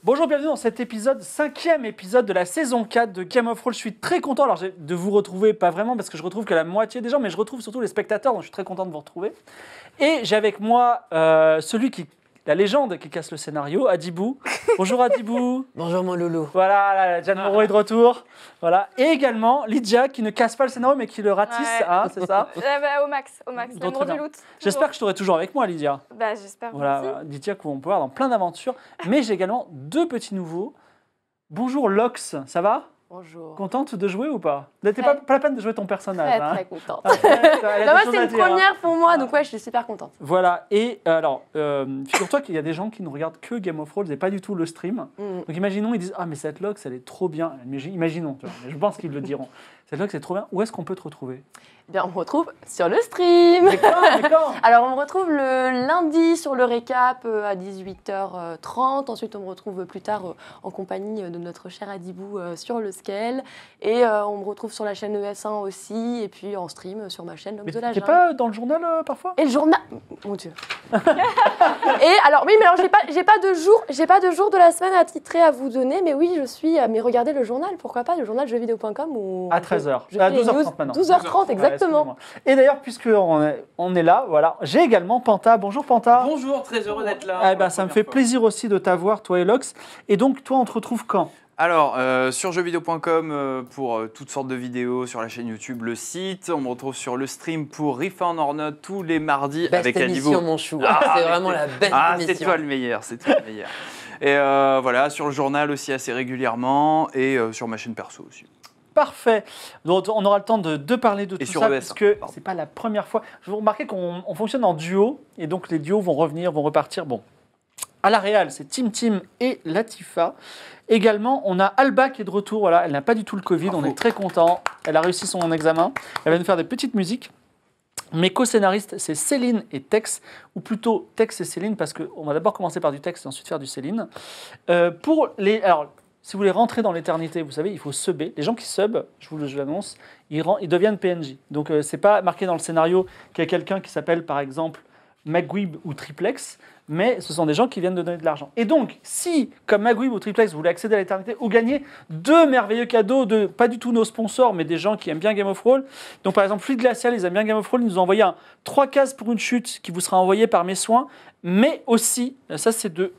Bonjour, bienvenue dans cet épisode, 5e épisode de la saison 4 de Game of Thrones. Je suis très content de vous retrouver, pas vraiment parce que je retrouve que la moitié des gens, mais je retrouve surtout les spectateurs, donc je suis très content de vous retrouver. Et j'ai avec moi la légende qui casse le scénario, Adibou. Bonjour Adibou. Bonjour mon loulou. Voilà, Jeanne Moreau est de retour. Voilà. Et également Lydia qui ne casse pas le scénario mais qui le ratisse, Ouais. hein, c'est ça? Au max, Donc, l'amour très du bien. loot. J'espère que je t'aurai toujours avec moi, Lydia. Bah j'espère Voilà, aussi. Lydia qu'on peut voir dans plein d'aventures. Mais j'ai également deux petits nouveaux. Bonjour Lox, ça va? Bonjour. Contente de jouer ou pas? T'es Très. pas la peine de jouer ton personnage. Très hein. très contente. Ah, elle a Bah, moi des choses c'est à une dire, hein. première pour moi, donc ouais je suis super contente. Voilà, et alors, figure-toi qu'il y a des gens qui ne regardent que Game of Thrones et pas du tout le stream. Mm. Donc imaginons, ils disent « Ah mais cette Lox, elle est trop bien ». Imaginons, tu vois, mais je pense qu'ils le diront. Cette Lox, c'est trop bien. Où est-ce qu'on peut te retrouver? Eh bien on me retrouve sur le stream. D'accord. Alors on me retrouve le lundi sur le récap à 18h30. Ensuite on me retrouve plus tard en compagnie de notre cher Adibou sur le scale. Et on me retrouve sur la chaîne ES1 aussi. Et puis en stream sur ma chaîne L'Homme Mais de la t'es Jungle. pas dans le journal parfois? Et le journal, mon Dieu. Et alors oui, mais alors j'ai pas de jour de la semaine attitré à vous donner, mais oui, je suis. Mais regardez le journal, pourquoi pas le journal jeuxvideo.com où À 13h. je À fais les 12h30 news. maintenant. 12h30 Ouais, exactement. excusez-moi. Et d'ailleurs, puisqu'on est là, voilà, j'ai également Panta. Bonjour Panta. Bonjour, très heureux d'être là. Eh pour ben, la ça me première fait fois. plaisir aussi de t'avoir, toi et Lox. Et donc, toi, on te retrouve quand? Alors, sur jeuxvideo.com pour toutes sortes de vidéos, sur la chaîne YouTube, le site. On me retrouve sur le stream pour Refound or Not tous les mardis Best avec émission, Adibou. mon chou. Ah, c'est mais vraiment la best Ah, émission. c'est toi le meilleur, c'est toi le meilleur. Et voilà, sur le journal aussi assez régulièrement et sur ma chaîne perso aussi. Parfait. Donc, on aura le temps de parler de Et tout sur ça, ES, parce que pardon. c'est pas la première fois. Je vous remarquez qu'on fonctionne en duo, et donc les duos vont revenir, vont repartir. Bon, à la Real, c'est Tim et Latifa. Également, on a Alba qui est de retour. Voilà, elle n'a pas du tout le Covid, Bravo. on est très content. Elle a réussi son examen. Elle va nous faire des petites musiques. Mes co-scénaristes, c'est Céline et Tex, ou plutôt Tex et Céline, parce qu'on va d'abord commencer par du Tex et ensuite faire du Céline. Alors, si vous voulez rentrer dans l'éternité, vous savez, il faut subber. Les gens qui sub, je l'annonce, ils deviennent PNJ. Donc, c'est pas marqué dans le scénario qu'il y a quelqu'un qui s'appelle, par exemple, Magwib ou Triplex, mais ce sont des gens qui viennent de donner de l'argent. Et donc, si, comme Magwib ou Triplex, vous voulez accéder à l'éternité ou gagner deux merveilleux cadeaux de, pas du tout nos sponsors, mais des gens qui aiment bien Game of Thrones. Donc, par exemple, Fluide Glacial, ils aiment bien Game of Thrones, ils nous ont envoyé 3 cases pour une chute qui vous sera envoyé par mes soins, mais aussi, ça c'est de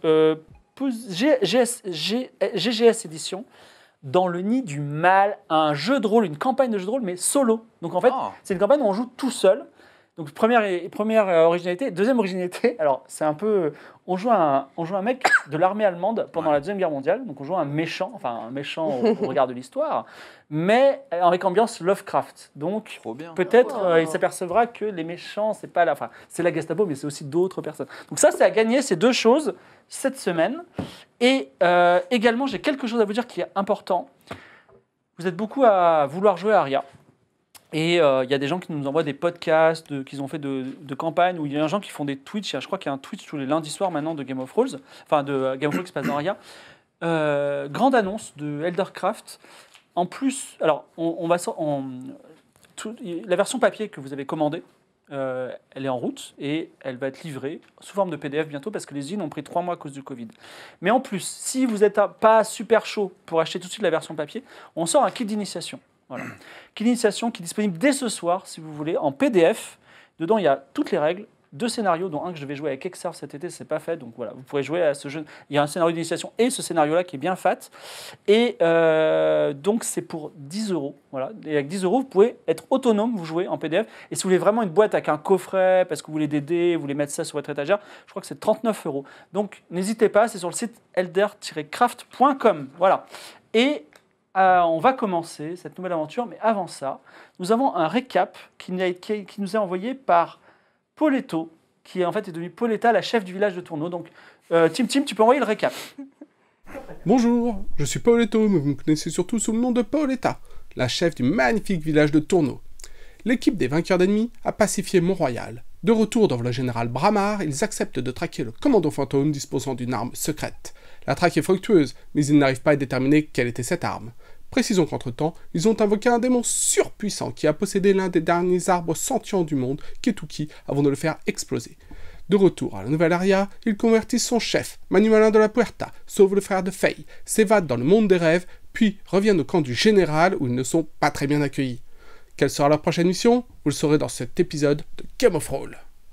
GGS Édition, Dans le nid du mal, un jeu de rôle, une campagne de jeu de rôle, mais solo. Donc, en fait, Oh. c'est une campagne où on joue tout seul. Donc première originalité. Deuxième originalité, alors c'est un peu... On joue un mec de l'armée allemande pendant la Deuxième Guerre mondiale. Donc on joue un méchant au regard de l'histoire, mais avec ambiance Lovecraft. Donc Trop bien. peut-être Oh. il s'apercevra que les méchants, c'est pas la... Enfin, c'est la Gestapo, mais c'est aussi d'autres personnes. Donc ça, c'est à gagner, ces deux choses, cette semaine. Et également, j'ai quelque chose à vous dire qui est important. Vous êtes beaucoup à vouloir jouer à Aria. Et il y a des gens qui nous envoient des podcasts qu'ils ont fait de campagne, ou il y a des gens qui font des Twitch. Je crois qu'il y a un Twitch tous les lundis soirs maintenant de Game of Thrones, enfin de Game of Thrones qui se passe dans Aria. Grande annonce de Eldercraft. En plus, alors la version papier que vous avez commandée, elle est en route et elle va être livrée sous forme de PDF bientôt parce que les usines ont pris 3 mois à cause du Covid. Mais en plus, si vous n'êtes pas super chaud pour acheter tout de suite la version papier, on sort un kit d'initiation. Voilà. Kit d'initiation qui est disponible dès ce soir, si vous voulez, en PDF. Dedans, il y a toutes les règles, 2 scénarios, dont un que je vais jouer avec Exerve cet été, c'est pas fait. Donc voilà, vous pourrez jouer à ce jeu. Il y a un scénario d'initiation et ce scénario-là qui est bien fat. Et donc, c'est pour 10 €. Voilà. Et avec 10 €, vous pouvez être autonome, vous jouez en PDF. Et si vous voulez vraiment une boîte avec un coffret, parce que vous voulez des dés, vous voulez mettre ça sur votre étagère, je crois que c'est 39 €. Donc, n'hésitez pas, c'est sur le site elder-craft.com. Voilà. Et on va commencer cette nouvelle aventure, mais avant ça, nous avons un récap qui nous est envoyé par Pauletto, qui en fait est devenu Pauletta, la chef du village de Tourneau. Donc, Tim, tu peux envoyer le récap. Bonjour, je suis Pauletto, mais vous me connaissez surtout sous le nom de Pauletta, la chef du magnifique village de Tourneau. L'équipe des vainqueurs d'ennemis a pacifié Mont-Royal. De retour devant le général Bramar, ils acceptent de traquer le commando fantôme disposant d'une arme secrète. La traque est fructueuse, mais ils n'arrivent pas à déterminer quelle était cette arme. Précisons qu'entre-temps, ils ont invoqué un démon surpuissant qui a possédé l'un des derniers arbres sentients du monde, Ketuki, avant de le faire exploser. De retour à la Nouvelle-Aria, ils convertissent son chef, Manuelin de la Puerta, sauvent le frère de Faye, s'évadent dans le monde des rêves, puis reviennent au camp du général où ils ne sont pas très bien accueillis. Quelle sera leur prochaine mission? Vous le saurez dans cet épisode de Game of Roll.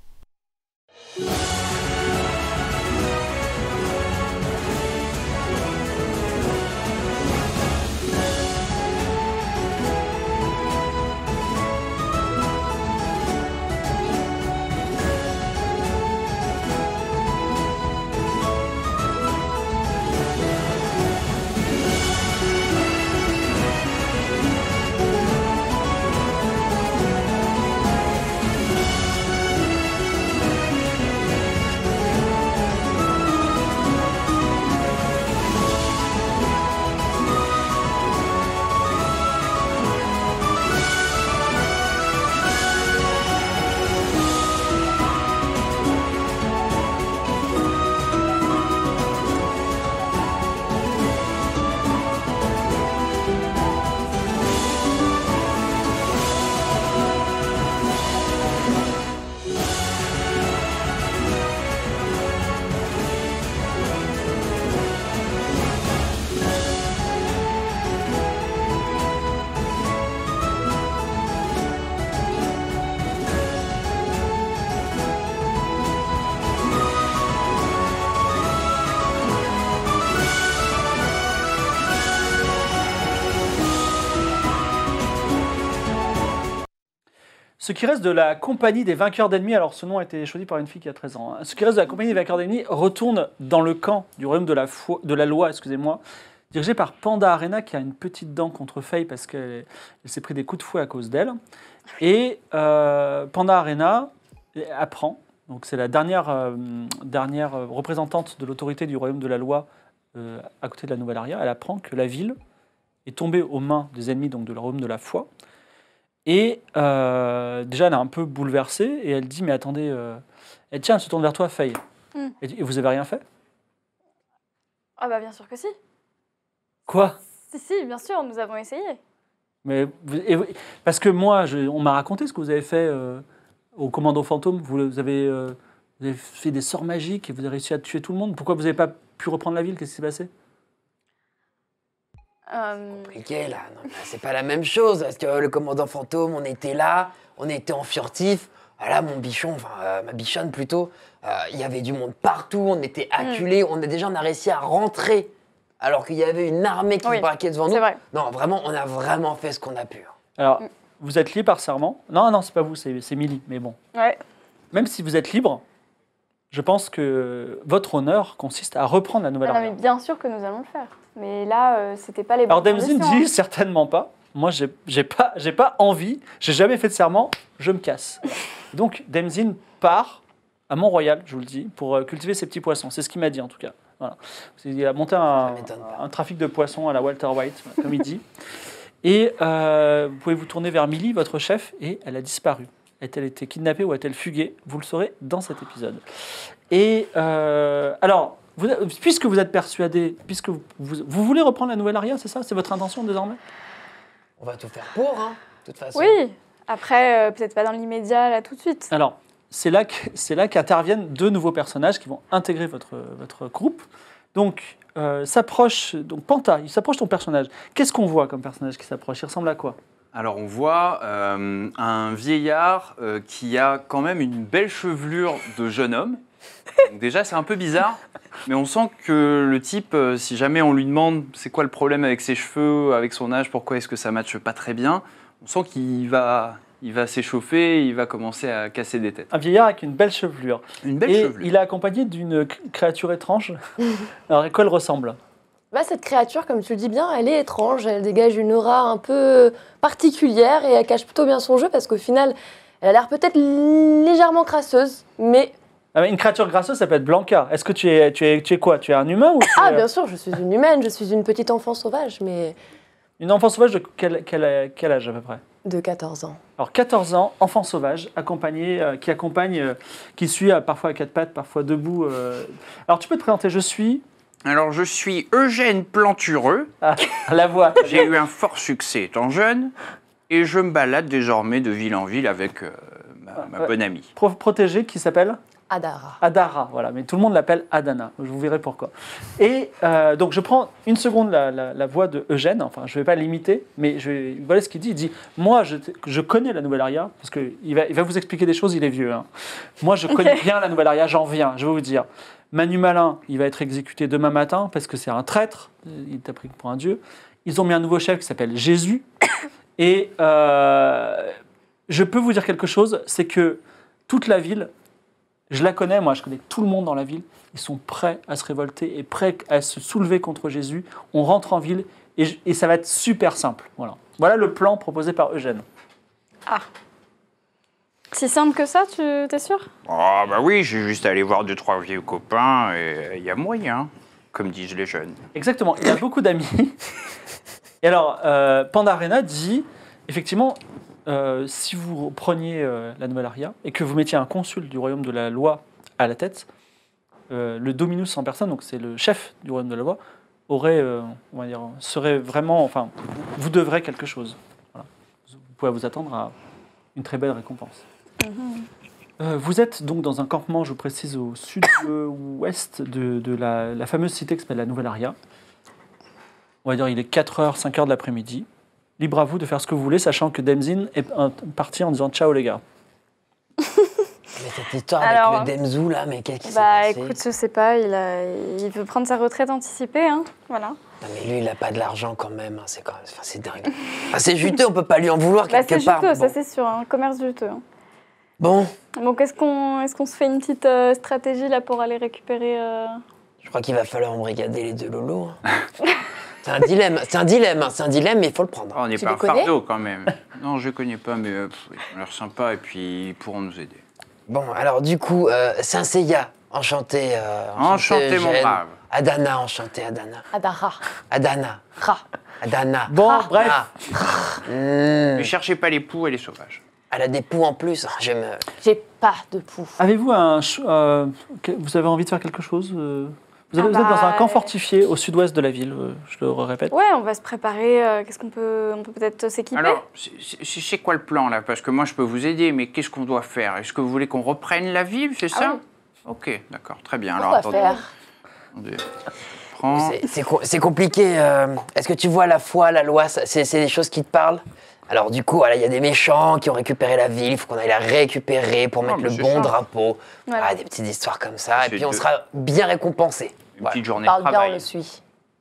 Ce qui reste de la compagnie des vainqueurs d'ennemis, alors ce nom a été choisi par une fille qui a 13 ans, hein. Ce qui reste de la compagnie des vainqueurs d'ennemis retourne dans le camp du royaume de la loi, excusez-moi, dirigé par Panda Arena qui a une petite dent contre Faye parce qu'elle s'est pris des coups de fouet à cause d'elle. Et Panda Arena apprend, donc c'est la dernière représentante de l'autorité du royaume de la loi à côté de la Nouvelle-Aria, elle apprend que la ville est tombée aux mains des ennemis donc de le royaume de la foi. Et déjà, elle est un peu bouleversée et elle dit, mais attendez, tiens, elle se tourne vers toi, Faye. Et vous avez rien fait? Ah bah bien sûr que si. Quoi? Si, bien sûr, nous avons essayé. Mais parce que moi, on m'a raconté ce que vous avez fait au Commando Fantôme. Vous avez fait des sorts magiques et vous avez réussi à tuer tout le monde. Pourquoi vous n'avez pas pu reprendre la ville? Qu'est-ce qui s'est passé? Compliqué là, non, c'est pas la même chose, parce que le commandant fantôme, on était là, on était en furtif, là mon bichon, enfin ma bichonne plutôt, il y avait du monde partout, on était acculés, on a réussi à rentrer, alors qu'il y avait une armée qui se braquait devant nous. C'est vrai. Non, vraiment, on a vraiment fait ce qu'on a pu. Alors, vous êtes liés par serment. Non, c'est pas vous, c'est Millie, mais bon. Ouais. Même si vous êtes libre, je pense que votre honneur consiste à reprendre la Non, Nouvelle-Aria. mais bien sûr que nous allons le faire. Mais là, c'était pas les Alors bonnes Demzin conditions, dit certainement pas. Moi, j'ai pas envie. J'ai jamais fait de serment. Je me casse. Donc Demzin part à Mont-Royal, je vous le dis, pour cultiver ses petits poissons. C'est ce qu'il m'a dit en tout cas. Voilà. Il a monté un trafic de poissons à la Walter White, comme il dit. Et vous pouvez vous tourner vers Millie, votre chef, et elle a disparu. A-t-elle été kidnappée ou a-t-elle fugué? Vous le saurez dans cet épisode. Et alors. Puisque vous êtes persuadé, puisque vous voulez reprendre la Nouvelle-Aria, c'est ça? C'est votre intention désormais? On va tout faire pour, hein, de toute façon. Oui, après, peut-être pas dans l'immédiat, là, tout de suite. Alors, c'est là qu'interviennent deux nouveaux personnages qui vont intégrer votre groupe. Donc, Panta, il s'approche de ton personnage. Qu'est-ce qu'on voit comme personnage qui s'approche? Il ressemble à quoi? Alors on voit un vieillard qui a quand même une belle chevelure de jeune homme. Donc déjà c'est un peu bizarre, mais on sent que le type, si jamais on lui demande c'est quoi le problème avec ses cheveux, avec son âge, pourquoi est-ce que ça matche pas très bien, on sent qu'il va s'échauffer, il va commencer à casser des têtes. Un vieillard avec une belle chevelure. Une belle et chevelure. Il est accompagné d'une créature étrange. Alors à quoi elle ressemble? Bah, cette créature, comme tu le dis bien, elle est étrange. Elle dégage une aura un peu particulière et elle cache plutôt bien son jeu parce qu'au final, elle a l'air peut-être légèrement crasseuse, mais... Une créature grasseuse, ça peut être Blanca. Est-ce que tu es quoi? Tu es un humain ou Bien sûr, je suis une humaine, je suis une petite enfant sauvage, mais... Une enfant sauvage de quel âge à peu près? De 14 ans. Alors 14 ans, enfant sauvage, qui suit parfois à quatre pattes, parfois debout. Alors tu peux te présenter, je suis Eugène Plantureux. Ah, la voix. J'ai eu un fort succès étant jeune et je me balade désormais de ville en ville avec ma bonne amie. Protégé qui s'appelle Adara. Adara, voilà, mais tout le monde l'appelle Adana, je vous verrai pourquoi. Et donc je prends une seconde la voix de Eugène, enfin je ne vais pas l'imiter, mais voilà ce qu'il dit, il dit « Moi je connais la Nouvelle Aria, parce qu'il va vous expliquer des choses, il est vieux. Hein. Moi je connais bien la Nouvelle Aria, j'en viens, je vais vous dire. Manu Malin, il va être exécuté demain matin, parce que c'est un traître, il t'a pris pour un dieu. Ils ont mis un nouveau chef qui s'appelle Jésus, et je peux vous dire quelque chose, c'est que toute la ville... Je la connais, moi, je connais tout le monde dans la ville. Ils sont prêts à se révolter et prêts à se soulever contre Jésus. On rentre en ville et ça va être super simple. Voilà le plan proposé par Eugène. Ah. Si simple que ça, t'es sûr? Oh, bah oui, j'ai juste à aller voir 2-3 vieux copains et il y a moyen, comme disent les jeunes. Exactement, il a beaucoup d'amis. Et alors, Pandarena dit, effectivement, si vous preniez la Nouvelle Aria et que vous mettiez un consul du royaume de la loi à la tête, le Dominus en personne, donc c'est le chef du royaume de la loi, serait vraiment, enfin, vous devrez quelque chose. Voilà. Vous pouvez vous attendre à une très belle récompense. Vous êtes donc dans un campement, je vous précise, au sud-ouest de la fameuse cité qui s'appelle la Nouvelle Aria. On va dire il est 4h, 5h de l'après-midi. Libre à vous de faire ce que vous voulez, sachant que Demzin est parti en disant ciao les gars. Mais cette histoire Alors, avec le Demzou, là, mais qu'est-ce qui s'est Bah passé? écoute, je sais pas, il veut prendre sa retraite anticipée, hein. Voilà. Non, mais lui, il a pas de l'argent quand même, hein, c'est quand même... enfin, c'est dingue. Enfin, c'est juteux, on peut pas lui en vouloir Bah quelque c'est part. juteux, mais ça bon. c'est sûr, un commerce juteux. Hein. Bon, Donc est-ce qu'on se fait une petite stratégie là pour aller récupérer je crois qu'il va falloir embrigader les deux lolos. Hein. C'est un dilemme, mais il faut le prendre. Oh, on n'est Tu pas les un connais fardeau quand même. Non, je ne connais pas, mais ils ont l'air sympas et puis ils pourront nous aider. Bon, alors du coup, Saint Seiya, enchanté. Enchanté, mon Eugène. brave. Adana, enchanté, Adana. Adara. Adana, Ra. Adana. Bon, bref. Ah. Ne cherchez pas les poux, elle est sauvage. Elle a des poux en plus. J'aime. J'ai pas de poux. Avez-vous vous avez envie de faire quelque chose vous êtes dans un camp fortifié au sud-ouest de la ville, je le répète. Ouais, on va se préparer. Qu'est-ce qu'on peut, on peut peut-être s'équiper. Alors, c'est quoi le plan là? Parce que moi je peux vous aider, mais qu'est-ce qu'on doit faire? Est-ce que vous voulez qu'on reprenne la ville, c'est ça? oui. Ok, d'accord, très bien. Pourquoi attendez. faire Attendez. Prends. C'est compliqué. Est-ce que tu vois la foi, la loi, c'est des choses qui te parlent? Alors du coup, voilà, il y a des méchants qui ont récupéré la ville, il faut qu'on aille la récupérer pour mettre mais le c'est bon ça. drapeau. Voilà. Ah, des petites histoires comme ça, et C'est puis on de- sera bien récompensé. Une Voilà. petite journée Parle de bien, on travail. le suit.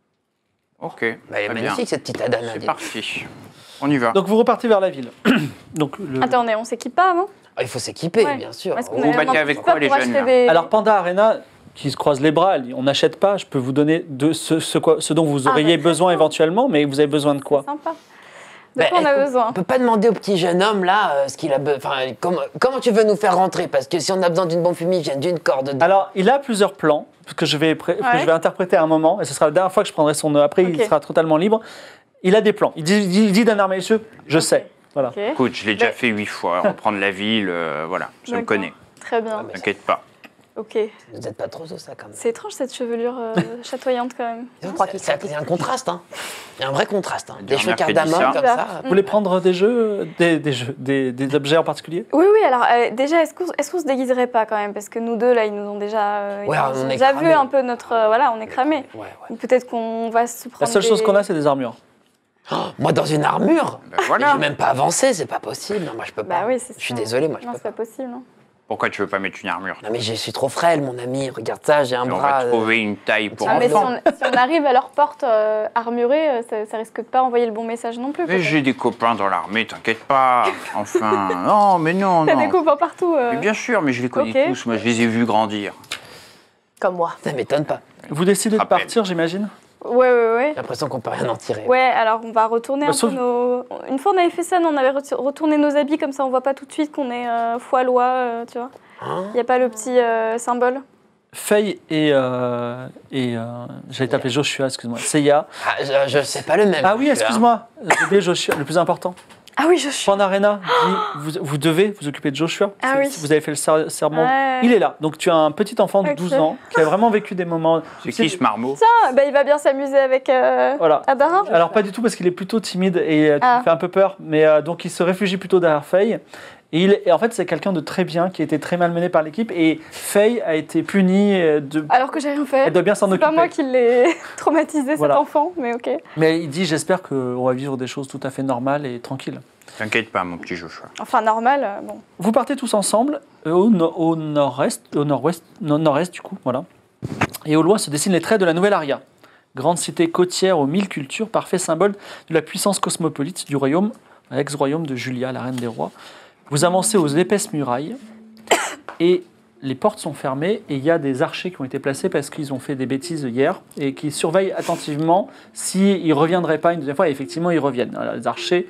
Ok, Bah, elle est très bien. magnifique cette petite Adana. C'est dis. parti. On y va. Donc vous repartez vers la ville. Donc, Attendez, on s'équipe pas avant. Ah, il faut s'équiper, Ouais. bien sûr. Est-ce qu'on Vous a- battez on en avec profite quoi, pas les pour jeunes, acheter là des- Alors Panda Arena, qui se croise les bras, elle dit, on n'achète pas, je peux vous donner ce dont vous auriez bah, besoin très bien. éventuellement, mais vous avez besoin de quoi? Sympa. De Bah, quoi on a est-ce qu'on- besoin? On peut pas demander au petit jeune homme là ce qu'il a besoin. Enfin, comment tu veux nous faire rentrer? Parce que si on a besoin d'une bombe fumigène, d'une corde. Alors, il a plusieurs plans que je vais interpréter à un moment, et ce sera la dernière fois que je prendrai son nom. Après, il Ok. sera totalement libre. Il a des plans. Il dit d'un armée monsieur, je sais. Voilà. Ok. Écoute, je l'ai déjà Mais- fait 8 fois. Reprendre la ville, voilà, je me D'accord. connais. Très bien. mais- T'inquiète pas. Ok. Vous n'êtes pas trop ça quand même. C'est étrange cette chevelure chatoyante quand même. Je crois qu'il Il y a un contraste, hein. Il y a un vrai contraste. Hein. Des Dernière cheveux qui a dit cardamome ça. comme ça. Vous voulez prendre des jeux, des objets en particulier? Oui, oui, alors déjà, est-ce qu'on se déguiserait pas quand même? Parce que nous deux, là, ils nous ont déjà, Ouais, ils nous on ont est déjà vu cramés. un peu notre. Voilà, on est cramés. Ouais, ouais. Donc peut-être qu'on va se prendre. La seule chose qu'on a, c'est des armures. Oh, moi, dans une armure Ben Je voilà. vais même pas avancer, c'est pas possible. Non, moi, je peux pas. Bah oui, c'est ça. Je suis désolé, moi, je Non, peux c'est pas. pas possible. Non. Pourquoi tu veux pas mettre une armure? Non, mais je suis trop frêle, mon ami. Regarde ça, j'ai un Et on bras. va trouver une taille pour Ah, mais si enfant. on arrive à leur porte armurée, ça risque de pas envoyer le bon message non plus. Mais peut-être. j'ai des copains dans l'armée, t'inquiète pas. Enfin, non, mais non, T'as non. des copains partout. Mais bien sûr, mais je les connais Ok. tous. Moi, je les ai vus grandir. Comme moi. Ça m'étonne pas. Vous décidez de Rappel. partir, j'imagine? Ouais, ouais, ouais. J'ai l'impression qu'on peut rien en tirer. Ouais, alors on va retourner un sauf- peu nos. Une fois on avait fait ça, on avait retourné nos habits comme ça, on voit pas tout de suite qu'on est foi loi, tu vois. Hein? Il y a pas le petit symbole. Faye et j'allais t'appeler Joshua, excuse-moi. Seiya. Ah, je sais pas le même. Ah oui, Tu excuse-moi. J'ai oublié Joshua, le plus important. Ah oui, je suis. Pandarena dit vous devez vous occuper de Joshua. Ah oui. Si vous avez fait le serment. Ouais. Il est là. Donc tu as un petit enfant de Ok. 12 ans qui a vraiment vécu des moments. C'est qui ce marmot? Ah, bah, il va bien s'amuser avec Voilà. Adara. Alors pas du tout parce qu'il est plutôt timide et tu Ah. lui fais un peu peur, mais donc il se réfugie plutôt derrière Faye Et en fait, c'est quelqu'un de très bien qui a été très malmené par l'équipe. Et Faye a été punie. Alors que j'ai rien fait. Elle doit bien s'en C'est occuper. pas moi qui l'ai traumatisé, Voilà. cet enfant, mais ok. Mais il dit j'espère qu'on va vivre des choses tout à fait normales et tranquilles. T'inquiète pas, mon petit Joshua. Enfin, normal, bon. Vous partez tous ensemble au nord-est du coup, voilà. Et au loin se dessinent les traits de la nouvelle Aria. Grande cité côtière aux 1000 cultures, parfait symbole de la puissance cosmopolite du royaume, l'ex-royaume de Julia, la reine des rois. Vous avancez aux épaisses murailles et les portes sont fermées et il y a des archers qui ont été placés parce qu'ils ont fait des bêtises hier et qui surveillent attentivement s'ils ne reviendraient pas une deuxième fois. Et effectivement, ils reviennent. Alors, les archers,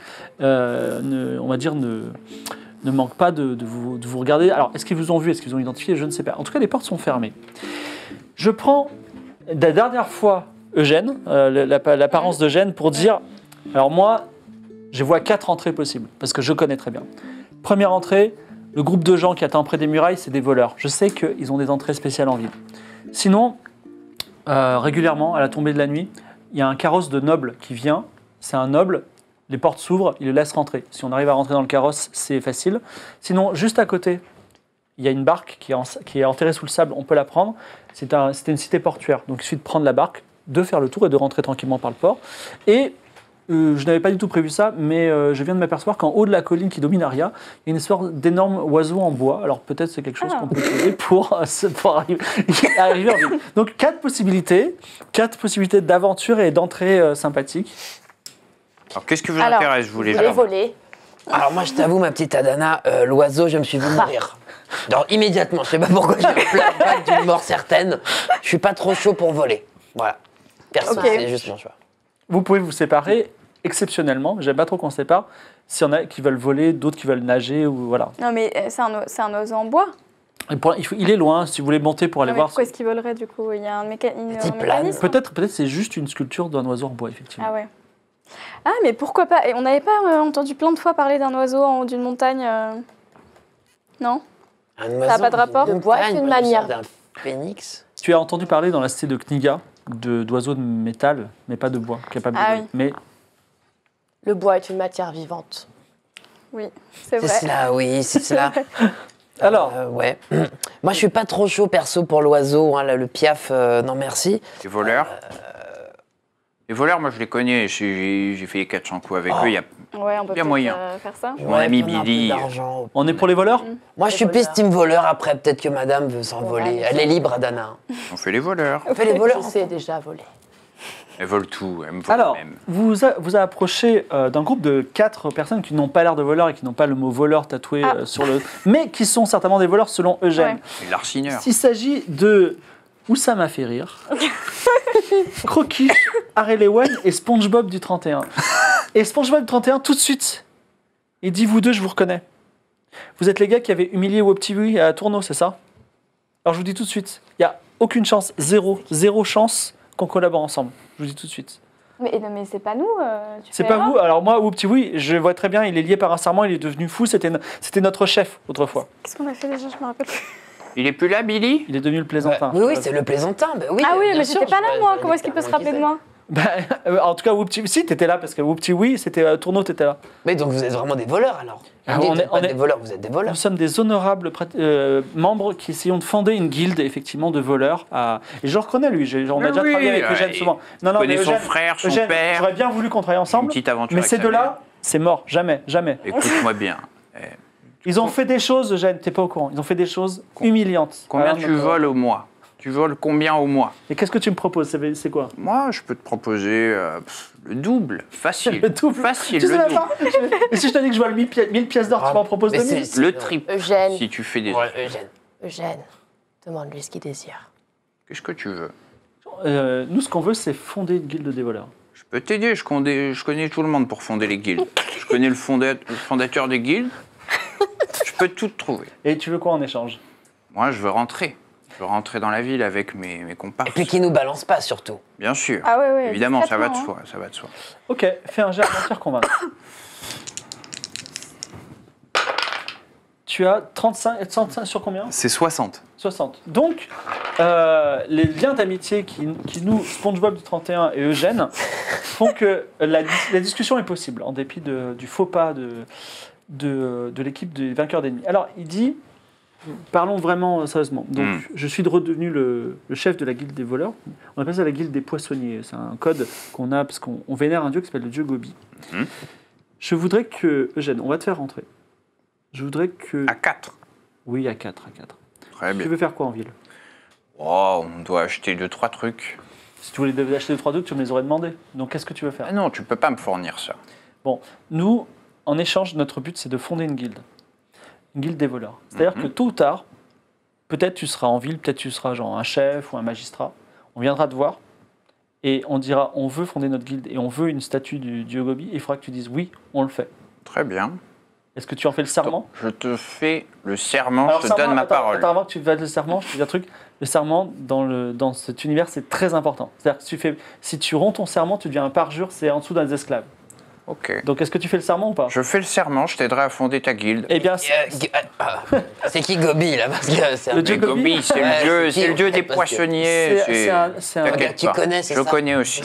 on va dire, ne manquent pas de vous regarder. Alors, est-ce qu'ils vous ont vu? Est-ce qu'ils ont identifié? Je ne sais pas. En tout cas, les portes sont fermées. Je prends la dernière fois Eugène, l'apparence d'Eugène, pour dire, alors moi, je vois 4 entrées possibles, parce que je connais très bien. Première entrée, le groupe de gens qui attend près des murailles, c'est des voleurs. Je sais qu'ils ont des entrées spéciales en ville. Sinon, régulièrement, à la tombée de la nuit, il y a un carrosse de nobles qui vient. C'est un noble, les portes s'ouvrent, il le laisse rentrer. Si on arrive à rentrer dans le carrosse, c'est facile. Sinon, juste à côté, il y a une barque qui est enterrée sous le sable, on peut la prendre. C'était une cité portuaire, donc il suffit de prendre la barque, de faire le tour et de rentrer tranquillement par le port. Et je n'avais pas du tout prévu ça, mais je viens de m'apercevoir qu'en haut de la colline qui domine Aria, il y a une sorte d'énorme oiseau en bois. Alors peut-être c'est quelque chose qu'on peut utiliser pour arriver en ville. Donc 4 possibilités d'aventure et d'entrée sympathique. Alors, qu'est-ce que vous Alors, intéresse, vous, les Vous voulez gens? voler. Alors moi, je t'avoue, ma petite Adana, l'oiseau, je me suis vu mourir. Alors, immédiatement, je sais pas pourquoi j'ai un flashback d'une mort certaine. Je suis pas trop chaud pour voler. Voilà. Personne, Ok. c'est juste mon choix. Vous pouvez vous séparer exceptionnellement. J'aime pas trop qu'on se sépare. S'il y en a qui veulent voler, d'autres qui veulent nager, ou voilà. Non, mais c'est un oiseau en bois. Et il est loin. Si vous voulez monter pour aller Non, mais voir. pourquoi est-ce qu'il volerait, du coup? Il y a un Petit plane. mécanisme. Peut-être c'est juste une sculpture d'un oiseau en bois, effectivement. Ah ouais. Ah, mais pourquoi pas? Et on n'avait pas entendu plein de fois parler d'un oiseau en haut d'une montagne Non? Un a oiseau pas de rapport. d'une Le bois est montagne, une pas manière. d'un phénix. Tu as entendu parler dans la cité de Kniga d'oiseaux de métal, mais pas de bois, capable Ah de oui. Mais Le bois est une matière vivante. Oui, c'est C'est vrai. cela, oui, c'est cela. alors, Ouais. Moi, je suis pas trop chaud perso pour l'oiseau, hein, là, le piaf, non merci. Les voleurs? Les voleurs, moi, je les connais. J'ai fait les 400 coups avec eux. Il y a Ouais, on peut Bien peut-être moyen. faire ça. Mon ami donne un peu Billy. d'argent. on est pour les voleurs. Moi, je suis plus team voleur. Après, peut-être que madame veut s'envoler. Elle est libre, Adana. On fait les voleurs. On fait les voleurs. Je sais déjà voler. Elles volent tout. Elles me volent Alors, même. vous approchez d'un groupe de 4 personnes qui n'ont pas l'air de voleurs et qui n'ont pas le mot voleur tatoué sur le, mais qui sont certainement des voleurs selon Eugène. Ouais. Les larcineurs. S'il s'agit de Oussama m'a fait rire, Croquiche, Arelewan et SpongeBob du 31. Et SpongeBob du 31, tout de suite, il dit vous deux, je vous reconnais. Vous êtes les gars qui avaient humilié Woptiwi à Tourneau, c'est ça? Alors je vous dis tout de suite, il n'y a aucune chance, zéro chance qu'on collabore ensemble. Je vous dis tout de suite. Mais c'est pas nous. Tu C'est fais pas erreur. vous. Alors moi, Woptiwi, je vois très bien, il est lié par un serment, il est devenu fou, c'était notre chef autrefois. Qu'est-ce qu'on a fait déjà? Je me rappelle plus. Il est plus là, Billy? Il est devenu le plaisantin. Oui, c'est le plaisantin. Bah oui, Ah oui, bien mais sûr, j'étais pas je là, peux- moi. je Comment est-ce qu'il peut se rappeler de moi? Bah, en tout cas, Woptiwi, si, t'étais là, parce que Woptiwi, c'était Tourneau, t'étais là. Mais donc vous êtes vraiment des voleurs alors. Ah, Vous on dites est- pas on est- des voleurs, vous êtes des voleurs. Nous sommes des honorables membres qui essayons de fonder une guilde, effectivement, de voleurs. Et je le reconnais, lui. On a Mais déjà oui, travaillé avec ouais, Eugène il souvent. Non, connaît mais son Eugène, frère, son Eugène, père. j'aurais bien voulu qu'on travaille Une ensemble. petite aventure Mais avec ces sa deux-là, c'est mort. Jamais. mère. Écoute-moi bien. Ils ont fait des choses, Eugène, t'es pas au courant. Ils ont fait des choses humiliantes. Combien Alors, tu voles au mois? Tu voles combien au mois? Et qu'est-ce que tu me proposes? C'est quoi? Moi, je peux te proposer le double. Facile. Le double. Facile, Tu sais le même double. pas? Et si je te dis que je vole 1000 pièces d'or, tu m'en proposes Mais 2000? c'est- Le triple. Eugène, Si tu fais des... Ouais, Eugène. Eugène, demande-lui ce qu'il désire. Qu'est-ce que tu veux? Nous, ce qu'on veut, c'est fonder une guilde des voleurs. Je peux t'aider, je connais tout le monde pour fonder les guildes. Je connais le fondateur des guildes. Je peux tout te trouver. Et tu veux quoi en échange? Moi, je veux rentrer. Je veux rentrer dans la ville avec mes comparses. Et puis qui nous balance pas surtout. Bien sûr. Ah ouais, ouais. Évidemment, ça va de discrètement, soi, ça va de soi. Ok, fais un jet à mentir convaincre. Tu as 35 sur combien? C'est 60. 60. Donc, les liens d'amitié qui nous, SpongeBob du 31 et Eugène, font que la discussion est possible, en dépit du faux pas de l'équipe des vainqueurs d'ennemis. Alors, il dit, parlons vraiment sérieusement. Donc, je suis redevenu le chef de la guilde des voleurs. On appelle ça la guilde des poissonniers. C'est un code qu'on a parce qu'on vénère un dieu qui s'appelle le dieu Gobi. Je voudrais que, Eugène, on va te faire rentrer. Je voudrais que... À 4. Oui, à 4. Très Tu bien. veux faire quoi en ville? Oh, on doit acheter 2-3 trucs. Si tu voulais acheter 2-3 trucs, tu me les aurais demandé. Donc, qu'est-ce que tu veux faire? Ah non, tu peux pas me fournir ça. Bon, nous, en échange, notre but, c'est de fonder une guilde des voleurs. C'est-à-dire que tôt ou tard, peut-être tu seras en ville, peut-être tu seras genre un chef ou un magistrat. On viendra te voir et on dira, on veut fonder notre guilde et on veut une statue du dieu Gobi. Et il faudra que tu dises, oui, on le fait. Très bien. Est-ce que tu en fais le serment? Je te fais le serment, Alors, je te donne ma attends, parole. Attends, avant que tu fasses le serment, je te dis un truc. Le serment, dans cet univers, c'est très important. C'est-à-dire que si tu romps ton serment, tu deviens un parjure, c'est en dessous d'un esclave. Ok. Donc, est-ce que tu fais le serment ou pas? Je fais le serment, je t'aiderai à fonder ta guilde. Eh bien, C'est qui Gobi là? Parce que c'est un Le dieu Mais Gobi, c'est Ouais, le dieu, c'est c'est le qui dieu des Parce que poissonniers. c'est un- T'inquiète Tu pas. connais, c'est Je ça connais aussi.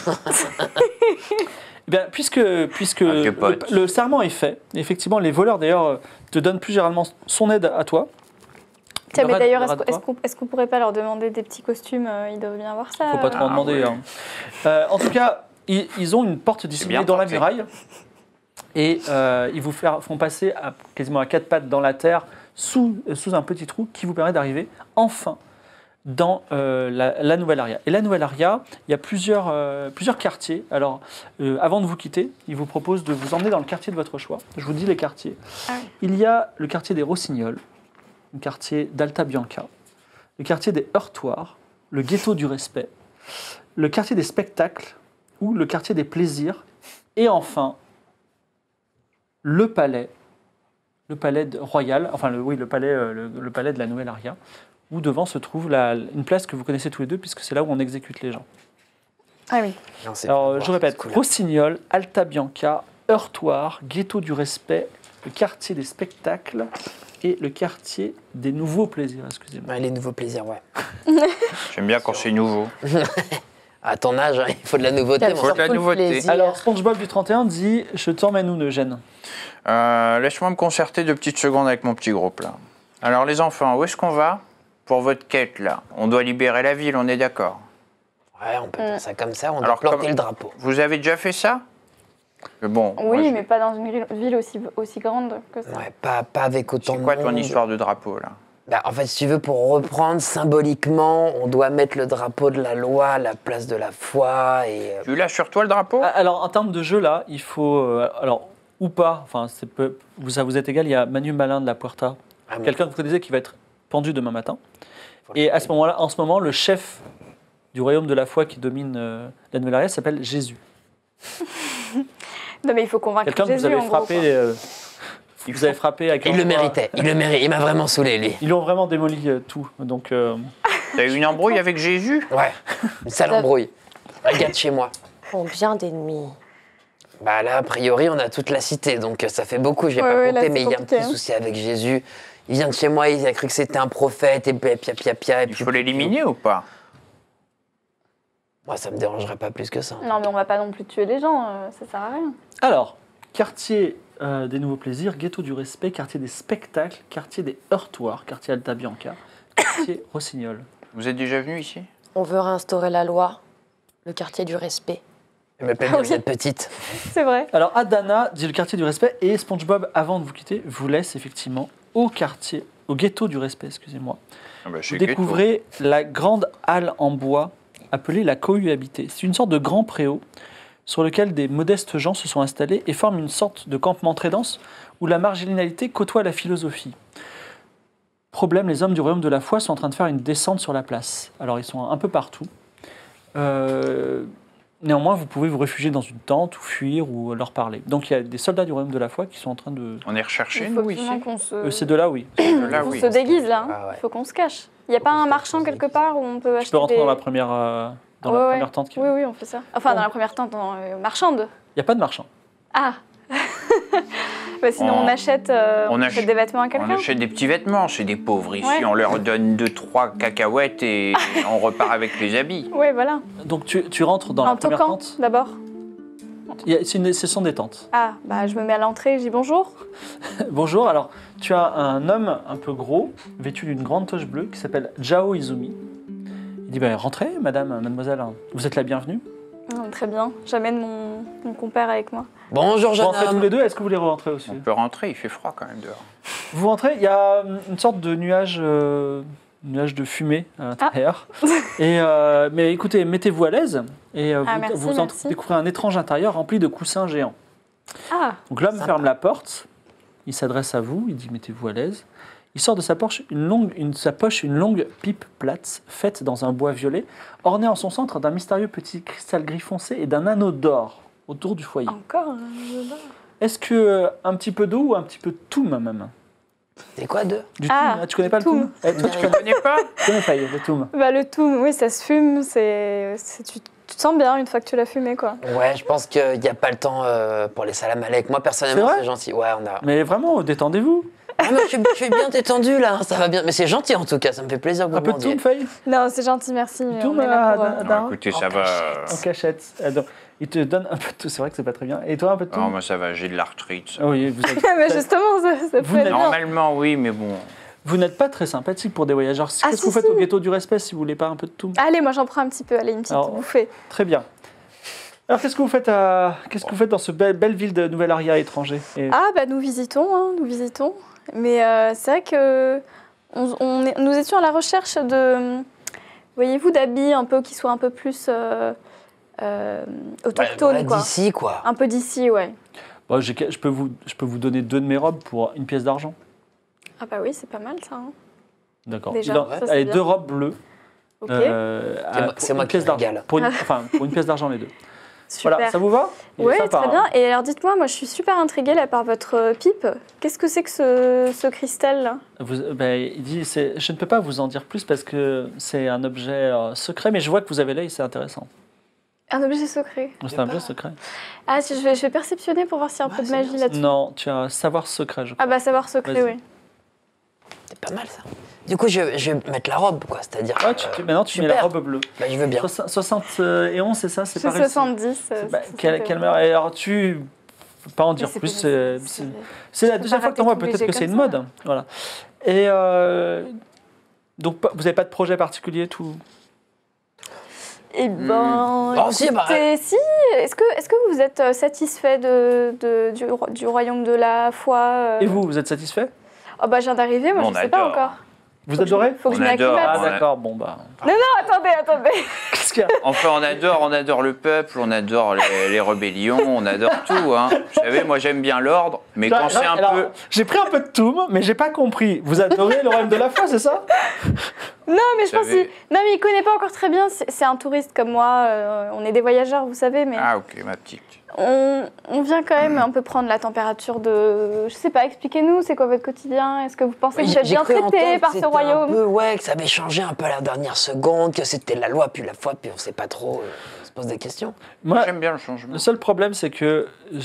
Eh bien, puisque vieux pote. le serment est fait, effectivement, les voleurs d'ailleurs te donnent plus généralement son aide à toi. Tiens, mais Leur aide- d'ailleurs, leur est-ce aide toi. est-ce qu'on pourrait pas leur demander des petits costumes? Ils doivent bien avoir ça. Faut pas trop en demander. ouais. Hein. En tout cas, ils ont une porte dessinée bien dans la tenté. muraille et ils vous font passer quasiment à 4 pattes dans la terre sous un petit trou qui vous permet d'arriver enfin dans la nouvelle aria. Et la nouvelle aria, il y a plusieurs quartiers. Alors, avant de vous quitter, ils vous proposent de vous emmener dans le quartier de votre choix. Je vous dis les quartiers. Ah oui. Il y a le quartier des Rossignols, le quartier d'Alta Bianca, le quartier des Heurtoirs, le ghetto du respect, le quartier des spectacles ou le quartier des plaisirs, et enfin le palais royal, enfin le palais de la nouvelle aria, où devant se trouve une place que vous connaissez tous les deux, puisque c'est là où on exécute les gens. Ah oui. Non, c'est Alors, pas je voir, répète, c'est cool. Rossignol, Alta Bianca, Heurtoir, Ghetto du Respect, le quartier des spectacles et le quartier des nouveaux plaisirs, excusez-moi. Ouais, les nouveaux plaisirs, ouais. J'aime bien quand c'est nouveau. À ton âge, hein, il faut de la nouveauté. T'aimes mon Faut de la surtout le nouveauté. plaisir. Alors, SpongeBob du 31 dit « Je t'emmène où, Eugène ?» Laisse-moi me concerter 2 petites secondes avec mon petit groupe là. Alors les enfants, où est-ce qu'on va pour votre quête là? On doit libérer la ville, on est d'accord? Ouais, on peut faire ça comme ça, on doit Alors, planter comme- le drapeau. Vous avez déjà fait ça? Bon. moi, Oui, je- mais pas dans une ville aussi grande que ça. Ouais, pas avec autant C'est de quoi monde. ton histoire de drapeau là? Bah, en fait, si tu veux, pour reprendre symboliquement, on doit mettre le drapeau de la loi à la place de la foi et... Tu l'as sur toi le drapeau? Alors, en termes de jeu, là, il faut... alors, ou pas, enfin, ça vous est égal, il y a Manu Malin de la Puerta, Ah, bon, quelqu'un que vous connaissez qui va être pendu demain matin. faut le Et faire. à ce moment-là, en ce moment, le chef du royaume de la foi qui domine la nouvelle aria s'appelle Jésus. Non, mais il faut convaincre Quelqu'un que Jésus, vous avez en gros, frappé... quoi. vous avez frappé avec Il un le poids. méritait, il le mérite. Il m'a vraiment saoulé, lui. Ils ont vraiment démoli tout. Donc, T'as eu une embrouille avec Jésus? Ouais, une sale embrouille. Regarde chez moi. Combien d'ennemis? Bah là, a priori, on a toute la cité, donc ça fait beaucoup, j'ai Ouais, pas ouais, là, compté, c'est mais il y a un compliqué, petit hein. souci avec Jésus. Il vient de chez moi, il a cru que c'était un prophète, et pia. Il faut l'éliminer ou pas? Moi, ça me dérangerait pas plus que ça. Non, mais on va pas non plus tuer les gens, ça sert à rien. alors, quartier des nouveaux plaisirs, ghetto du respect, quartier des spectacles, quartier des heurtoirs, quartier Alta Bianca, quartier Rossignol. Vous êtes déjà venu ici? On veut réinstaurer la loi, le quartier du respect. Elle m'appelle bien cette petite. C'est vrai. Alors, Adana dit le quartier du respect et SpongeBob, avant de vous quitter, vous laisse effectivement au ghetto du respect, excusez-moi. Ah bah, Vous chez Ghetto. découvrez la grande halle en bois appelée la cohue habitée. C'est une sorte de grand préau sur lequel des modestes gens se sont installés et forment une sorte de campement très dense où la marginalité côtoie la philosophie. Problème, les hommes du royaume de la foi sont en train de faire une descente sur la place. Alors, ils sont un peu partout. Néanmoins, vous pouvez vous réfugier dans une tente ou fuir ou leur parler. Donc, il y a des soldats du royaume de la foi qui sont en train de... On est recherché, Il faut nous, ici? absolument qu'on se... Ces deux-là, oui. Là, on oui. se déguise, là. Ah ouais. Il faut qu'on se cache. Il n'y a pas un marchand quelque part où on peut acheter Tu peux rentrer des... dans la première, dans la Ouais, ouais. première tente. Il Oui, oui, on fait ça. Enfin, dans la première tente marchande. n'y a pas de marchand. Ah Bah, sinon, on achète, on achète achète- des vêtements à On quelqu'un. achète des petits vêtements, c'est des pauvres ici. Ouais. On leur donne 2-3 cacahuètes et on repart avec les habits. Oui, voilà. Donc, tu rentres dans la En première toquant, tente. d'abord. C'est une session détente. Ah, bah je me mets à l'entrée, je dis bonjour. Bonjour, alors tu as un homme un peu gros, vêtu d'une grande toche bleue, qui s'appelle Jao Izumi. Il dit rentrez, mademoiselle, vous êtes la bienvenue. Très bien, j'amène mon compère avec moi. Bonjour, Vous jeune rentrez tous homme. les deux, est-ce que vous voulez rentrer aussi? On peut rentrer, il fait froid quand même dehors. Vous rentrez, il y a une sorte de nuage de fumée à l'intérieur. Mais écoutez, mettez-vous à l'aise et merci. découvrez un étrange intérieur rempli de coussins géants. Ah, Donc l'homme Sympa. ferme la porte, il s'adresse à vous, il dit mettez-vous à l'aise. Il sort de sa poche une longue pipe plate faite dans un bois violet, ornée en son centre d'un mystérieux petit cristal gris foncé et d'un anneau d'or autour du foyer. encore Est-ce que un petit peu d'eau ou un petit peu de toum même? C'est quoi deux? Du Ah, toum, tu connais pas le toum. toum? Toi, Tu connais pas? tu connais pas le toum? Bah le tout, oui, ça se fume, tu te sens bien une fois que tu l'as fumé, quoi. Ouais, je pense qu'il n'y a pas le temps pour les salam alek. Moi, personnellement, C'est vrai c'est gentil. Ouais, on a. Mais vraiment, détendez-vous. Ah, mais je suis bien détendu là, ça va bien. Mais c'est gentil en tout cas, ça me fait plaisir que vous Un peu de demandiez. toum, Faye? Non, c'est gentil, merci. Mais Toum on est là pour, Dara? Écoutez, ça va. En cachette. Donc, il te donne un peu de tout. C'est vrai que c'est pas très bien. Et toi, un peu de tout? Oh, moi ça va, j'ai de l'arthrite. ça. Ah oui, vous êtes- Mais justement, ça Vous peut être n'êtes- bien. Normalement, oui, mais bon. vous n'êtes pas très sympathique pour des voyageurs. Qu'est-ce Ah, que si, vous faites si. au ghetto du respect si vous voulez pas un peu de tout? Allez, moi j'en prends un petit peu, allez, une petite Alors, bouffée. Très bien. Alors, qu'est-ce que vous faites dans ce belle ville de Nouvelle-Aria étranger? Ah, bah nous visitons, nous visitons. Mais c'est vrai que nous étions à la recherche de, voyez-vous, d'habits un peu qui soient un peu plus autochtones, Ouais, quoi. d'ici quoi. Un peu d'ici, ouais. Bon, je peux vous donner 2 de mes robes pour une pièce d'argent. Ah bah oui, c'est pas mal ça. Hein. D'accord. Déjà, Non, ça, c'est allez, bien. 2 robes bleues. Ok, C'est moi une qui pièce d'argent. régale. Pour une pièce d'argent, les deux. super. Voilà, ça vous va? Il est Oui, sympa, très hein. bien. Et alors dites-moi, moi je suis super intriguée là par votre pipe. Qu'est-ce que c'est que ce cristal là? Il dit, je ne peux pas vous en dire plus parce que c'est un objet secret, mais je vois que vous avez l'œil, c'est intéressant. Un objet secret. C'est un objet secret. Ah, je vais perceptionner pour voir s'il y a un peu de c'est magie bien, là-dessus. Non, tu as un savoir secret, je crois. Ah bah savoir secret, Vas-y. oui. C'est pas mal ça. Du coup, je vais mettre la robe quoi, c'est-à-dire. Ouais, maintenant, tu mets la super. robe bleue. Bah, je veux bien. 71, c'est ça? C'est C'est pas réussi. 70. Quelle meurt. Et alors, tu. Faut pas en dire plus. C'est la peux deuxième pas fois que tu vois, rater peut-être tout que c'est léger une comme mode. Voilà. Et donc, vous n'avez pas de projet particulier, tout? Eh ben, Oh, si, bah, écoutez, si. Est-ce que vous êtes satisfait du royaume de la foi Et vous êtes satisfait? Oh bah je viens d'arriver, moi On je sais pas adore. encore. Vous adorez? Faut que je On adore. m'acclimate. Ah, Ouais. d'accord, bon, bah. Non, attendez. Qu'est-ce qu'il y a? Enfin, on adore le peuple, on adore les rébellions, on adore tout. Hein. Vous savez, moi j'aime bien l'ordre, mais quand c'est un Alors, peu. j'ai pris un peu de toum, mais j'ai pas compris. Vous adorez le royaume de la foi, c'est ça? Non, mais je pense savez- qu'il... Non, mais il connaît pas encore très bien. C'est un touriste comme moi. On est des voyageurs, vous savez, mais Ah, ok, ma petite. on vient quand même un peu prendre la température de... Je sais pas, expliquez-nous, c'est quoi votre quotidien? Est-ce que vous pensez que vous êtes J'ai bien cru traité entendre par que ce c'était royaume? un peu, ouais, que ça avait changé un peu à la dernière seconde, que c'était la loi puis la foi, puis on sait pas trop. On se pose des questions. Moi, J'aime bien le changement. le seul problème, c'est que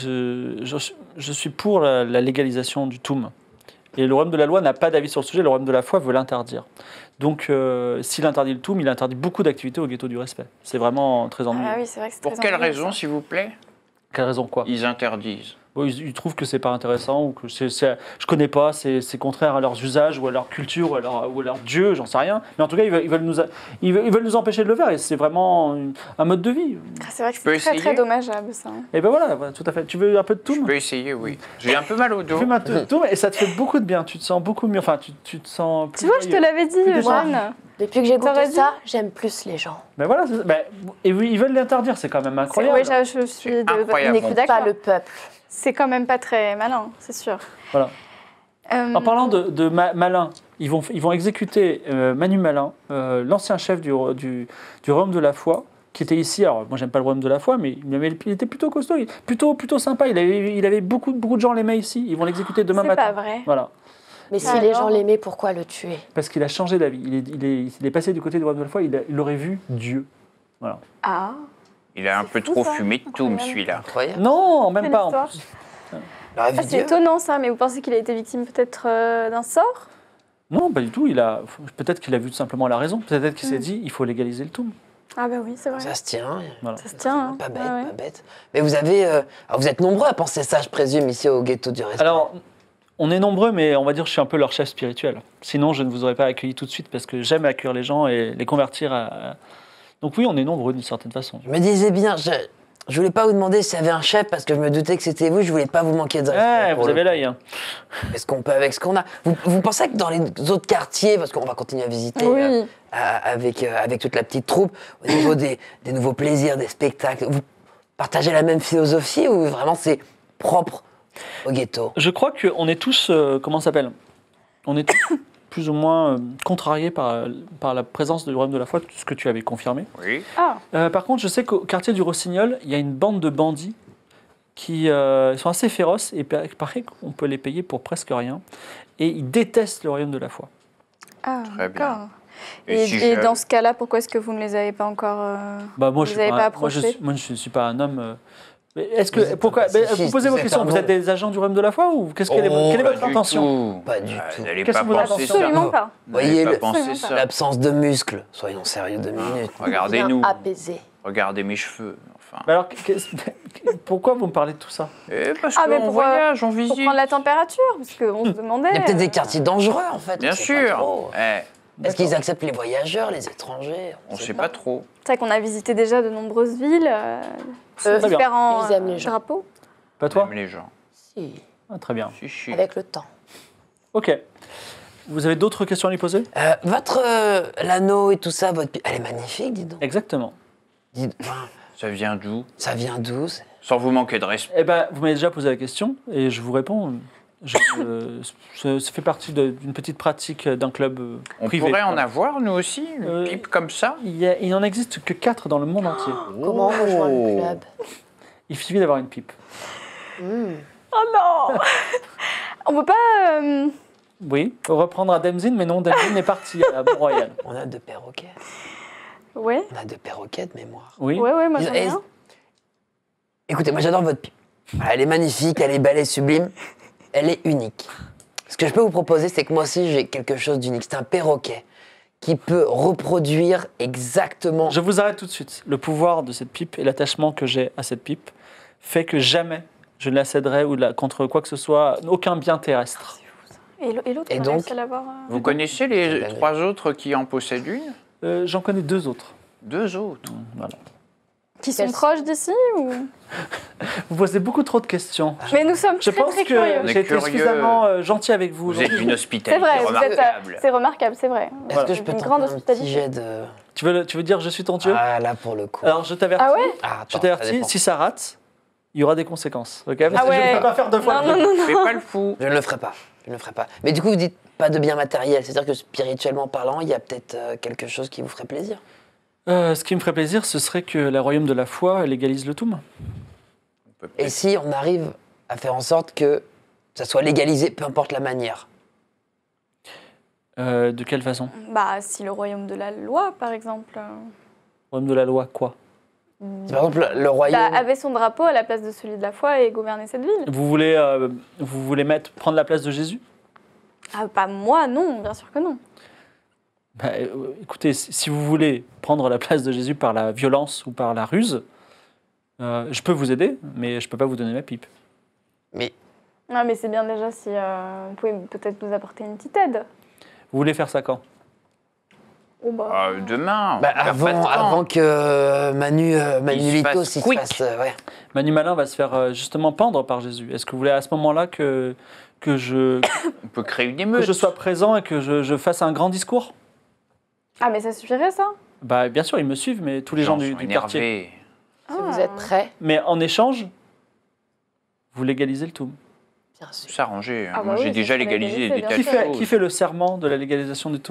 je suis pour la légalisation du toum. Et le royaume de la loi n'a pas d'avis sur le sujet, le royaume de la foi veut l'interdire. Donc, s'il interdit le toum, il interdit beaucoup d'activités au ghetto du respect. C'est vraiment très ennuyeux. Ah oui, c'est vrai que c'est Pour très quelle ennuyeux, raison, ça. s'il vous plaît? Quelle raison quoi? Ils interdisent. Bon, ils trouvent que c'est pas intéressant ou que je connais pas, c'est contraire à leurs usages ou à leur culture ou à leur dieu, j'en sais rien. Mais en tout cas, ils veulent nous empêcher de le faire et c'est vraiment un mode de vie. Ah, c'est vrai que peux c'est très, très essayer dommageable, ça. Et ben voilà, tout à fait. Tu veux un peu de Je toum? peux essayer, oui. J'ai un peu mal au dos. Fume un peu de toum et ça te fait beaucoup de bien. Tu te sens beaucoup mieux. Enfin, tu te sens plus Tu vois, je te joyeux. l'avais dit, Plus Jeanne. Depuis que j'ai T'aurais goûté dit ça, j'aime plus les gens. Ben voilà, et oui, ils veulent l'interdire, c'est quand même incroyable. Oui, je suis de incroyable. on est Bon. d'accord. Pas le peuple. C'est quand même pas très malin, c'est sûr. Voilà. En parlant de Malin, ils vont exécuter Manu Malin, l'ancien chef du royaume de la foi, qui était ici. Alors, moi, j'aime pas le royaume de la foi, mais il était plutôt costaud, plutôt sympa. Il avait beaucoup de gens l'aimaient ici. Ils vont l'exécuter demain C'est matin. pas vrai. Voilà. Mais si Alors les gens l'aimaient, pourquoi le tuer? Parce qu'il a changé d'avis. Il est passé du côté du royaume de la foi, il aurait vu Dieu. Voilà. Ah, Il a un peu fou, trop ça. fumé de toum, Incroyable. celui-là. Incroyable. Non, même quelle pas. En histoire. plus. Il aurait vu Ah, c'est Dieu. étonnant ça, mais vous pensez qu'il a été victime peut-être d'un sort? Non, pas du tout. Peut-être qu'il a vu tout simplement la raison. Peut-être qu'il s'est dit, il faut légaliser le tout. Ah bah oui, c'est vrai. Ça se tient. Voilà. Ça se tient. Hein. Pas bête, Ah ouais. pas bête. Mais vous avez... alors vous êtes nombreux à penser ça, je présume, ici au ghetto du restaurant. Alors, on est nombreux, mais on va dire que je suis un peu leur chef spirituel. Sinon, je ne vous aurais pas accueilli tout de suite parce que j'aime accueillir les gens et les convertir à... Donc oui, on est nombreux d'une certaine façon. Je me disais bien, je voulais pas vous demander s'il y avait un chef parce que je me doutais que c'était vous, je voulais pas vous manquer de respect. Ouais, pour vous le avez coup. l'œil. Hein. Est-ce qu'on peut avec ce qu'on a vous pensez que dans les autres quartiers, parce qu'on va continuer à visiter Oui. avec toute la petite troupe, au niveau des nouveaux plaisirs, des spectacles, vous partagez la même philosophie ou vraiment c'est propre au ghetto? Je crois qu'on est tous, comment ça s'appelle? On est tous plus ou moins contrariés par la présence du royaume de la foi, ce que tu avais confirmé. Oui. Ah, Par contre, je sais qu'au quartier du Rossignol, il y a une bande de bandits qui sont assez féroces et il paraît qu'on peut les payer pour presque rien. Et ils détestent le royaume de la foi. ah Très bien. d'accord. Et Et, si et je- dans ce cas-là, pourquoi est-ce que vous ne les avez pas encore... Bah, moi, Vous je avez suis pas pas, approché moi, je suis pas un homme. Mais est-ce Vous que êtes pourquoi un mais pacifiste, vous posez vos vous êtes questions? un Vous bon- êtes des agents du royaume de la foi ou quelle est Oh, votre Pas du intention? tout. Pas du Ah, tout. Vous n'allez Qu'est-ce pas que vous en penser pensez? ça. Absolument pas. Vous n'allez Voyez pas le- penser Absolument pas. ça. L'absence de muscles, soyons sérieux 2 minutes. Regardez-nous. Apaisé. Regardez mes cheveux. Enfin. Mais alors, pourquoi vous me parlez de tout ça? Parce Ah, mais qu'on pour, voyage, on Pour visite. prendre la température, parce qu'on se demandait... Il y a peut-être des quartiers dangereux en fait. Bien on sait pas sûr. trop. Est-ce qu'ils acceptent les voyageurs, les étrangers? On sait pas trop. C'est vrai qu'on a visité déjà de nombreuses villes, sous Très bien. différents Ils aiment les gens. drapeaux. Pas toi? Même les gens. Si, Ah, très bien. Si, si. avec le temps. Ok. Vous avez d'autres questions à lui poser? Votre l'anneau et tout ça, votre elle est magnifique, dis donc. Exactement. Ça vient d'où? Ça vient d'où? Sans vous manquer de respect. Eh ben, vous m'avez déjà posé la question et je vous réponds. Ça fait partie d'une petite pratique d'un club On privé. pourrait en Voilà. avoir, nous aussi, une pipe comme ça? Il n'en existe que 4 dans le monde entier. Comment rejoindre le club? Il suffit d'avoir une pipe. Oh non On peut pas... Oui, reprendre à Demzin, mais non, Demzin est parti à Mont-Royal. On a 2 perroquets. Ouais, On a 2 perroquets de mémoire. Oui. ouais, moi j'en ai Et- un. Écoutez, moi j'adore votre pipe. Voilà, elle est magnifique, elle est belle et sublime. Elle est unique. Ce que je peux vous proposer, c'est que moi aussi j'ai quelque chose d'unique. C'est un perroquet qui peut reproduire exactement. Je vous arrête tout de suite. Le pouvoir de cette pipe et l'attachement que j'ai à cette pipe fait que jamais je ne la céderai contre quoi que ce soit, aucun bien terrestre. Et l'autre, Et on a donc réussi à l'avoir... Vous connaissez les bien. 3 autres qui en possèdent une? J'en connais 2 autres. 2 autres. Voilà. Qui sont Quels- proches d'ici ou... Vous posez beaucoup trop de questions. Mais nous sommes Je très pense très que curieux. On est j'ai été curieux. suffisamment gentil avec vous. Vous êtes aujourd'hui. d'une C'est hospitalité vrai, remarquable. c'est remarquable, c'est vrai. Est-ce que je peux Une tenter grande un petit hospitalité. jet de. Tu veux dire je suis ton Dieu? Ah là pour le coup. Alors je t'avertis. Ah ouais Ah, Je attends, ça t'avertis, dépend. si ça rate, il y aura des conséquences. Ok? Parce Ah que je ouais. ne peux pas faire 2 fois. Non, le non, truc. non, non. Fais pas le fou. Je ne le ferai pas. Je ne le ferai pas. Mais du coup, vous dites pas de bien matériel. C'est-à-dire que spirituellement parlant, il y a peut-être quelque chose qui vous ferait plaisir. Ce qui me ferait plaisir, ce serait que la royaume de la foi légalise le toum. Et si on arrive à faire en sorte que ça soit légalisé, peu importe la manière. De quelle façon? Bah, si le royaume de la loi, par exemple, Royaume de la loi, quoi? Si par exemple, le royaume. avait son drapeau à la place de celui de la foi et gouverner cette ville. Vous voulez prendre la place de Jésus? Ah, pas moi, non, bien sûr que non. Bah, écoutez, si vous voulez prendre la place de Jésus par la violence ou par la ruse, je peux vous aider, mais je ne peux pas vous donner ma pipe. Mais Ah, mais c'est bien déjà si vous pouvez peut-être nous apporter une petite aide. Vous voulez faire ça quand? Oh, bah. Demain. on bah, perd pas de temps. avant que Manu Il se Lito fasse s'y quick. fasse. Ouais. Manu Malin va se faire justement pendre par Jésus. Est-ce que vous voulez à ce moment-là que je On peut créer une que émeute. je sois présent et que je fasse un grand discours? Ah, mais ça suffirait ça? Bah, bien sûr, ils me suivent, mais tous les gens sont du quartier. énervés. Si vous êtes prêts, Mais en écéchange, vous légalisez le tout. bien sûr. C'est arrangé. Ah bah Moi, oui, j'ai ça déjà serait légalisé légalisé, des bien tas Qui de sûr. fait, choses. qui fait le serment de la légalisation du tout?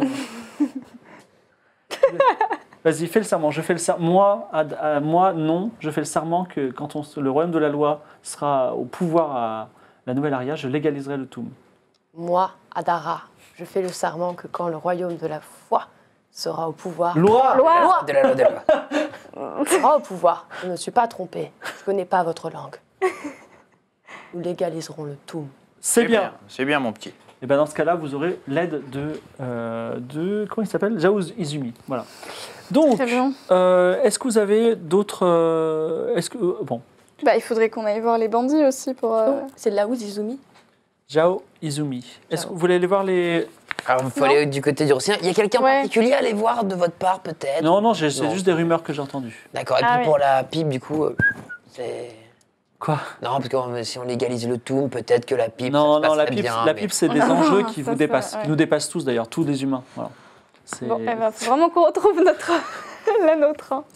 Vas-y, fais le serment. Je fais le serment. Moi, non. Je fais le serment que quand le royaume de la loi sera au pouvoir à la nouvelle aria, je légaliserai le tout. Moi, Adara, je fais le serment que quand le royaume de la foi sera au pouvoir, Loi. Loi De la loi, de la loi. sera au pouvoir, je ne me suis pas trompée, je ne connais pas votre langue. Nous légaliserons le tout. C'est bien. C'est bien, mon petit. Et ben dans ce cas-là, vous aurez l'aide de comment il s'appelle? Jaouz Izumi. Voilà. Donc, Très bien. est-ce que vous avez d'autres... est-ce que... bon, Bah, il faudrait qu'on aille voir les bandits aussi pour... C'est de là où Izumi. Jao Izumi. Est-ce que vous voulez aller voir les... Alors, il faut aller du côté du Rossien. Il y a quelqu'un en Ouais. particulier à aller voir de votre part, peut-être? Non, c'est Non. juste des rumeurs que j'ai entendues. D'accord. Et Ah puis oui. pour la pipe, du coup, c'est... Quoi? Non, parce que si on légalise le tout, peut-être que la pipe, Non, ça se la passerait pipe, bien, la mais- pipe c'est des Ah, enjeux qui ça, vous ça, dépassent, ouais. qui nous dépassent tous d'ailleurs, tous les humains. Voilà. C'est- Bon, eh ben, faut vraiment qu'on retrouve notre... la nôtre. Hein.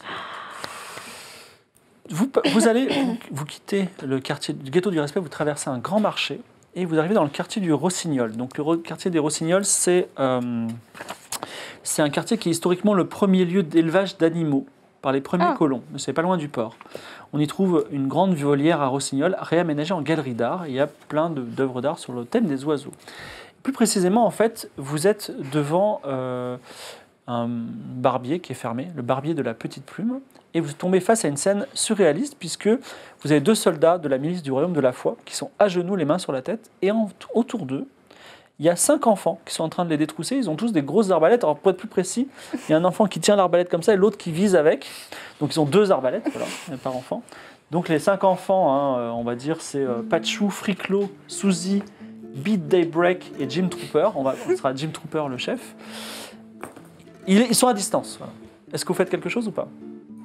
Vous allez, vous quittez le quartier du ghetto du respect, vous traversez un grand marché et vous arrivez dans le quartier du Rossignol. Donc quartier des Rossignols, c'est un quartier qui est historiquement le premier lieu d'élevage d'animaux par les premiers colons. C'est pas loin du port. On y trouve une grande volière à Rossignol réaménagée en galerie d'art. Il y a plein d'œuvres d'art sur le thème des oiseaux. Plus précisément, en fait, vous êtes devant un barbier qui est fermé, le barbier de la Petite Plume, et vous tombez face à une scène surréaliste puisque vous avez 2 soldats de la milice du Royaume de la Foi qui sont à genoux, les mains sur la tête, et autour d'eux, il y a 5 enfants qui sont en train de les détrousser. Ils ont tous des grosses arbalètes. Alors pour être plus précis, il y a un enfant qui tient l'arbalète comme ça et l'autre qui vise avec. Donc ils ont 2 arbalètes voilà, par enfant. Donc les 5 enfants, hein, on va dire, c'est Pachou, Friclo, Suzy, Beat Daybreak et Jim Trooper. On sera Jim Trooper le chef. Ils sont à distance. Voilà. Est-ce que vous faites quelque chose ou pas?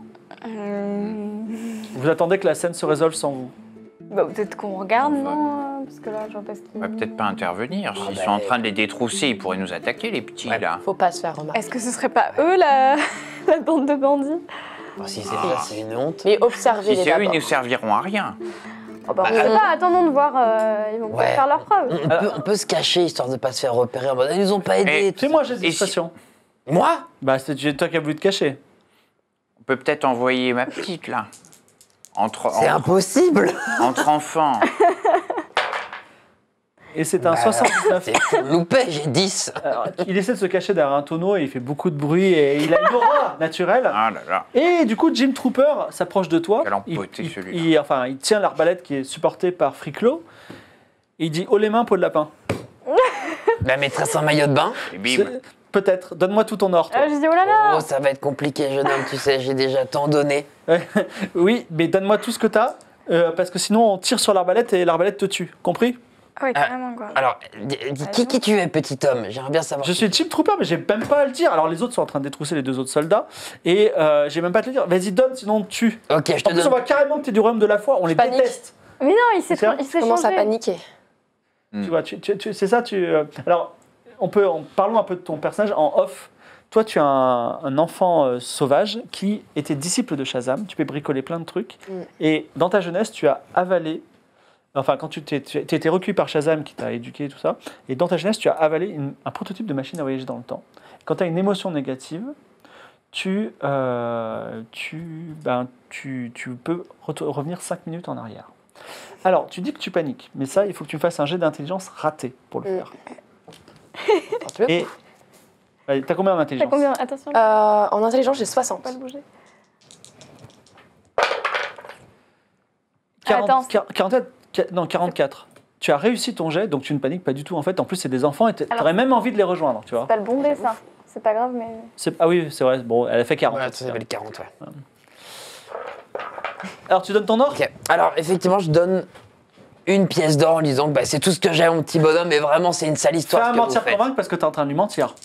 Vous attendez que la scène se résolve sans vous? Bah, peut-être qu'on regarde, non? Parce que là, je vois pas ce On va qu'il... peut-être pas intervenir. S'ils bah, sont en train de les détrousser, ils pourraient nous attaquer, les petits, là. Faut pas se faire remarquer. Est-ce que ce serait pas eux, la bande de bandits? Enfin, si c'est ça, c'est une honte. Mais observez-les Si c'est eux, ils d'abord. ne serviront à rien. Oh, bah, on sait pas, attendons de voir, ils vont Ouais. peut-être faire leurs preuves. On peut se cacher, histoire de pas se faire repérer en mode « Ils nous ont pas aidés Et tout Fais-moi j'ai Et des discrétion. ça. Moi? Bah, c'est toi qui as voulu te cacher. On peut peut-être envoyer ma petite, là. C'est impossible! Entre enfants. Et c'est un Bah, 79. C'est loupé, j'ai 10. Alors, il essaie de se cacher derrière un tonneau et il fait beaucoup de bruit et il a une aura naturelle. Ah là là. Et du coup, Jim Trooper s'approche de toi. Quel empoté, celui-là. Il tient l'arbalète qui est supportée par Friclo. Et il dit haut les mains, peau de lapin. La maîtresse en maillot de bain? Et bim. C'est- Peut-être. Donne-moi tout ton or. toi. Je dis, oh là là! Oh, ça va être compliqué, jeune homme, tu sais, j'ai déjà tant donné. Oui, mais donne-moi tout ce que t'as. Parce que sinon, on tire sur l'arbalète et l'arbalète te tue. Compris? Ah oui, carrément, quoi. Alors, dis qui tu es, petit homme? J'aimerais bien savoir. Je suis Jim Trooper, mais j'ai même pas à le dire. Alors, les autres sont en train de détrousser les 2 autres soldats. Et j'ai même pas à te le dire. Vas-y, donne, sinon on te tue. Ok, je En te plus, on donne. voit carrément que t'es du royaume de la foi. On les panique. déteste. Mais non, il s'est Tiens. Je commence à changé. paniquer. Tu vois, c'est ça. Alors, parlons un peu de ton personnage en off. Toi, tu as un enfant sauvage qui était disciple de Shazam. Tu peux bricoler plein de trucs. Et dans ta jeunesse, tu as avalé. Enfin, quand tu étais recueilli par Shazam qui t'a éduqué et tout ça. Et dans ta jeunesse, tu as avalé un prototype de machine à voyager dans le temps. Quand tu as une émotion négative, tu peux revenir 5 minutes en arrière. Alors, tu dis que tu paniques, mais ça, il faut que tu fasses un jet d'intelligence raté pour le faire. Alors, tu veux Et t'as combien en T'as intelligence? combien? Attention, En intelligence, j'ai 60. pas le bouger. 44. Tu as réussi ton jet, donc tu ne paniques pas du tout en fait. En plus, c'est des enfants et tu Alors- aurais même envie de les rejoindre, tu vois. Pas le bon dé, ça. C'est pas grave, mais... Ah oui, c'est vrai. Bon, elle a fait 40. Ouais, ça s'appelle 40, ouais. Alors, tu donnes ton or? Ok, alors effectivement, je donne une pièce d'or en disant que bah, c'est tout ce que j'ai, mon petit bonhomme, mais vraiment, c'est une sale Fais histoire. un ce que mentir vous faites. convaincre parce que tu es en train de lui mentir.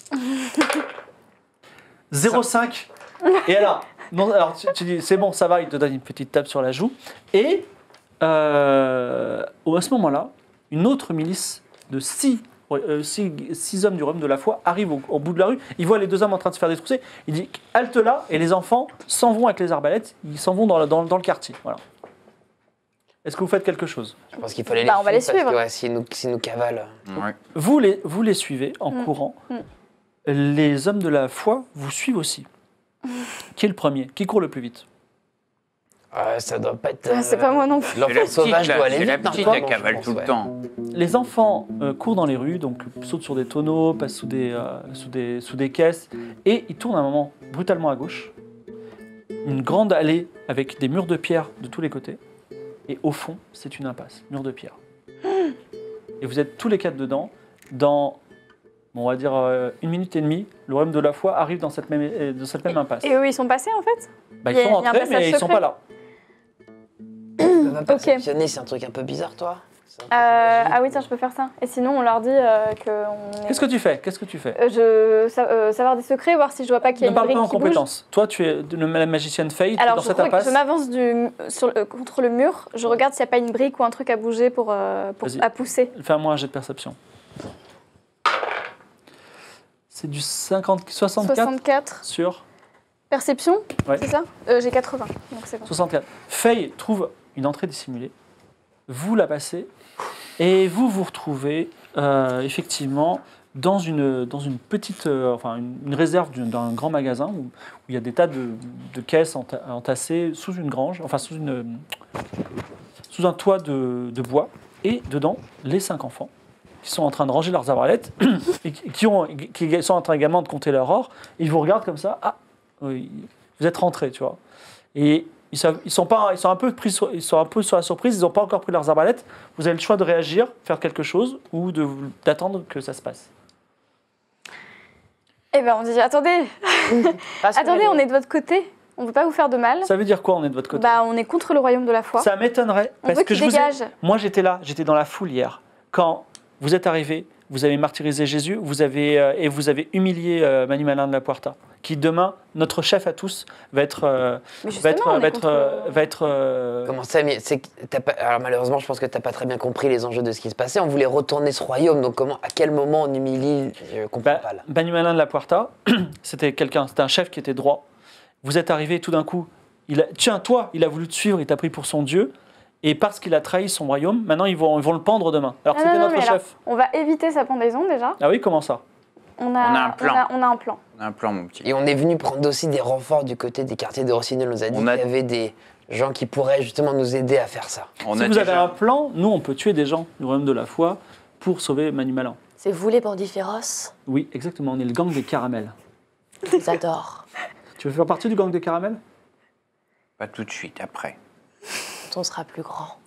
0,5. Et alors, non, alors tu dis, c'est bon, ça va, il te donne une petite tape sur la joue. Et à ce moment-là, une autre milice de 6 hommes du royaume de la foi arrive au bout de la rue. Il voit les 2 hommes en train de se faire détrousser. Il dit halte là, et les enfants s'en vont avec les arbalètes. Ils s'en vont dans le quartier. Voilà. Est-ce que vous faites quelque chose? Je pense qu'il fallait Bah, on va les suivre. suivre. Parce que, ouais, s'ils nous cavalent. Ouais. Vous les suivez en courant. Les hommes de la foi vous suivent aussi. Qui est le premier? Qui court le plus vite? Ça doit pas être. Ah, c'est pas moi non plus. C'est la L'enfant petite, sauvage là, doit aller c'est la vite. petite, non, elle je cavale pense, tout le ouais. temps. Les enfants courent dans les rues, donc sautent sur des tonneaux, passent sous des caisses, et ils tournent un moment brutalement à gauche. Une grande allée avec des murs de pierre de tous les côtés, et au fond, c'est une impasse, mur de pierre. Et vous êtes tous les 4 dedans, dans on va dire 1 minute et demie, le royaume de la foi arrive dans cette même impasse. Et eux, ils sont passés en fait Bah, il ils y a- sont il y a un rentrés, passage mais ils sont secret. pas là. Tu peux pas Ok. perceptionner, c'est un truc un peu bizarre, toi. C'est un truc Ah oui, magique, tiens, je peux faire ça. Et sinon, on leur dit qu'on est... Qu'est-ce que tu fais Qu'est-ce que tu fais savoir des secrets, voir si je vois pas qu'il y a Ne une parle brique pas en qui bouge. compétence. Toi, tu es la magicienne Faye, tu es Alors, dans je, cette crois que impasse. je m'avance contre le mur, je regarde s'il n'y a pas une brique ou un truc à bouger pour Vas-y. à pousser. Fais-moi un jet de perception. C'est du 64 64. sur Perception, Ouais. c'est ça J'ai 80, donc c'est bon. 64. Faye trouve une entrée dissimulée. Vous la passez et vous vous retrouvez effectivement dans une petite, une réserve d'un grand magasin où il y a des tas de caisses entassées sous une grange, enfin sous un toit de bois. Et dedans, les 5 enfants qui sont en train de ranger leurs arbalètes et qui sont en train également de compter leur or. Ils vous regardent comme ça. Ah, oui, vous êtes rentrés, tu vois. Et ils sont un peu sur la surprise. Ils n'ont pas encore pris leurs arbalètes. Vous avez le choix de réagir, faire quelque chose ou d'attendre que ça se passe. Eh ben on dit, attendez, attendez, on est de votre côté, on ne veut pas vous faire de mal. Ça veut dire quoi, on est de votre côté? Bah, on est contre le royaume de la foi. Ça m'étonnerait. On Parce veut que qu'il dégage. Moi, j'étais là, j'étais dans la foule hier. Quand vous êtes arrivés, vous avez martyrisé Jésus, vous avez humilié Manu Malin de la Puerta, qui demain, notre chef à tous, va être. Mais justement, on est contre- Comment ça, mais c'est que alors malheureusement, je pense que t'as pas très bien compris les enjeux de ce qui se passait. On voulait retourner ce royaume, donc à quel moment on humilie, je comprends pas là. Manu Malin de la Puerta, c'était un chef qui était droit. Vous êtes arrivé tout d'un coup, tiens, toi, il a voulu te suivre, il t'a pris pour son Dieu. Et parce qu'il a trahi son royaume, maintenant ils vont le pendre demain. Alors que Ah, c'était non, notre mais chef. alors, on va éviter sa pendaison déjà. Ah oui, comment ça? On a un plan. On a un plan. On a un plan, mon petit. Et on est venu prendre aussi des renforts du côté des quartiers de Rossignol. On nous a dit On a- qu'il y avait des gens qui pourraient justement nous aider à faire ça. On Si a vous avez déjà- un plan, nous on peut tuer des gens du royaume de la foi pour sauver Manu Malin. C'est vous les bandits féroces. Oui, exactement, on est le gang des caramels. Je vous adore. Tu veux faire partie du gang des caramels? Pas tout de suite, après. Quand on sera plus grand.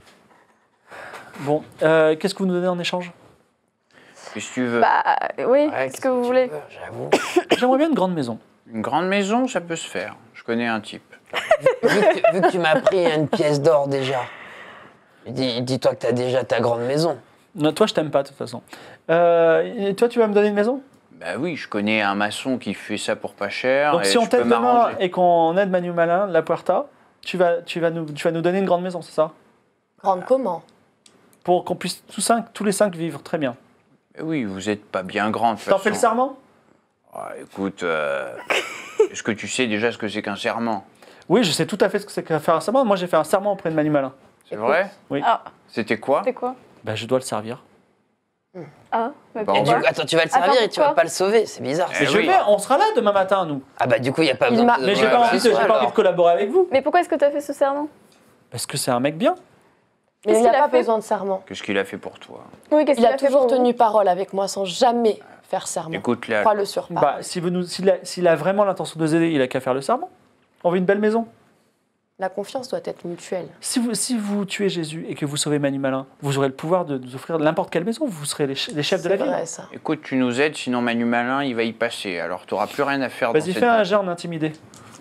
Bon, qu'est-ce que vous nous donnez en échange? Qu'est-ce que tu veux? Bah oui, Ouais, qu'est-ce que vous tu voulez veux, j'avoue. J'aimerais bien une grande maison. Une grande maison, ça peut se faire. Je connais un type. Vu que tu m'as pris une pièce d'or déjà, dis-toi que t'as déjà ta grande maison. Non, toi, je t'aime pas de toute façon. Et toi, tu vas me donner une maison? Bah oui, je connais un maçon qui fait ça pour pas cher. Donc et si on je peux t'aide demain m'arranger. et qu'on aide Manu Malin de la Puerta, tu vas nous donner une grande maison, c'est ça? Grande comment? Pour qu'on puisse tous les 5 vivre, très bien. Mais oui, vous êtes pas bien grand. de toute T'en fais le façon. serment? Ah, écoute, est-ce que tu sais déjà ce que c'est qu'un serment? Oui, je sais tout à fait ce que c'est que faire un serment. Moi, j'ai fait un serment auprès de Manu Malin. C'est vrai? Oui. Ah, C'était quoi? c'est quoi Ben, je dois le servir. Ah, mais Bon, Et du pourquoi coup, attends, tu vas le servir Attends, et tu vas pourquoi pas le sauver, c'est bizarre. Eh Mais oui. on sera là demain matin, nous. Ah bah du coup, il n'y a pas Il besoin m'a- de... Mais j'ai pas envie ce de- soir, j'ai pas envie alors. de collaborer avec vous. Mais pourquoi est-ce que tu as fait ce serment Parce que c'est un mec bien. Mais Qu'est-ce il n'a qu'il a pas fait besoin de serment. Qu'est-ce qu'il a fait pour toi? Oui, qu'est-ce Il qu'il a a fait toujours pour vous tenu parole avec moi sans jamais faire serment. Écoute, là, Crois-le sur parole. Bah, s'il a vraiment l'intention de nous aider, il a qu'à faire le serment. On veut une belle maison. La confiance doit être mutuelle. Si vous tuez Jésus et que vous sauvez Manu Malin, vous aurez le pouvoir de nous offrir n'importe quelle maison. Vous serez les chefs de la C'est ville. vrai, ça. écoute, tu nous aides, sinon Manu Malin, il va y passer. Alors, tu n'auras plus rien à faire dans Vas-y, cette fais un ville. jet en intimidé.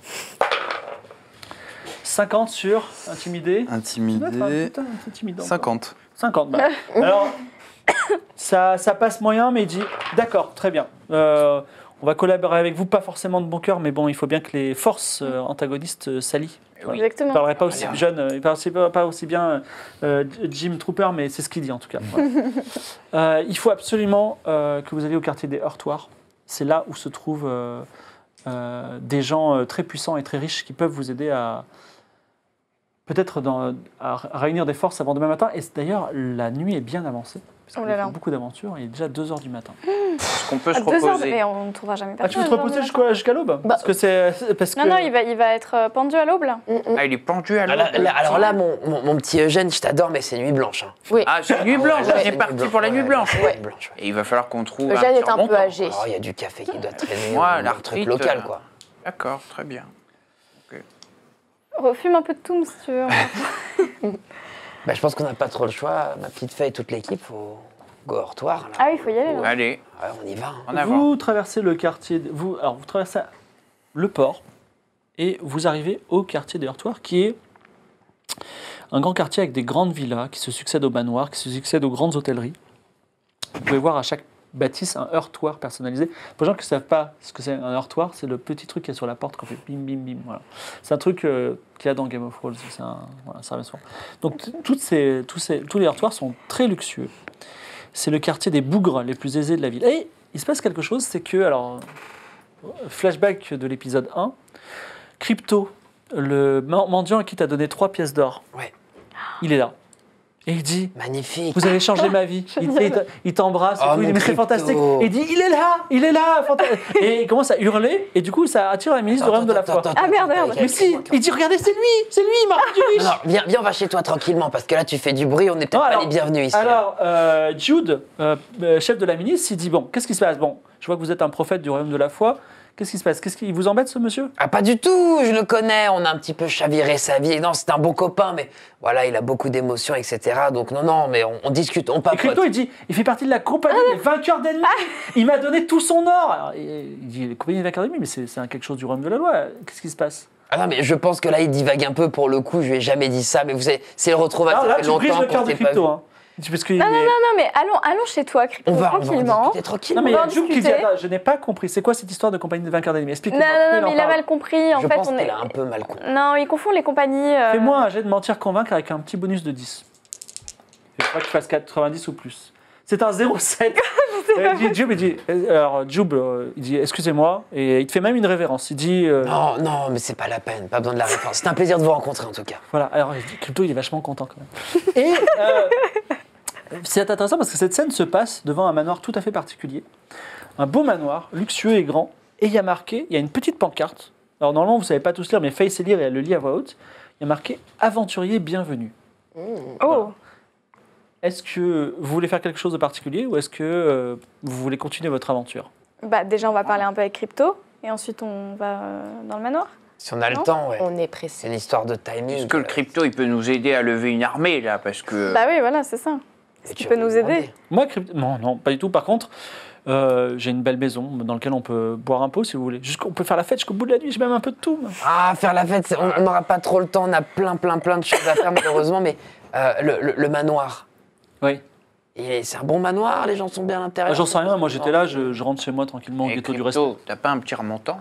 50 sur intimidé. Intimidé. Putain, c'est intimidant. 50. 50. Bah. Alors, ça passe moyen, mais il dit d'accord, très bien. On va collaborer avec vous, pas forcément de bon cœur, mais bon, il faut bien que les forces antagonistes s'allient. Oui. Il ne Exactement. parlerait pas aussi Allez, jeune, il parlerait pas aussi bien Jim Trooper, mais c'est ce qu'il dit en tout cas. Voilà. Il faut absolument que vous alliez au quartier des Heurtoirs. C'est là où se trouvent des gens très puissants et très riches qui peuvent vous aider à peut-être à réunir des forces avant demain matin. Et d'ailleurs, la nuit est bien avancée. Parce Oh qu'il là y a là. beaucoup d'aventures. Il est déjà 2h du matin. Est-ce qu'on peut se À 2 heures, reposer? mais on ne trouvera jamais Ah, tu veux personne. te reposer jusqu'à l'aube Parce que parce que Non, non, il va être pendu à l'aube là. Ah, il est pendu à Ah, l'aube. alors là, mon petit Eugène, je t'adore, mais c'est nuit blanche. Hein. Oui. Ah, c'est nuit blanche, Ouais, on c'est est parti blanche, pour la nuit ouais, blanche. ouais, nuit blanche, ouais. Et il va falloir qu'on trouve Eugène est petit un peu remontant. âgé. Oh, il y a du café qui doit traîner. Moi, un truc l'arthrite, local, quoi. D'accord, très bien. Refume un peu de toum si tu veux. Bah, je pense qu'on n'a pas trop le choix. Ma petite feuille et toute l'équipe, faut Go-hortoir, là. Ah oui, il faut y aller. Là. Allez, Ouais, on y va. hein. en avant. Vous traversez le quartier, vous traversez le port et vous arrivez au quartier des heurtoirs qui est un grand quartier avec des grandes villas qui se succèdent aux manoirs, qui se succèdent aux grandes hôtelleries. Vous pouvez voir à chaque bâtisse un heurtoir personnalisé. Pour les gens qui ne savent pas ce que c'est un heurtoir, c'est le petit truc qui est sur la porte qu'on fait bim bim bim. Voilà. C'est un truc qu'il y a dans Game of Thrones. Ça revient souvent. Donc tous les heurtoirs sont très luxueux. C'est le quartier des bougres les plus aisés de la ville. Et il se passe quelque chose, c'est que, alors, flashback de l'épisode 1, Crypto, le mendiant à qui t'a donné 3 pièces d'or, Ouais. il est là. Et il dit, Magnifique. vous avez changé ma vie. Il t'embrasse, et Oh, tout, il dit, mon mais c'est Crypto. fantastique. Et il dit, il est là. Et il commence à hurler, et du coup, ça attire la ministre du royaume de la foi. Ah, merde. Mais si, il dit, regardez, c'est lui, il m'a rendu riche. Non, viens, on va chez toi tranquillement, parce que là, tu fais du bruit, on n'est peut-être Non, pas alors- les bienvenus ici. Alors, Jude, chef de la milice, il dit, bon, qu'est-ce qui se passe? Bon, je vois que vous êtes un prophète du royaume de la foi. Qu'est-ce qui se passe? Qu'est-ce qui vous embête, ce monsieur? Ah, pas du tout, je le connais, on a un petit peu chaviré sa vie. Non, c'est un bon copain, mais voilà, il a beaucoup d'émotions, etc. Donc non, mais on discute, on Et papote. Crypto, il dit, il fait partie de la compagnie des vainqueurs d'ennemis. Il m'a donné tout son or. Alors, il dit, la compagnie des vainqueurs d'ennemis, mais c'est quelque chose du royaume de la loi. Qu'est-ce qui se passe? Ah non, mais je pense que là, il divague un peu pour le coup, je lui ai jamais dit ça, mais vous savez, c'est le retrouvaille, Alors ça là, fait tu brises longtemps le cœur qu'on de s'est pas Crypto. vu. Hein. Parce que Non, mais allons chez toi, Crypto, On va en tranquillement. discuter tranquille. Non, mais il y On a va en Jude qui dit, discuter. attends, je n'ai pas compris. C'est quoi cette histoire de compagnie des vainqueurs d'ennemis? Non, Explique-moi. mais il a mal compris. En Je fait, pense on qu'il est. a un peu mal compris. Non, il confond les compagnies. Fais-moi un jet de mentir convaincre avec un petit bonus de 10. Il faut pas que tu fasses 90 ou plus. C'est un 0,7. Joub, il dit excusez-moi, et il te fait même une révérence. Il dit Non, mais c'est pas la peine, pas besoin de la réponse. C'est un plaisir de vous rencontrer en tout cas. voilà. Alors Crypto, il est vachement content quand même. Et c'est intéressant parce que cette scène se passe devant un manoir tout à fait particulier, un beau manoir, luxueux et grand. Et il y a marqué, il y a une petite pancarte. Alors normalement, vous savez pas tous lire, mais Faye sait lire et elle le lit à voix haute. Il y a marqué aventurier bienvenue. Oh, Est-ce que vous voulez faire quelque chose de particulier ou est-ce que vous voulez continuer votre aventure? bah déjà, on va parler un peu avec Crypto. Et ensuite, on va dans le manoir. Si on a le Non. temps, ouais. On est C'est pressé. une histoire de timing. Est-ce que le crypto, il peut nous aider à lever une armée, là? Parce que... Bah oui, voilà, c'est ça. Et Est-ce tu qu'il vas peut nous lui demander. aider? Moi, non, pas du tout. Par contre, j'ai une belle maison dans laquelle on peut boire un pot si vous voulez. On peut faire la fête jusqu'au bout de la nuit, j'ai même un peu de tout. moi. Ah, faire la fête, on n'aura pas trop le temps, on a plein de choses à faire malheureusement, mais le manoir, Oui. c'est un bon manoir, les gens sont bien à l'intérieur. J'en sais rien, moi j'étais là, je rentre chez moi tranquillement au Et ghetto du respect. crypto, t'as pas un petit remontant?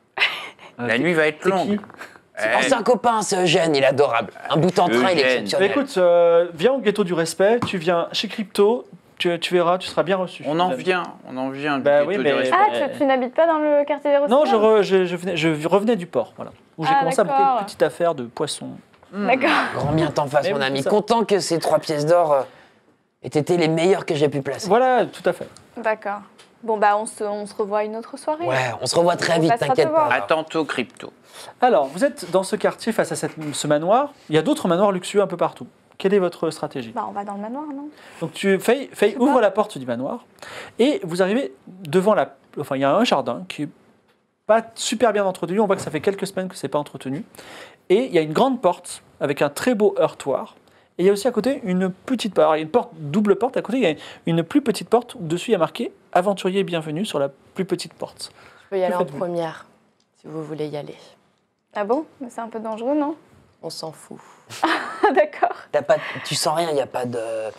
La T'es- nuit va être t'es qui longue. Oh, c'est un copain, c'est Eugène, il est adorable. Un bout en train, il est Eugène. exceptionnel. Écoute, viens au ghetto du respect, tu viens chez Crypto, tu verras, tu seras bien reçu. On en vient du Bah ghetto oui, du mais- respect. Ah, tu n'habites pas dans le quartier des Non, Rossignol? je revenais du port, voilà. Où j'ai Ah, commencé à monter d'accord. une petite affaire de poisson. D'accord. Grand bien t'en fasse, Mais mon oui, ami. c'est ça. Content que ces 3 pièces d'or aient été les meilleures que j'ai pu placer. Voilà, tout à fait. D'accord. Bon, bah, on se revoit une autre soirée. Ouais, on se revoit très On vite, passera t'inquiète te voir. pas. À tantôt, crypto. Alors, vous êtes dans ce quartier face à ce manoir. Il y a d'autres manoirs luxueux un peu partout. Quelle est votre stratégie? Bah, on va dans le manoir, non? Donc Faye ouvre la porte du manoir et vous arrivez devant il y a un jardin qui est pas super bien entretenu. On voit que ça fait quelques semaines que c'est pas entretenu. Et il y a une grande porte avec un très beau heurtoir. Et il y a aussi à côté une petite porte. Alors, il y a une porte, double porte. À côté, il y a une plus petite porte où dessus il y a marqué aventurier bienvenue sur la plus petite porte. Je peux y aller en faites-vous? première, si vous voulez y aller. Ah bon? Mais c'est un peu dangereux, non? On s'en fout. Ah, d'accord. Tu sens rien, il n'y a pas de.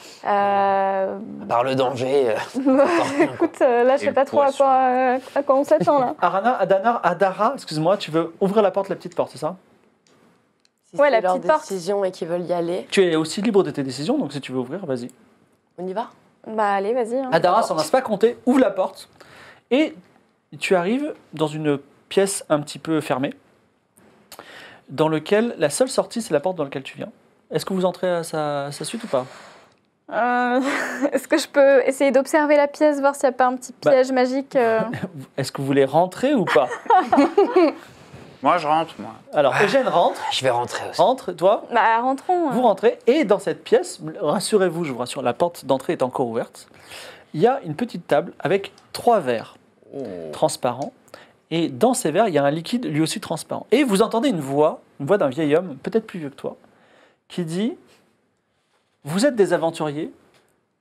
Euh... À part le danger. Écoute, là, je Et sais pas le trop à quoi on s'attend, là. Adara, excuse-moi, tu veux ouvrir la porte de la petite porte, c'est ça? Si Ouais, c'est la leur petite porte. décision et qu'ils veulent y aller, Tu es aussi libre de tes décisions, donc si tu veux ouvrir, vas-y. on y va? Bah, allez, vas-y. Hein. Adara s'en laisse pas compter, ouvre la porte et tu arrives dans une pièce un petit peu fermée dans laquelle la seule sortie c'est la porte dans laquelle tu viens. Est-ce que vous entrez à sa suite ou pas? Est-ce que je peux essayer d'observer la pièce, voir s'il n'y a pas un petit Bah. piège magique Est-ce que vous voulez rentrer ou pas? Moi, je rentre, moi. Alors Eugène rentre, Je vais rentrer aussi. toi, Bah, rentrons. vous rentrez et dans cette pièce, rassurez-vous, je vous rassure, la porte d'entrée est encore ouverte. Il y a une petite table avec 3 verres transparents. Et dans ces verres, il y a un liquide lui aussi transparent. Et vous entendez une voix d'un vieil homme, peut-être plus vieux que toi, qui dit « Vous êtes des aventuriers,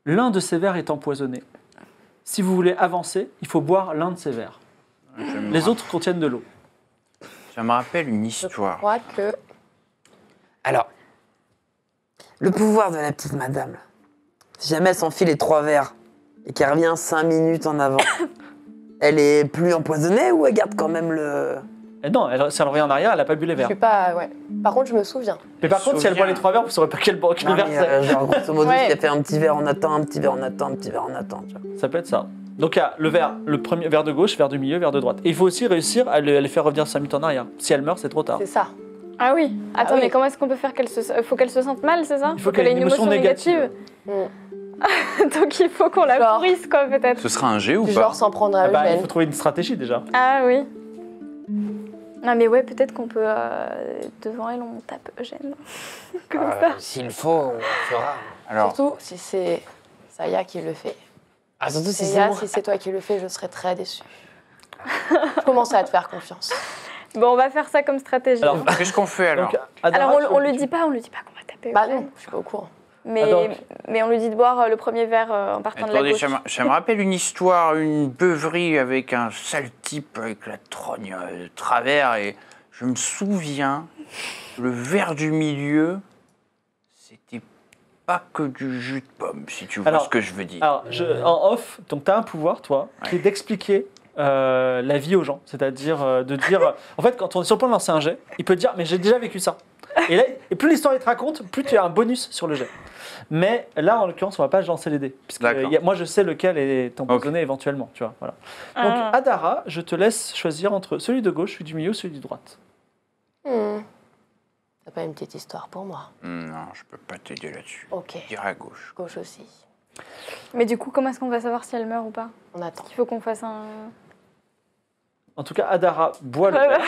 L'un de ces verres est empoisonné. Si vous voulez avancer, il faut boire l'un de ces verres. Les autres contiennent de l'eau. Ça me rappelle une Je histoire. crois que... Alors, le pouvoir de la petite madame, là. Si jamais elle s'enfile les 3 verres et qu'elle revient 5 minutes en avant, elle est plus empoisonnée ou elle garde quand même le... Et non, si elle revient en arrière, elle n'a pas bu les Je verres. suis pas... Ouais. Par contre, je me souviens. Mais par contre, si elle boit les 3 verres, vous ne saurez pas quel Non, verre mais, c'est. genre, grosso modo, Ouais. si elle fait un petit verre en attend, un petit verre en attend, un petit verre en attend, tu vois. Ça peut être ça. Donc il y a le premier verre de gauche, verre du milieu, verre de droite. Et il faut aussi réussir à les faire revenir 5 minutes en arrière. Si elle meurt, c'est trop tard. C'est ça. Ah oui. Attends, oui. mais comment est-ce qu'on peut faire qu'elle se... Faut qu'elle se sente mal, c'est ça? Il faut qu'elle ait une émotion négative. Mm. Donc il faut qu'on la Genre. pourrisse, quoi, peut-être. Ce sera un G ou Du pas genre s'en prendre à Ah bah, il Eugène. faut trouver une stratégie déjà. Ah oui. Non mais ouais, peut-être qu'on peut... devant elle, on tape Eugène. Comme ça. S'il faut, on le fera. Alors, Surtout si c'est Saya qui le fait. Ah, surtout si c'est Saya, moi. si c'est toi qui le fais, je serais très déçue. Je commence à te faire confiance. Bon, on va faire ça comme stratégie. Alors, qu'est-ce qu'on fait alors? Donc, Adara, Alors tu on vois, lui tu- dit pas qu'on va taper Bah Eugène. non, je suis pas au courant. Mais, Ah, donc. mais on lui dit de boire le premier verre en partant de la Attendez, gauche. ça me rappelle une histoire, une beuverie avec un sale type avec la trogne de travers. Et je me souviens, le verre du milieu, c'était pas que du jus de pomme, si tu vois Alors- ce que je veux dire. Alors, en off, donc tu as un pouvoir, toi, qui est d'expliquer la vie aux gens. C'est-à-dire de dire. En fait, quand on est sur le point de lancer un jet, il peut te dire mais j'ai déjà vécu ça. Et, là, et plus l'histoire il te raconte, plus tu as un bonus sur le jet. Mais là, en l'occurrence, on va pas lancer les dés. Puisque D'accord. moi, je sais lequel est empoisonné éventuellement. Tu vois, voilà. Donc, Ah. Adara, je te laisse choisir entre celui de gauche, celui du milieu, celui de droite. T'as pas une petite histoire pour moi? Non, je peux pas t'aider là-dessus. Ok. Je dirais à gauche. Gauche aussi. Mais du coup, comment est-ce qu'on va savoir si elle meurt ou pas? On attend. Il faut qu'on fasse un... En tout cas, Adara boit le Voilà. verre.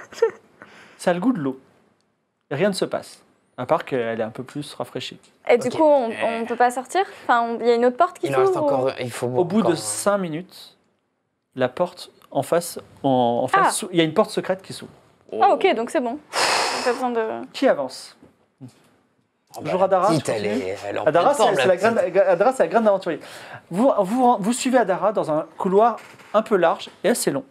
Ça a le goût de l'eau. Et rien ne se passe. À part qu'elle est un peu plus rafraîchie. Et du Ok. coup, on peut pas sortir? Enfin, il y a une autre porte qui Il en reste s'ouvre ou- encore... Il faut Au bout de encore- 5 minutes, la porte en face, il y a une porte secrète qui s'ouvre. Ah ok, donc c'est bon. On a pas besoin de... Qui avance Oh, Toujours la Adara, petite, tu elle continues est en Adara, pleine forme, c'est la la grande, petite. Adara, c'est la grande aventurier. Vous suivez Adara dans un couloir un peu large et assez long.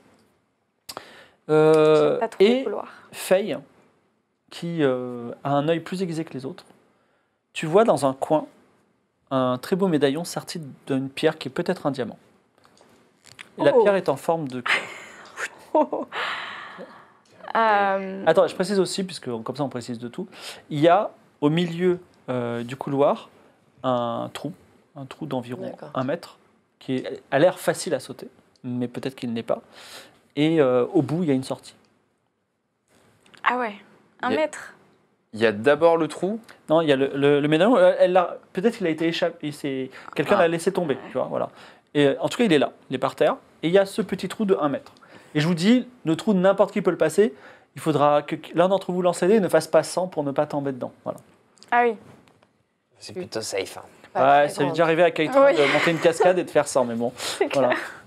J'aime pas trop le Et couloir. Faye, qui a un œil plus aiguisé que les autres, tu vois dans un coin un très beau médaillon serti d'une pierre qui est peut-être un diamant. Et la Oh. pierre est en forme de cœur. Attends, je précise aussi, puisque comme ça on précise de tout, il y a au milieu du couloir un trou d'environ D'accord. 1 mètre, qui a l'air facile à sauter, mais peut-être qu'il n'est pas. Et au bout, il y a une sortie. Ah ouais, 1 Il y a- mètre. Il y a d'abord le trou. Non, il y a le médaillon, peut-être qu'il a été échappé, quelqu'un l'a laissé tomber, tu vois, voilà. Et en tout cas, il est là, il est par terre, et il y a ce petit trou de 1 mètre. Et je vous dis, le trou, n'importe qui peut le passer, il faudra que l'un d'entre vous lance les dés et ne fasse pas 100 pour ne pas tomber dedans. Voilà. Ah oui. C'est plutôt safe. Hein. Pas Ouais, très ça m'est grande. déjà arrivé à Keitra Oui. de monter une cascade et de faire 100, mais bon, voilà.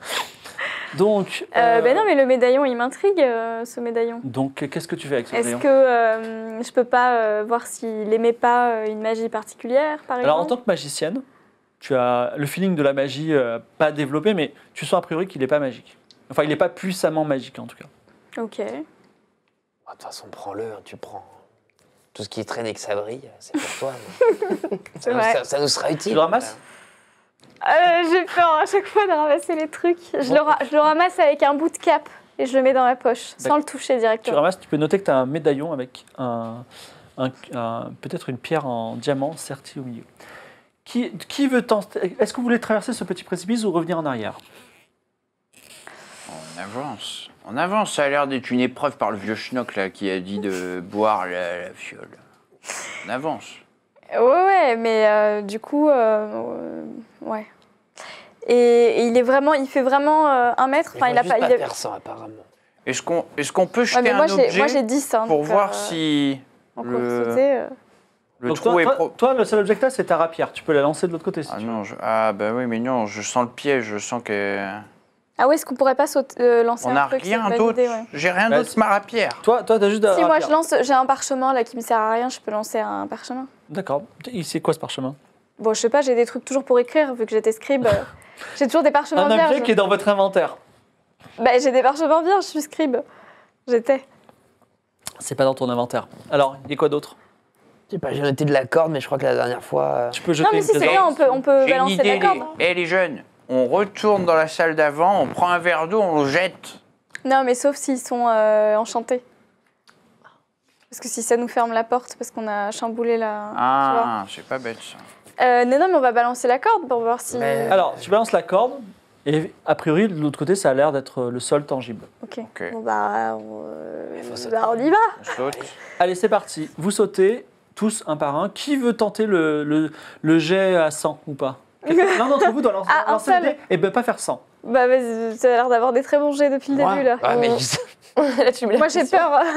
Donc, Ben non, mais le médaillon, il m'intrigue, ce médaillon. donc qu'est-ce que tu fais avec ce Est-ce médaillon que je peux pas voir s'il aimait pas une magie particulière, par Alors, en exemple? tant que magicienne, tu as le feeling de la magie pas développé, mais tu sens a priori qu'il n'est pas magique. Enfin, il n'est pas puissamment magique, en tout cas. Ok. De toute façon, prends-le, hein, tu prends. Tout ce qui traîne et que ça brille, c'est pour toi. C'est vrai. Ça nous sera utile. Tu le ramasses J'ai peur à chaque fois de ramasser les trucs. Je le ramasse avec un bout de cap et je le mets dans ma poche, sans D'accord. le toucher Tu directement. ramasses, tu peux noter que tu as un médaillon avec peut-être une pierre en diamant sertie au milieu. Qui veut tenter... Est-ce que vous voulez traverser ce petit précipice ou revenir en arrière? On avance. On avance. Ça a l'air d'être une épreuve par le vieux schnock là, qui a dit de boire la fiole. On avance. Ouais, mais du coup, ouais. Et il fait vraiment 1 mètre. Il Enfin, il va a juste pas. pas il a- faire ça, apparemment. Est-ce qu'on peut Ouais, jeter mais un moi, j'ai objet 10. Hein, pour donc, voir si on peut le- sauter. le Donc trou toi, est toi- pro... toi, le seul objectif, c'est ta rapière. Tu peux la lancer de l'autre côté si Ah tu veux. non, bah oui, mais non, je sens le piège, je sens que... Ah ouais, est-ce qu'on pourrait pas sauter, lancer On un n'a truc? rien c'est une bonne d'autre. idée, ouais. J'ai rien Bah, d'autre que ma rapière. Toi, t'as juste de Si moi rapière. je lance, j'ai un parchemin là qui me sert à rien, je peux lancer un parchemin. D'accord. C'est quoi ce parchemin? Bon, je sais pas, j'ai des trucs toujours pour écrire, vu que j'étais scribe. J'ai toujours des parchemins Un objet vierges. qui est dans votre inventaire. Bah, j'ai des parchemins vierges, je suis scribe. J'étais. C'est pas dans ton inventaire. Alors, il y a quoi d'autre? Je sais pas, j'ai noté de la corde, mais je crois que la dernière fois. Tu peux jeter Non, mais une si c'est pièce bien, d'or. on peut J'ai une balancer idée, la corde. les jeunes. On retourne dans la salle d'avant, on prend un verre d'eau, on le jette. Non, mais sauf s'ils sont enchantés. Parce que si ça nous ferme la porte, parce qu'on a chamboulé la. Ah, c'est pas bête ça. Non, mais on va balancer la corde pour voir si. Mais- Alors, tu balances la corde, et a priori, de l'autre côté, ça a l'air d'être le sol tangible. Ok. Ok. Bon, bah, faut sauter. bah, on y va. On saute. Allez, c'est parti. Vous sautez, tous un par un. Qui veut tenter le jet à 100 ou pas? L'un d'entre vous doit lancer, Ah, un lancer le seul. dé et pas faire 100. Bah, vas-y, ça a l'air d'avoir des très bons jets depuis le Moi début, là. Ouais, mais Là, tu me la Moi, j'ai pression. peur.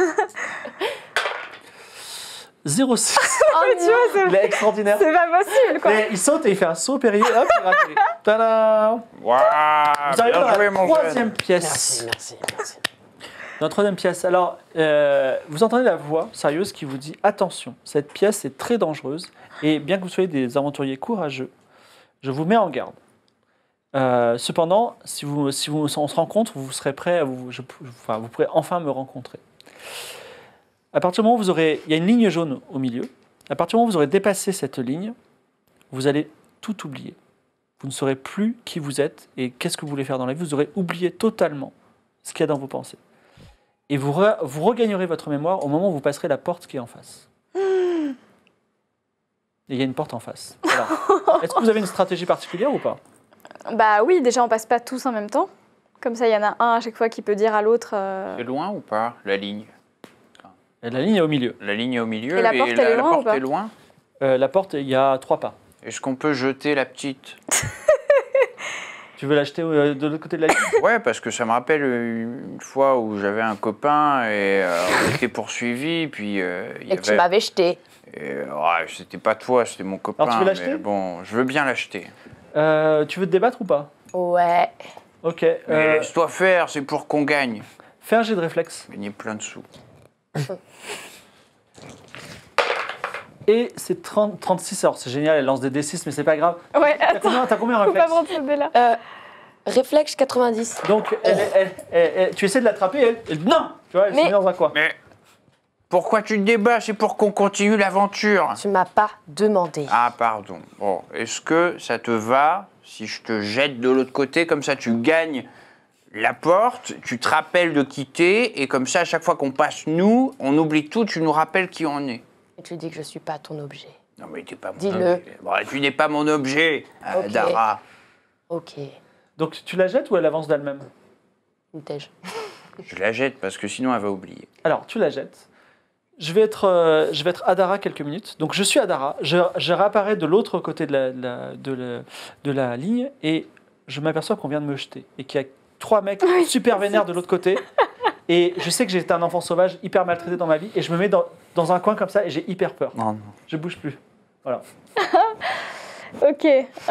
0,6. Oh, tu vois, Il est extraordinaire. c'est pas possible, quoi. Et il saute et il fait un saut périlleux. Hop, il raté. Tada! Waouh, Vous arrivez dans bien joué, la mon troisième jeune. pièce. Merci. Dans la troisième pièce. Alors, vous entendez la voix sérieuse qui vous dit attention, cette pièce est très dangereuse et bien que vous soyez des aventuriers courageux, je vous mets en garde. Cependant, si on se rencontre, vous serez prêt, vous pourrez enfin me rencontrer. À partir du moment où il y a une ligne jaune au milieu. À partir du moment où vous aurez dépassé cette ligne, vous allez tout oublier. Vous ne saurez plus qui vous êtes et qu'est-ce que vous voulez faire dans la vie. Vous aurez oublié totalement ce qu'il y a dans vos pensées. Et vous regagnerez votre mémoire au moment où vous passerez la porte qui est en face. Et il y a une porte en face. Alors, est-ce que vous avez une stratégie particulière ou pas? Bah oui, déjà, on passe pas tous en même temps. Comme ça, il y en a un à chaque fois qui peut dire à l'autre. C'est loin ou pas, la ligne? Et la ligne est au milieu. La ligne est au milieu Et la porte, elle est la loin ou porte pas est loin. La porte, il y a 3 pas. Est-ce qu'on peut jeter la petite? Tu veux l'acheter de l'autre côté de la ligne? Ouais, parce que ça me rappelle une fois où j'avais un copain et on était poursuivis, puis il y Et que tu avait... m'avais jeté. Ouais, c'était pas toi, c'était mon copain. Alors, tu veux l'acheter? mais bon, je veux bien l'acheter. Tu veux te débattre ou pas? Ouais. Ok. Mais laisse-toi faire, c'est pour qu'on gagne. Fais un jet de réflexe. Gagner plein de sous. Et c'est 36 heures. C'est génial, elle lance des D6, mais c'est pas grave. Ouais, T'as attends, combien en faut pas réflexe? prendre ce dé-là. Réflexe 90. Donc, tu essaies de l'attraper, elle non! Tu vois, elle se Mais- met dans un coin. Mais pourquoi tu te débats? C'est pour qu'on continue l'aventure. Tu m'as pas demandé. Ah, pardon. Bon, est-ce que ça te va si je te jette de l'autre côté, comme ça tu gagnes la porte, tu te rappelles de quitter, et comme ça, à chaque fois qu'on passe nous, on oublie tout, tu nous rappelles qui on est. Et tu dis que je suis pas ton objet. Non, mais t'es pas mon Dis-le. objet. Bon, tu n'es pas mon objet, Ok. Dara. Ok. Donc, tu la jettes ou elle avance d'elle-même? Une tège. Je la jette parce que sinon elle va oublier. Alors, tu la jettes. Je vais être Adara quelques minutes. Donc, je suis Adara. Je réapparais de l'autre côté de la ligne et je m'aperçois qu'on vient de me jeter. Et qu'il y a 3 mecs super vénères de l'autre côté. Et je sais que j'ai été un enfant sauvage hyper maltraité dans ma vie. Et je me mets dans un coin comme ça et j'ai hyper peur. Non, non. Je bouge plus. Voilà. Ok.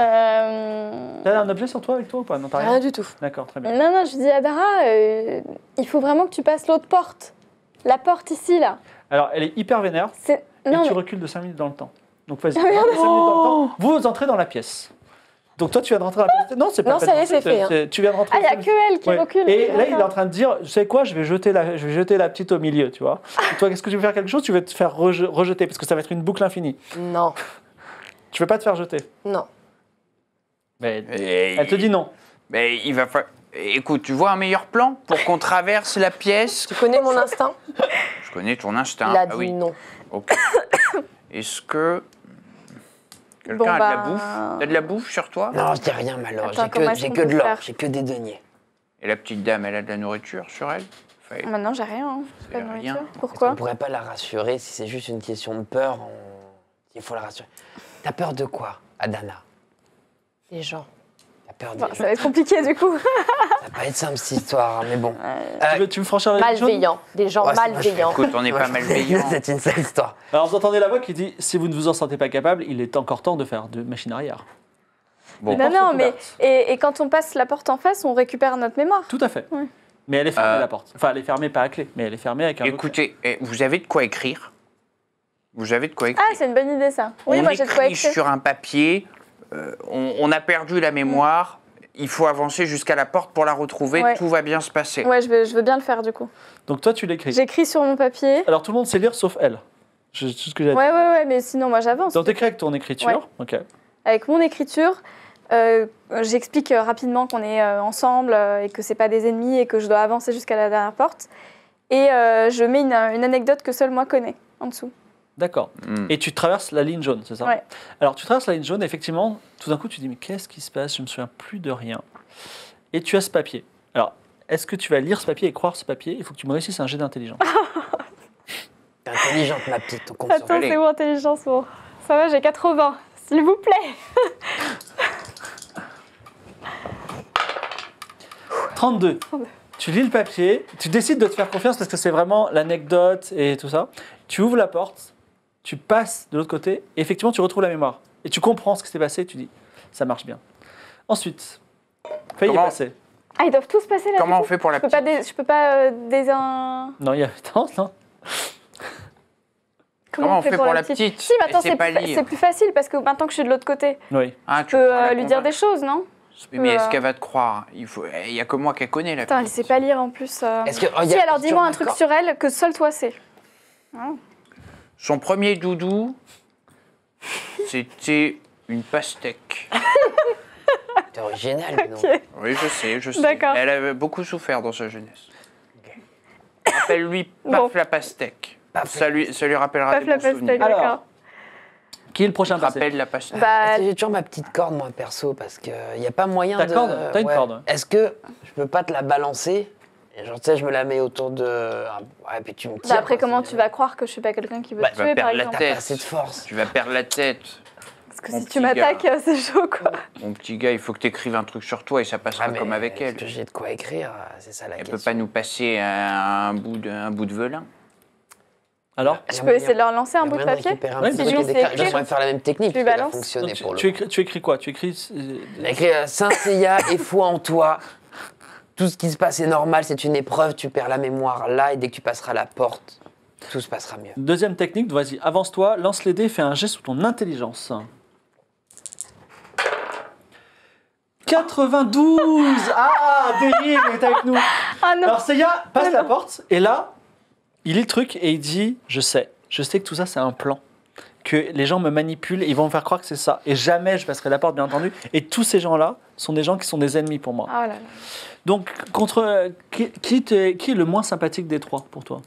T'as un objet sur toi avec toi ou pas? Non, t'as rien. Rien du tout. D'accord, très bien. Non, je dis à Dara, il faut vraiment que tu passes l'autre porte. La porte ici, là. Alors, elle est hyper vénère. C'est... Et Non, tu mais... recules de 5 minutes dans le temps. Donc vas-y, Ah, merde. 5 minutes dans le temps. Vous entrez dans la pièce. Donc toi, tu viens de rentrer dans la pièce. Non, c'est pas Non, la ça peine y est, c'est d'entrer, fait, Tu viens de rentrer. Ah, il n'y a que elle qui Ouais. recule. Et là, il est en D'accord. train de dire, tu sais quoi, je vais jeter la petite au milieu, tu vois. Et toi, est-ce que tu veux faire quelque chose? Tu veux te faire rejeter, parce que ça va être une boucle infinie. Non. Tu veux pas te faire jeter. Non. Mais Et elle te dit non. Mais il va falloir... Écoute, tu vois un meilleur plan pour qu'on traverse la pièce? Tu connais mon instinct? Je connais ton instinct. Il a Ah dit oui. non. Ok. Est-ce que... Quelqu'un Bon, a de la bah, bouffe? T'as de la bouffe sur toi? Non, je dis rien, malheur. Attends, comment est-ce J'ai qu'on que peut de l'or, faire j'ai que des deniers. Et la petite dame, elle a de la nourriture sur elle? Enfin, Maintenant, j'ai rien. Hein. C'est Pas de rien. nourriture. On Pourquoi? pourrait pas la rassurer si c'est juste une question de peur. Il faut la rassurer. T'as peur de quoi, Adana? Les gens. T'as peur des Bon, gens. ça va être compliqué, du coup. Ça va pas être simple, cette histoire, hein, mais bon. Tu veux franchir la ligne jaune? Malveillants. Des gens Ouais, c'est malveillants. écoute, on n'est pas malveillants. C'est une sale histoire. Alors vous entendez la voix qui dit, si vous ne vous en sentez pas capable, il est encore temps de faire de machine arrière. Bon. Les Non, portes sont non, mais... ouvertes. Et quand on passe la porte en face, on récupère notre mémoire. Tout à fait. Ouais. Mais elle est fermée, la porte. Enfin, elle est fermée pas à clé, mais elle est fermée avec un autre- Écoutez, vous avez de quoi écrire? Vous avez de quoi écrire. Ah, c'est une bonne idée ça. Oui, on moi j'ai de quoi écrit écrire. sur un papier, on a perdu la mémoire, il faut avancer jusqu'à la porte pour la retrouver, Ouais. tout va bien se passer. Ouais, je veux bien le faire du coup. Donc toi, tu l'écris. J'écris sur mon papier. Alors tout le monde sait lire sauf elle. C'est tout ce que j'ai à dire. Ouais, mais sinon moi j'avance. Donc t'écris avec ton écriture. Ok. Avec mon écriture, j'explique rapidement qu'on est ensemble et que c'est pas des ennemis et que je dois avancer jusqu'à la dernière porte. Et je mets une anecdote que seul moi connais en dessous. D'accord. Et tu traverses la ligne jaune, c'est ça? Ouais. Alors tu traverses la ligne jaune, effectivement, tout d'un coup tu dis mais qu'est-ce qui se passe? Je me souviens plus de rien. Et tu as ce papier. Alors, est-ce que tu vas lire ce papier et croire ce papier? Il faut que tu me réussisses un jet d'intelligence. T'es intelligente, ma petite, on compte sur Attends, Allez. c'est où intelligence? Bon. Ça va, j'ai 80. S'il vous plaît. 32. Tu lis le papier, tu décides de te faire confiance parce que c'est vraiment l'anecdote et tout ça. Tu ouvres la porte, tu passes de l'autre côté et effectivement tu retrouves la mémoire. Et tu comprends ce qui s'est passé et tu dis ça marche bien. Ensuite, Faye est Comment passé. Ah, ils doivent tous passer là. Comment on fait pour la Je peux pas, petite je peux pas Non, il y a. Attends, non. Comment on fait pour la petite? Si, maintenant Elle sait pas c'est lire. plus facile parce que maintenant que je suis de l'autre côté, Oui. Ah, je peux lui dire des choses, non? Oui, mais est-ce peux, qu'elle va te croire? Il y a que moi qui connais la Attends, elle petite. sait pas lire en plus. Est-ce que- oh, y Si, a- alors dis-moi un truc d'accord. sur elle que seul toi sais. Son premier doudou, c'était une pastèque. T'es original, dis donc. Ok. Oui, je sais. D'accord. Elle avait beaucoup souffert dans sa jeunesse. Appelle-lui Paf Bon. la pastèque. Paf Ça lui rappellera Paf des la bons pastèque, souvenirs. Alors, d'accord. Qui est le prochain passé? Rappelle la pastèque. Bah, J'ai toujours ma petite corde, moi, perso, parce qu'il n'y a pas moyen Ta de... corde? T'as une corde? Est-ce que je peux pas te la balancer? Et genre, tu sais, je me la mets autour de... Ouais, puis tu me tires. bah après, quoi, comment c'est- tu vas croire que je suis pas quelqu'un qui veut Bah, te tu vas tuer, par perdre la exemple? T'as tête. pas assez de force. Tu vas perdre la tête. Parce que Mon si tu petit m'attaques, gars. c'est chaud, quoi. Mon petit gars, il faut que tu écrives un truc sur toi et ça passera Ah, mais comme avec est-ce elle. que j'ai de quoi écrire? C'est ça la Elle question. peut pas nous passer un bout de velin. Alors Je peux essayer de leur lancer un bout de moyen papier. récupérer un Ouais, petit si truc lui et sais d'écrire. écrire, J'aimerais faire la même technique, tu lui parce qu'elle a balances. fonctionné Donc, pour le tu écris quoi? Tu écris. Il a écrit Saint Seiya et foi en toi. Tout ce qui se passe est normal, c'est une épreuve, tu perds la mémoire là et dès que tu passeras la porte, tout se passera mieux. Deuxième technique, vas-y, avance-toi, lance les dés, fais un jet sous ton intelligence. 92. Ah, Derry est avec nous. Ah non. Alors Seiya passe la porte et là, il lit le truc et il dit je sais que tout ça c'est un plan, que les gens me manipulent et ils vont me faire croire que c'est ça. Et jamais je passerai la porte, bien entendu. Et tous ces gens-là sont des gens qui sont des ennemis pour moi. Oh là là. Donc, qui est le moins sympathique des trois pour toi?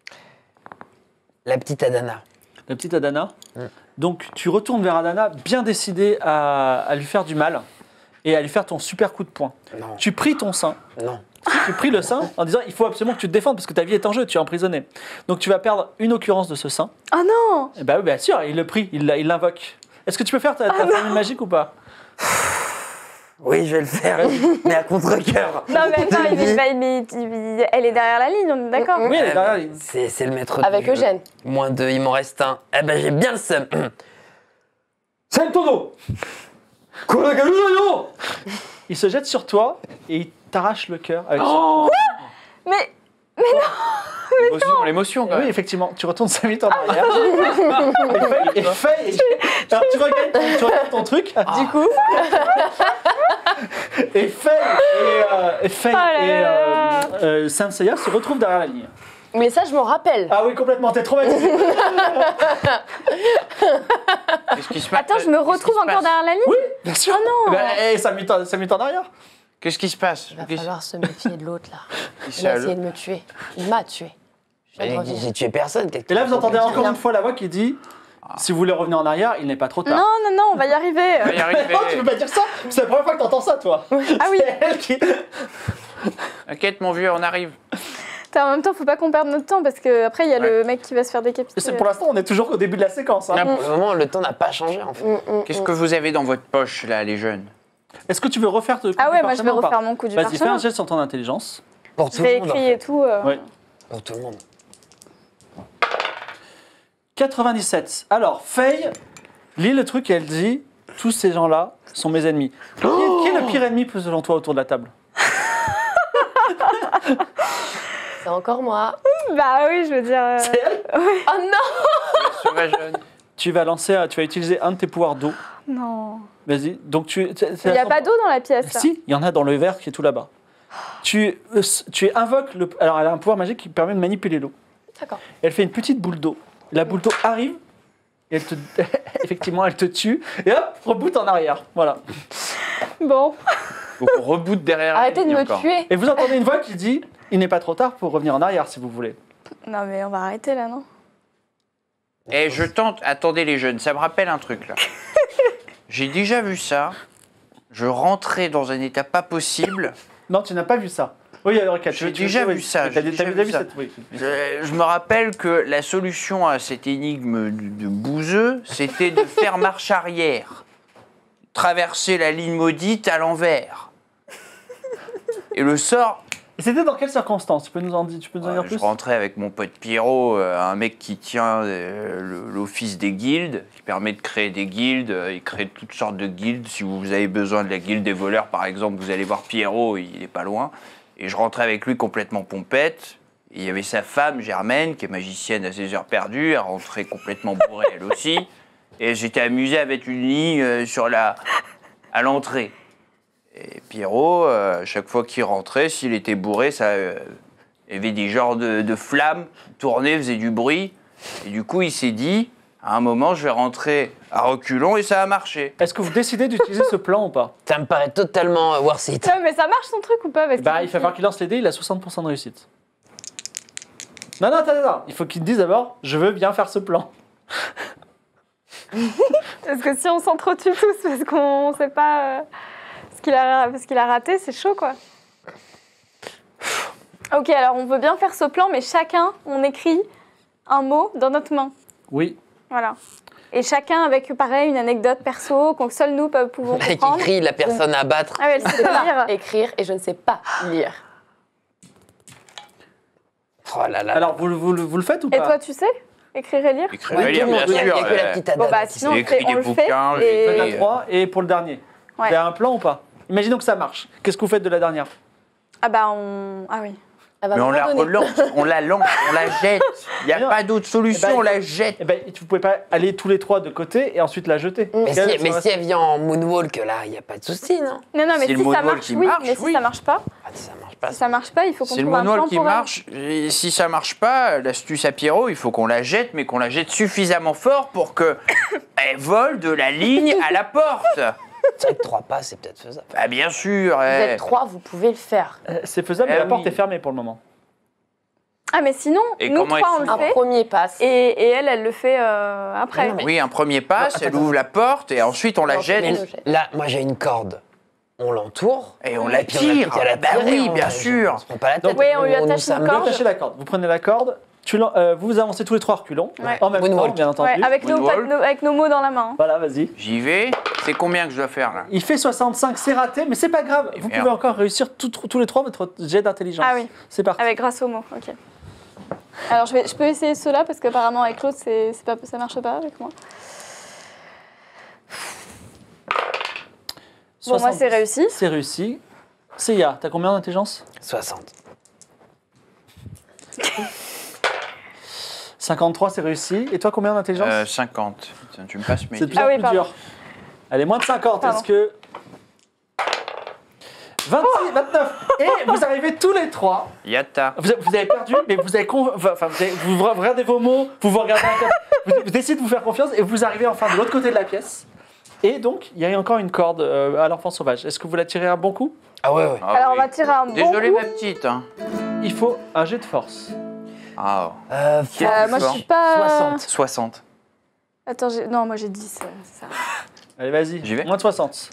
La petite Adana. La petite Adana. Donc, tu retournes vers Adana, bien décidé à lui faire du mal et à lui faire ton super coup de poing. Non, Tu pries ton sein. non. Tu pries le sein en disant il faut absolument que tu te défendes parce que ta vie est en jeu, tu es emprisonné. Donc, tu vas perdre une occurrence de ce sein. Oh non. Et bah oui, bien sûr, il le prie, il l'invoque. Est-ce que tu peux faire ta formule magique ou pas? Oui, je vais le faire, mais à contre-cœur. Non, mais attends, elle est derrière la ligne, on est d'accord? Oui, elle est derrière. C'est le maître Avec du jeu. Eugène. Moins 2, il m'en reste un. Eh ben, j'ai bien le seum. Sentono Il se jette sur toi et il t'arrache le cœur avec son... Mais L'émotion, quand Oui, même. effectivement, tu retournes 5 minutes en arrière. et Faye, alors tu regardes ton truc. Du coup, Et Faye là là. Saint Seiya se retrouvent derrière la ligne. mais ça, je m'en rappelle. Ah oui, complètement, t'es traumatisé. Qu'est-ce qui se passe? attends, je me Qu'est-ce qui retrouve se encore passe derrière la ligne? Oui, bien sûr. Oh non. Et 5 minutes en arrière. Qu'est-ce qui se passe? Il va falloir se méfier de l'autre, là. Qui Il a c'est, essayé de me tuer. Il m'a tué. Je viens de revenir. J'ai tué personne. Et là, vous entendez encore une fois la voix qui dit si vous voulez revenir en arrière, il n'est pas trop tard. Non, on va y arriver. On va y arriver. Non, tu peux pas dire ça. C'est la première fois que t'entends ça, toi. Ah oui. C'est elle qui... T'inquiète, mon vieux, on arrive. En même temps, faut pas qu'on perde notre temps parce que après il y a le mec qui va se faire décapiter. Pour l'instant, on est toujours au début de la séquence. hein. Pour le moment, le temps n'a pas changé, en fait. Qu'est-ce que vous avez dans votre poche, là, les jeunes? Est-ce que tu veux refaire ton coup Ah du ouais, moi je vais parchemin ou pas refaire mon coup du Vas-y, fais un parchemin. jet sur ton intelligence. Pour Je tout le vais monde. en écrire fait. et tout. Ouais. Pour tout le monde. 97. Alors, Faye lit le truc et elle dit tous ces gens-là sont mes ennemis. Qui est le pire ennemi selon toi autour de la table? C'est encore moi. Bah oui, je veux dire. C'est elle. Oh non! ma jeune. Tu vas utiliser un de tes pouvoirs d'eau. Non. Vas-y. Donc Il n'y a pas d'eau dans la pièce, là. Si, il y en a dans le verre qui est tout là-bas. Tu invoques le. Alors, elle a un pouvoir magique qui permet de manipuler l'eau. D'accord. Elle fait une petite boule d'eau. La boule d'eau arrive. Et effectivement, elle te tue. Et hop, reboot en arrière. Voilà. Bon. Donc on reboot derrière. Arrêtez de lui me encore. tuer. Et vous entendez une voix qui dit il n'est pas trop tard pour revenir en arrière si vous voulez. Non, mais on va arrêter, là, non? Et je tente. Attendez les jeunes, ça me rappelle un truc là. J'ai déjà vu ça. Je rentrais dans un état pas possible. Non, tu n'as pas vu ça. Oui, alors, J'ai déjà vu ça, T'as j'ai déjà déjà vu vu ça. cette. Oui. Je me rappelle que la solution à cette énigme de bouseux, c'était de faire marche arrière. Traverser la ligne maudite à l'envers. Et le sort, Et c'était dans quelles circonstances? Tu peux nous en dire je plus? rentrais avec mon pote Pierrot, un mec qui tient l'office des guildes, qui permet de créer des guildes. Il crée toutes sortes de guildes. Si vous avez besoin de la guilde des voleurs, par exemple, vous allez voir Pierrot, il n'est pas loin. Et je rentrais avec lui complètement pompette. Et il y avait sa femme, Germaine, qui est magicienne à ses heures perdues. Elle rentrait complètement bourrée, elle aussi. Et j'étais amusé avec une ligne à l'entrée. Et Pierrot, chaque fois qu'il rentrait, s'il était bourré, il y avait des genres de flammes, tournaient, faisaient du bruit. Et du coup, il s'est dit, à un moment, je vais rentrer à reculons et ça a marché. Est-ce que vous décidez d'utiliser ce plan ou pas? Ça me paraît totalement worth it. Non, mais ça marche son truc ou pas? Parce Bah, il va falloir qu'il lance les dés, il a 60% de réussite. Non, attends. Il faut qu'il dise d'abord je veux bien faire ce plan. Parce que si on s'entretue tous parce qu'on sait pas ce qu'il a raté, c'est chaud, quoi. Ok, alors on veut bien faire ce plan, mais chacun, on écrit un mot dans notre main. Oui. Voilà. Et chacun avec, pareil, une anecdote perso qu'on seul nous pouvons Le mec comprendre. écrit la personne à battre. Ah ouais, elle sait pas lire. Écrire et je ne sais pas lire. Oh là là. Alors, vous le faites ou pas? Et toi, tu sais écrire et lire? Écrire Ouais, et lire, tout le bien monde, il y a sûr. que la petite Bon, Adèle. bah sinon, J'ai écrit on des le fait. bouquins, Vous faites Et... à 3 et pour le dernier. Ouais. Vous avez un plan ou pas? Imaginons que ça marche. Qu'est-ce que vous faites de la dernière? Ah bah on... Ah oui. Elle va Mais on la m'abandonner. relance, on la lance, on la jette. Il n'y a Bien. pas d'autre solution, Eh ben, on la jette. Eh ben, vous pouvez pas aller tous les trois de côté et ensuite la jeter. Mais Parce si, que mais ça si va- elle vient en moonwalk, là, il n'y a pas de souci, non? Non, mais Si le si ça moonwalk marche, qui oui. marche, Mais si oui. ça marche pas, Ah, ça marche pas. si ça marche pas, il faut qu'on C'est le trouve un plan moonwalk qui pour elle. marche. Et si ça marche pas, l'astuce à Pierrot, il faut qu'on la jette, mais qu'on la jette suffisamment fort pour que elle vole de la ligne à la porte. C'est vrai que 3 pas, c'est peut-être faisable. Ah bien sûr. Vous êtes 3, vous pouvez le faire. C'est faisable, mais Eh la porte oui. est fermée pour le moment. Ah, mais sinon, Et nous comment trois, on elle le Un fait. premier passe. Et elle le fait après. Non, mais- Oui, un premier pas, Non, elle attends, ouvre la porte et ensuite on la Non, jette mais- Mais là, moi, j'ai une corde. On l'entoure. et on la puis on a plus tire. qu'à la Bah tirer, oui, on- bien sûr. On se prend pas la tête. Oui, on lui attache s'amuse. une Vous corde. attachez la corde. Vous prenez la corde. Vous avancez tous les trois reculons. Ouais. En même temps, Moonwalk. bien entendu. Ouais, avec Moonwalk. avec nos mots dans la main. Voilà, vas-y. J'y vais. C'est combien que je dois faire là? Il fait 65, c'est raté, mais c'est pas grave. Vous merde. pouvez encore réussir tous les trois votre jet d'intelligence. Ah oui, C'est parti. avec grâce aux mots, ok. Alors, je peux essayer ceux-là, parce qu'apparemment, avec l'autre, ça marche pas avec moi. Bon, moi, c'est réussi. C'est réussi. Seiya, t'as combien d'intelligence? 60. 53, c'est réussi. Et toi, combien d'intelligence? 50. Putain, tu me passes mes C'est de plus en Ah oui, plus pardon. dur. Allez, moins de 50. Pardon. Est-ce que. 26, 29. Et vous arrivez tous les trois. Yata. Vous avez perdu, mais vous avez, vous regardez vos mots, vous regardez la carte, vous décidez de vous faire confiance et vous arrivez enfin de l'autre côté de la pièce. Et donc, il y a encore une corde à l'enfant sauvage. Est-ce que vous la tirez un bon coup? Ah ouais, ouais. Ah Alors, oui. on va tirer un bon Désolé coup. ma petite. Hein. Il faut un jet de force. Ah. Moi, je suis pas... 60. 60. Attends, non, moi, j'ai 10. Ça. Allez, vas-y. J'y vais. Moins de 60.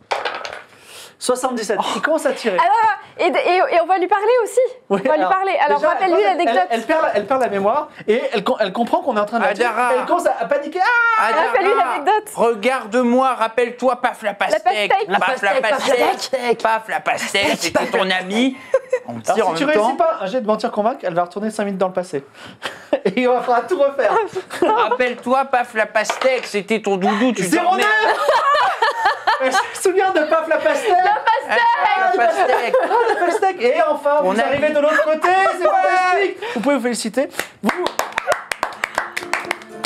77. Il commence à tirer. Et on va lui parler aussi. Oui, On va lui parler. Alors, déjà, rappelle-lui l'anecdote. Elle perd la mémoire et elle comprend qu'on est en train de la tuer. Adara. Elle commence à paniquer. Ah Rappelle-lui l'anecdote. Regarde-moi, rappelle-toi, paf la pastèque. pastèque. La Paf la pastèque, pastèque. Paf la pastèque, c'était ton ami. On tire Alors, en si tu même réussis temps. pas un jet de mentir convaincre, elle va retourner 5 minutes dans le passé. Et on va falloir tout refaire. Rappelle-toi, paf la pastèque, c'était ton doudou. Tu 09. dormais. Elle se souvient de Paf la pastèque. La pastèque. La pastèque. Et enfin, On vous a arrivez vu. de l'autre côté. C'est fantastique. Vous pouvez vous féliciter.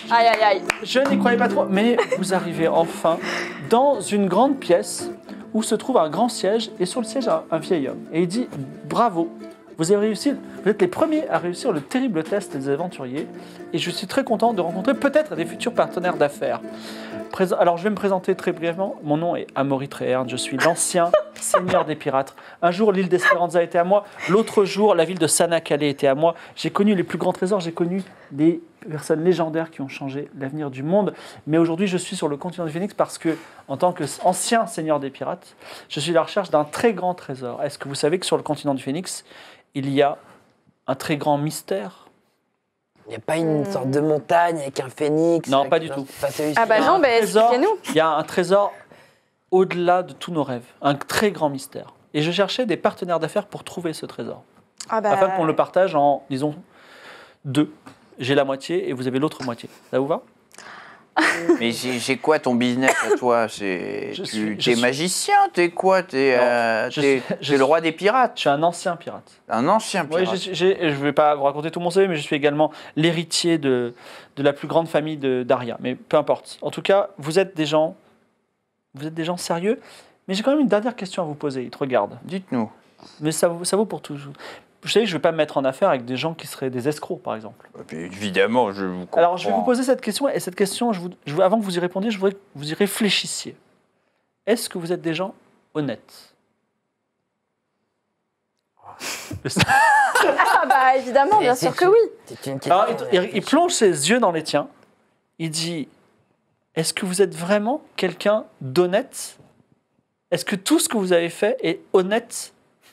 Aïe, aïe, aïe. Je n'y croyais pas trop, mais vous arrivez enfin dans une grande pièce où se trouve un grand siège, et sur le siège, un vieil homme. Et il dit « Bravo, vous avez réussi, vous êtes les premiers à réussir le terrible test des aventuriers, et je suis très content de rencontrer peut-être des futurs partenaires d'affaires. Alors, je vais me présenter très brièvement. Mon nom est Amaury Tréherne, je suis l'ancien seigneur des pirates. Un jour, l'île d'Espéranza était à moi. L'autre jour, la ville de Sanacalé était à moi. J'ai connu les plus grands trésors, j'ai connu des personnes légendaires qui ont changé l'avenir du monde. Mais aujourd'hui, je suis sur le continent du Phénix parce que, en tant qu'ancien seigneur des pirates, je suis à la recherche d'un très grand trésor. Est-ce que vous savez que sur le continent du Phénix, il y a un très grand mystère ? Il n'y a pas une sorte de montagne avec un phénix? Non, avec pas du tout. Pas celui-ci. Ah bah non, bah expliquez-nous. Il y a un trésor au-delà de tous nos rêves, un très grand mystère. Et je cherchais des partenaires d'affaires pour trouver ce trésor. Ah bah, Afin qu'on le partage en, disons, 2. J'ai la moitié et vous avez l'autre moitié. Ça vous va ? Mais c'est quoi ton business à toi? Je T'es suis- magicien? T'es quoi? T'es le roi des pirates? Je suis un ancien pirate. Un ancien Oui, pirate. je ne vais pas vous raconter tout mon CV, mais je suis également l'héritier de la plus grande famille d'Aria. Mais peu importe. En tout cas, vous êtes des gens sérieux. Mais j'ai quand même une dernière question à vous poser. Il te regarde. Dites-nous. Mais ça vaut pour toujours. Vous savez, je ne vais pas me mettre en affaire avec des gens qui seraient des escrocs, par exemple. Évidemment, je vous comprends. Alors, je vais vous poser cette question, et cette question, avant que vous y répondiez, je voudrais que vous y réfléchissiez. Est-ce que vous êtes des gens honnêtes ? Ah bah évidemment, bien sûr que oui. C'est une question. Alors, il plonge ses yeux dans les tiens. Il dit, est-ce que vous êtes vraiment quelqu'un d'honnête ? Est-ce que tout ce que vous avez fait est honnête ?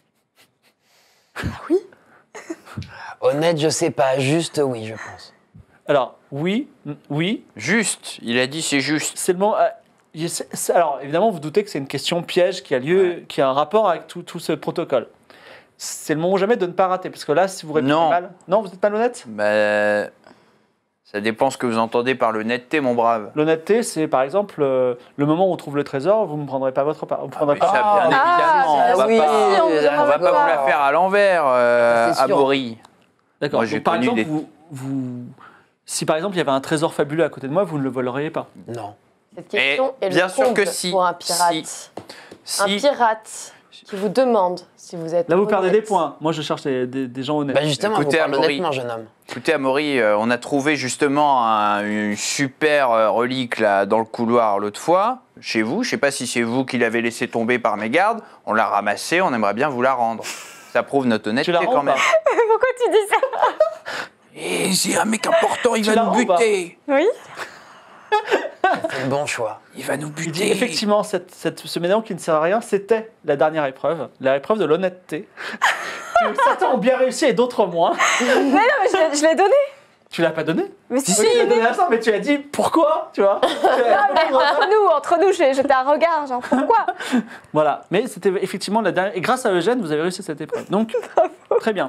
Honnête, je sais pas. Juste, oui, je pense. Alors, oui, Juste, il a dit c'est juste. c'est le moment. Alors, évidemment, vous doutez que c'est une question piège qui a lieu, qui a un rapport avec tout ce protocole. C'est le moment jamais de ne pas rater, parce que là, si vous répondez Non. mal... Non, vous êtes malhonnête ? Bah, ça dépend ce que vous entendez par l'honnêteté, mon brave. L'honnêteté, c'est par exemple le moment où on trouve le trésor, vous ne prendrez pas votre part. Vous prendrez Mais pas. ça, bien évidemment, ah, on va oui, pas, si, on vous en on va pas pas. vous la faire à l'envers, C'est sûr. Amaury. D'accord. Moi, j'ai Donc, par connu exemple, si par exemple il y avait un trésor fabuleux à côté de moi, vous ne le voleriez pas. Non. Cette question est bien le sûr que comble si. pour un pirate. Un Si, pirate qui vous demande si vous êtes Là, vous perdez honnête. des points. Moi, je cherche des gens honnêtes. Bah justement, Écoutez, vous parlez Amaury. honnêtement, jeune homme. écoutez, Amaury, on a trouvé justement une super relique là, dans le couloir l'autre fois, chez vous. Je sais pas si c'est vous qui l'avez laissé tomber par mégarde. On l'a ramassée, on aimerait bien vous la rendre. Ça prouve notre Tu honnêteté la rends quand ou pas même. Pourquoi tu dis ça? Et c'est un mec important, il Tu va la nous rends ou pas buter. Oui. C'est le bon choix. Il va nous Il dit, buter. effectivement, ce médaillon qui ne sert à rien, c'était la dernière épreuve, de l'honnêteté. Que certains ont bien réussi et d'autres moins. Mais non, mais je l'ai donné. Tu l'as pas donné? Mais si, Oui, tu l'as donné à ça, mais tu as dit pourquoi, tu vois. entre nous, j'ai jeté un regard, genre pourquoi? Voilà, mais c'était effectivement la dernière. Et grâce à Eugène, vous avez réussi cette épreuve. Donc, très bien.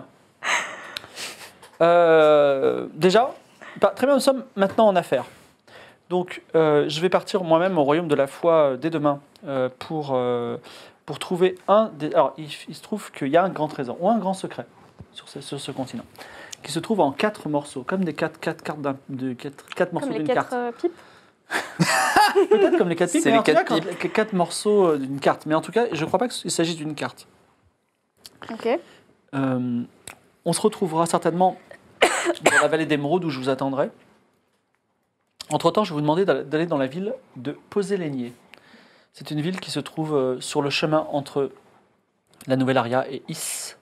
Déjà, très bien, nous sommes maintenant en affaires. Donc, je vais partir moi-même au royaume de la foi dès demain pour trouver un des. Alors, il se trouve qu'il y a un grand trésor ou un grand secret sur ce continent qui se trouve en 4 morceaux, comme des 4 cartes quatre morceaux Comme les d'une carte. 4 pipes. Peut-être comme les 4 pipes, C'est mais les en tout cas, quatre 4 morceaux d'une carte. Mais en tout cas, je ne crois pas qu'il s'agisse d'une carte. Ok. On se retrouvera certainement dans la vallée d'Émeraude où je vous attendrai. Entre-temps, je vais vous demander d'aller dans la ville de Posé-Lénier. C'est une ville qui se trouve sur le chemin entre la Nouvelle-Aria et Is.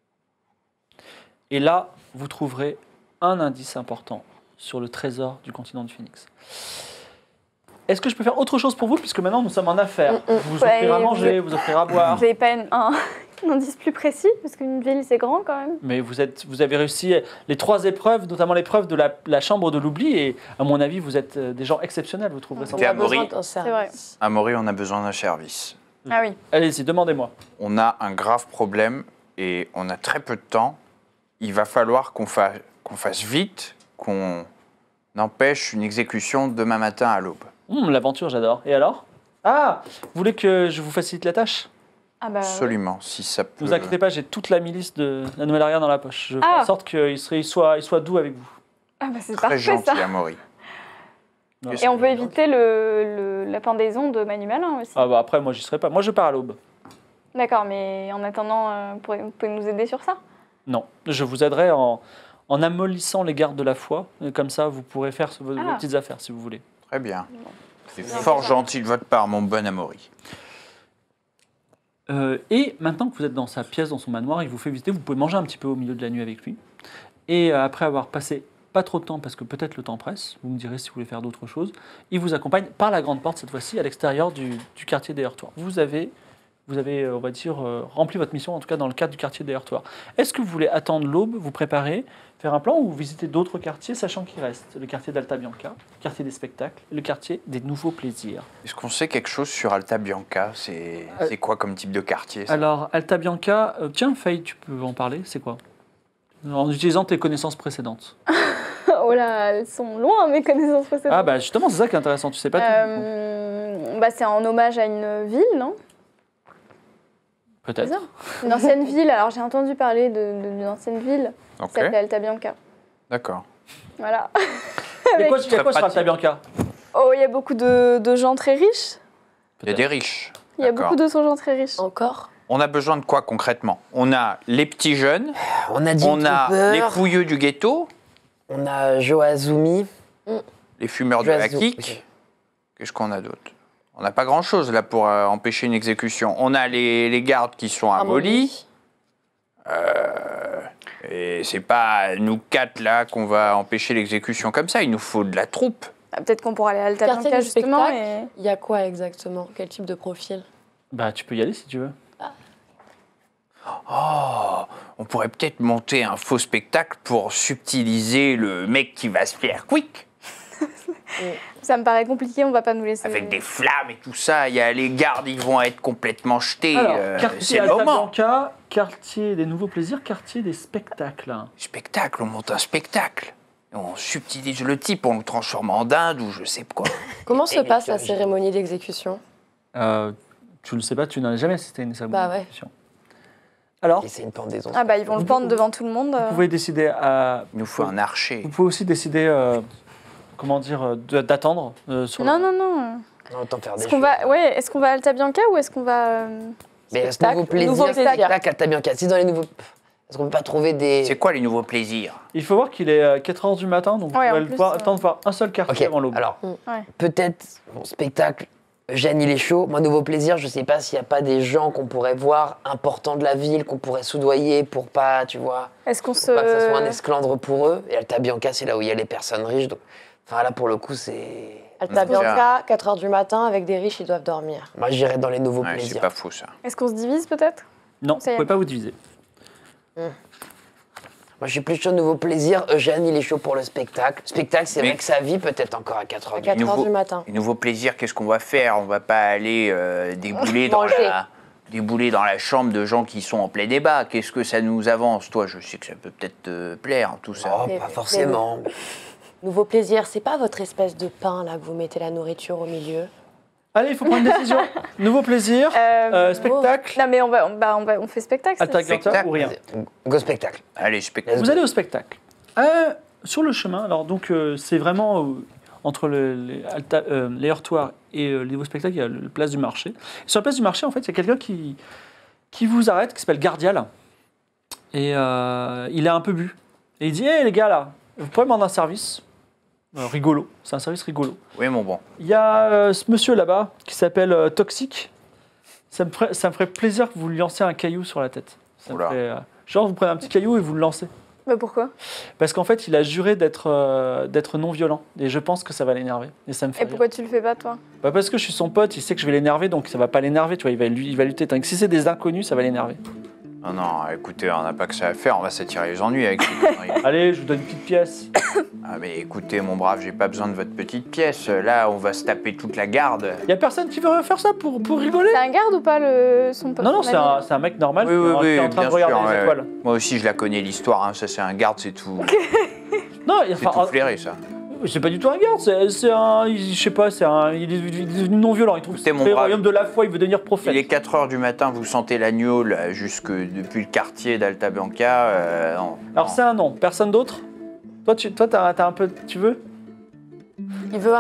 Et là, vous trouverez un indice important sur le trésor du continent du Phénix. Est-ce que je peux faire autre chose pour vous, puisque maintenant nous sommes en affaires? Vous Ouais, offrir à vous- manger, vous offrir à boire. Vous n'avez pas un indice plus précis? Parce qu'une ville, c'est grand quand même. Mais vous avez réussi les 3 épreuves, notamment l'épreuve de la chambre de l'oubli, et à mon avis, vous êtes des gens exceptionnels, vous trouverez sans On a Amaury. besoin d'un service. Amaury, on a besoin d'un service. Ah oui. Allez-y, demandez-moi. On a un grave problème et on a très peu de temps. Il va falloir qu'on fasse vite, qu'on empêche une exécution demain matin à l'aube. L'aventure, j'adore. Et alors? Ah, vous voulez que je vous facilite la tâche? Ah bah. Absolument, si ça peut. Ne vous inquiétez pas, j'ai toute la milice de la Nouvelle-Aria dans la poche. Je fais Ah. en sorte qu'il soit doux avec vous. Ah bah c'est Très parfait gentil, ça. Amaury. Non. Et on veut éviter la pendaison de Manu Malin aussi. Ah bah après, moi, j'y serai pas. Moi, je pars à l'aube. D'accord, mais en attendant, vous pouvez nous aider sur ça? Non, je vous aiderai en amollissant les gardes de la foi. Et comme ça, vous pourrez faire vos petites affaires, si vous voulez. Très bien. C'est Bien. fort gentil de votre part, mon bon Amaury. Et maintenant que vous êtes dans sa pièce, dans son manoir, il vous fait visiter. Vous pouvez manger un petit peu au milieu de la nuit avec lui. Et après avoir passé pas trop de temps, parce que peut-être le temps presse, vous me direz si vous voulez faire d'autres choses, il vous accompagne par la grande porte, cette fois-ci, à l'extérieur du quartier des Heurtoirs. Vous avez, on va dire, rempli votre mission, en tout cas dans le cadre du quartier des Heurtoirs. Est-ce que vous voulez attendre l'aube, vous préparer, faire un plan, ou visiter d'autres quartiers, sachant qu'il reste le quartier d'Alta Bianca, le quartier des spectacles, le quartier des nouveaux plaisirs? Est-ce qu'on sait quelque chose sur Alta Bianca? C'est quoi comme type de quartier ça? Alors, Alta Bianca, tiens, Faye, tu peux en parler, c'est quoi? En utilisant tes connaissances précédentes. Oh là, elles sont loin, mes connaissances précédentes. Ah bah justement, c'est ça qui est intéressant, tu sais pas tout. Bah, c'est en hommage à une ville, non? C'est Peut-être. ça. Une ancienne ville. Alors, j'ai entendu parler d'une ancienne ville qui Ok, s'appelle Alta Bianca. d'accord. Voilà. Il y a quoi Très sur Alta pratique. Bianca? Oh, il y a beaucoup de gens très riches. Il y a des riches. Il y a D'accord. beaucoup de gens très riches. Encore? On a besoin de quoi concrètement? On a les petits jeunes, On a dit on a les Trooper, fouilleux du ghetto, on a Joazumi. les fumeurs de la Joazu- kick. ok. Qu'est-ce qu'on a d'autre? On n'a pas grand-chose là pour empêcher une exécution. On a les gardes qui sont abolis. Et c'est pas nous quatre là qu'on va empêcher l'exécution comme ça. Il nous faut de la troupe. Ah, peut-être qu'on pourra aller à Alta Quartier Bianca, du justement. spectacle. Il y a quoi exactement? Quel type de profil? Bah tu peux y aller si tu veux. Oh, on pourrait peut-être monter un faux spectacle pour subtiliser le mec qui va se faire quick. Ça me paraît compliqué, on va pas nous laisser. Avec des flammes et tout ça. Il y a les gardes, ils vont être complètement jetés. Alors, c'est quartier le Alta moment. Bianca, quartier des nouveaux plaisirs, quartier des spectacles. Spectacle, on monte un spectacle. On subtilise le type, on le transforme en dinde ou je sais quoi. Comment se Et passe la que- cérémonie d'exécution? Tu ne sais pas, tu n'en as jamais assisté à une cérémonie Bah ouais. d'exécution. Alors, Et c'est une pendaison. Ah bah ils vont le pendre devant tout le monde. vous pouvez décider à... Il nous faut un archer. Vous pouvez aussi décider, comment dire, d'attendre sur Non, non, non. On entend faire des Est-ce qu'on choses. va, ouais, est-ce qu'on va à Alta Bianca ou est-ce qu'on va... Mais ce spectacle, nouveau plaisir, nouveau plaisir. spectacle Alta Bianca. Si dans les nouveaux... Est-ce qu'on peut pas trouver des... C'est quoi les nouveaux plaisirs? Il faut voir qu'il est 4h du matin, donc Ouais, vous en pouvez plus, attendre de voir un seul quartier Ok, avant l'aube. alors, Ouais. peut-être, bon, spectacle, Eugène, il est chaud. Moi, nouveau plaisir, je sais pas s'il y a pas des gens qu'on pourrait voir importants de la ville, qu'on pourrait soudoyer pour pas, tu vois, Est-ce qu'on pour pas que ça soit un se... esclandre pour eux. Et Alta Bianca, c'est là où il y a les personnes riches. Donc... Enfin, là, pour le coup, c'est... Alta Bien. Bianca, 4h du matin, avec des riches, ils doivent dormir. Moi, j'irais dans les nouveaux Ouais, c'est plaisirs. pas faux ça. Est-ce qu'on se divise peut-être? Non, Ça y vous est. pouvez pas vous diviser. Moi, je suis plus chaud nouveau plaisir. Eugène, il est chaud pour le spectacle. Spectacle, c'est Mais- vrai que sa vie peut-être encore à 4h À du 4h nouveau- du matin. Les nouveaux plaisirs, qu'est-ce qu'on va faire? On va pas aller débouler dans la chambre de gens qui sont en plein débat. Qu'est-ce que ça nous avance? Toi, je sais que ça peut peut-être te plaire, tout ça. Oh, Mais- pas forcément. Nouveau plaisir, c'est pas votre espèce de pain là que vous mettez la nourriture au milieu? Allez, il faut prendre une décision. Nouveau plaisir, spectacle, Non mais on fait spectacle. Alta c'est- Bianca Spectacle. ou rien. Go spectacle. Allez, spectacle. Vous allez au spectacle. Sur le chemin, alors donc c'est vraiment entre les Heurtoirs et les nouveaux spectacles, il y a la place du marché. Et sur la place du marché, en fait, il y a quelqu'un qui vous arrête, qui s'appelle Gardial. Et il a un peu bu. Et il dit, hé les gars là, vous pouvez me rendre un service rigolo, c'est un service rigolo. Oui, mon bon. Il y a ce monsieur là-bas qui s'appelle Toxic. Ça me ferait plaisir que vous lui lanciez un caillou sur la tête. Ça me Oula. ferait, genre, vous prenez un petit caillou et vous le lancez. Bah pourquoi? Parce qu'en fait, il a juré d'être non violent. Et je pense que ça va l'énerver. Et ça me fait Et rire. pourquoi tu le fais pas toi? Bah parce que je suis son pote, il sait que je vais l'énerver, donc ça va pas l'énerver, tu vois. Il va lutter. Tandis que si c'est des inconnus, ça va l'énerver. Non, non, écoutez, on n'a pas que ça à faire, on va s'attirer les ennuis avec ces conneries. Allez, je vous donne une petite pièce. Ah, mais écoutez, mon brave, j'ai pas besoin de votre petite pièce. Là, on va se taper toute la garde. Y a personne qui veut faire ça pour rigoler? C'est un garde ou pas son pote? Non, non, son c'est ami un mec normal Oui, qui oui, est oui, en train bien de regarder sûr, les ouais. étoiles. Moi aussi, je la connais, l'histoire. Hein. Ça, c'est un garde, c'est tout, Non, c'est tout flairé, ça. c'est pas du tout un garde, c'est un. Je sais pas, il est devenu non violent. Il trouve que Écoutez, c'est mon le brave, royaume de la foi, il veut devenir prophète. Il est 4h du matin, vous sentez l'agneau, là, jusque depuis le quartier d'Alta Bianca. Non, Alors non. c'est un non, personne d'autre? Toi, t'as un peu. Tu veux? Il veut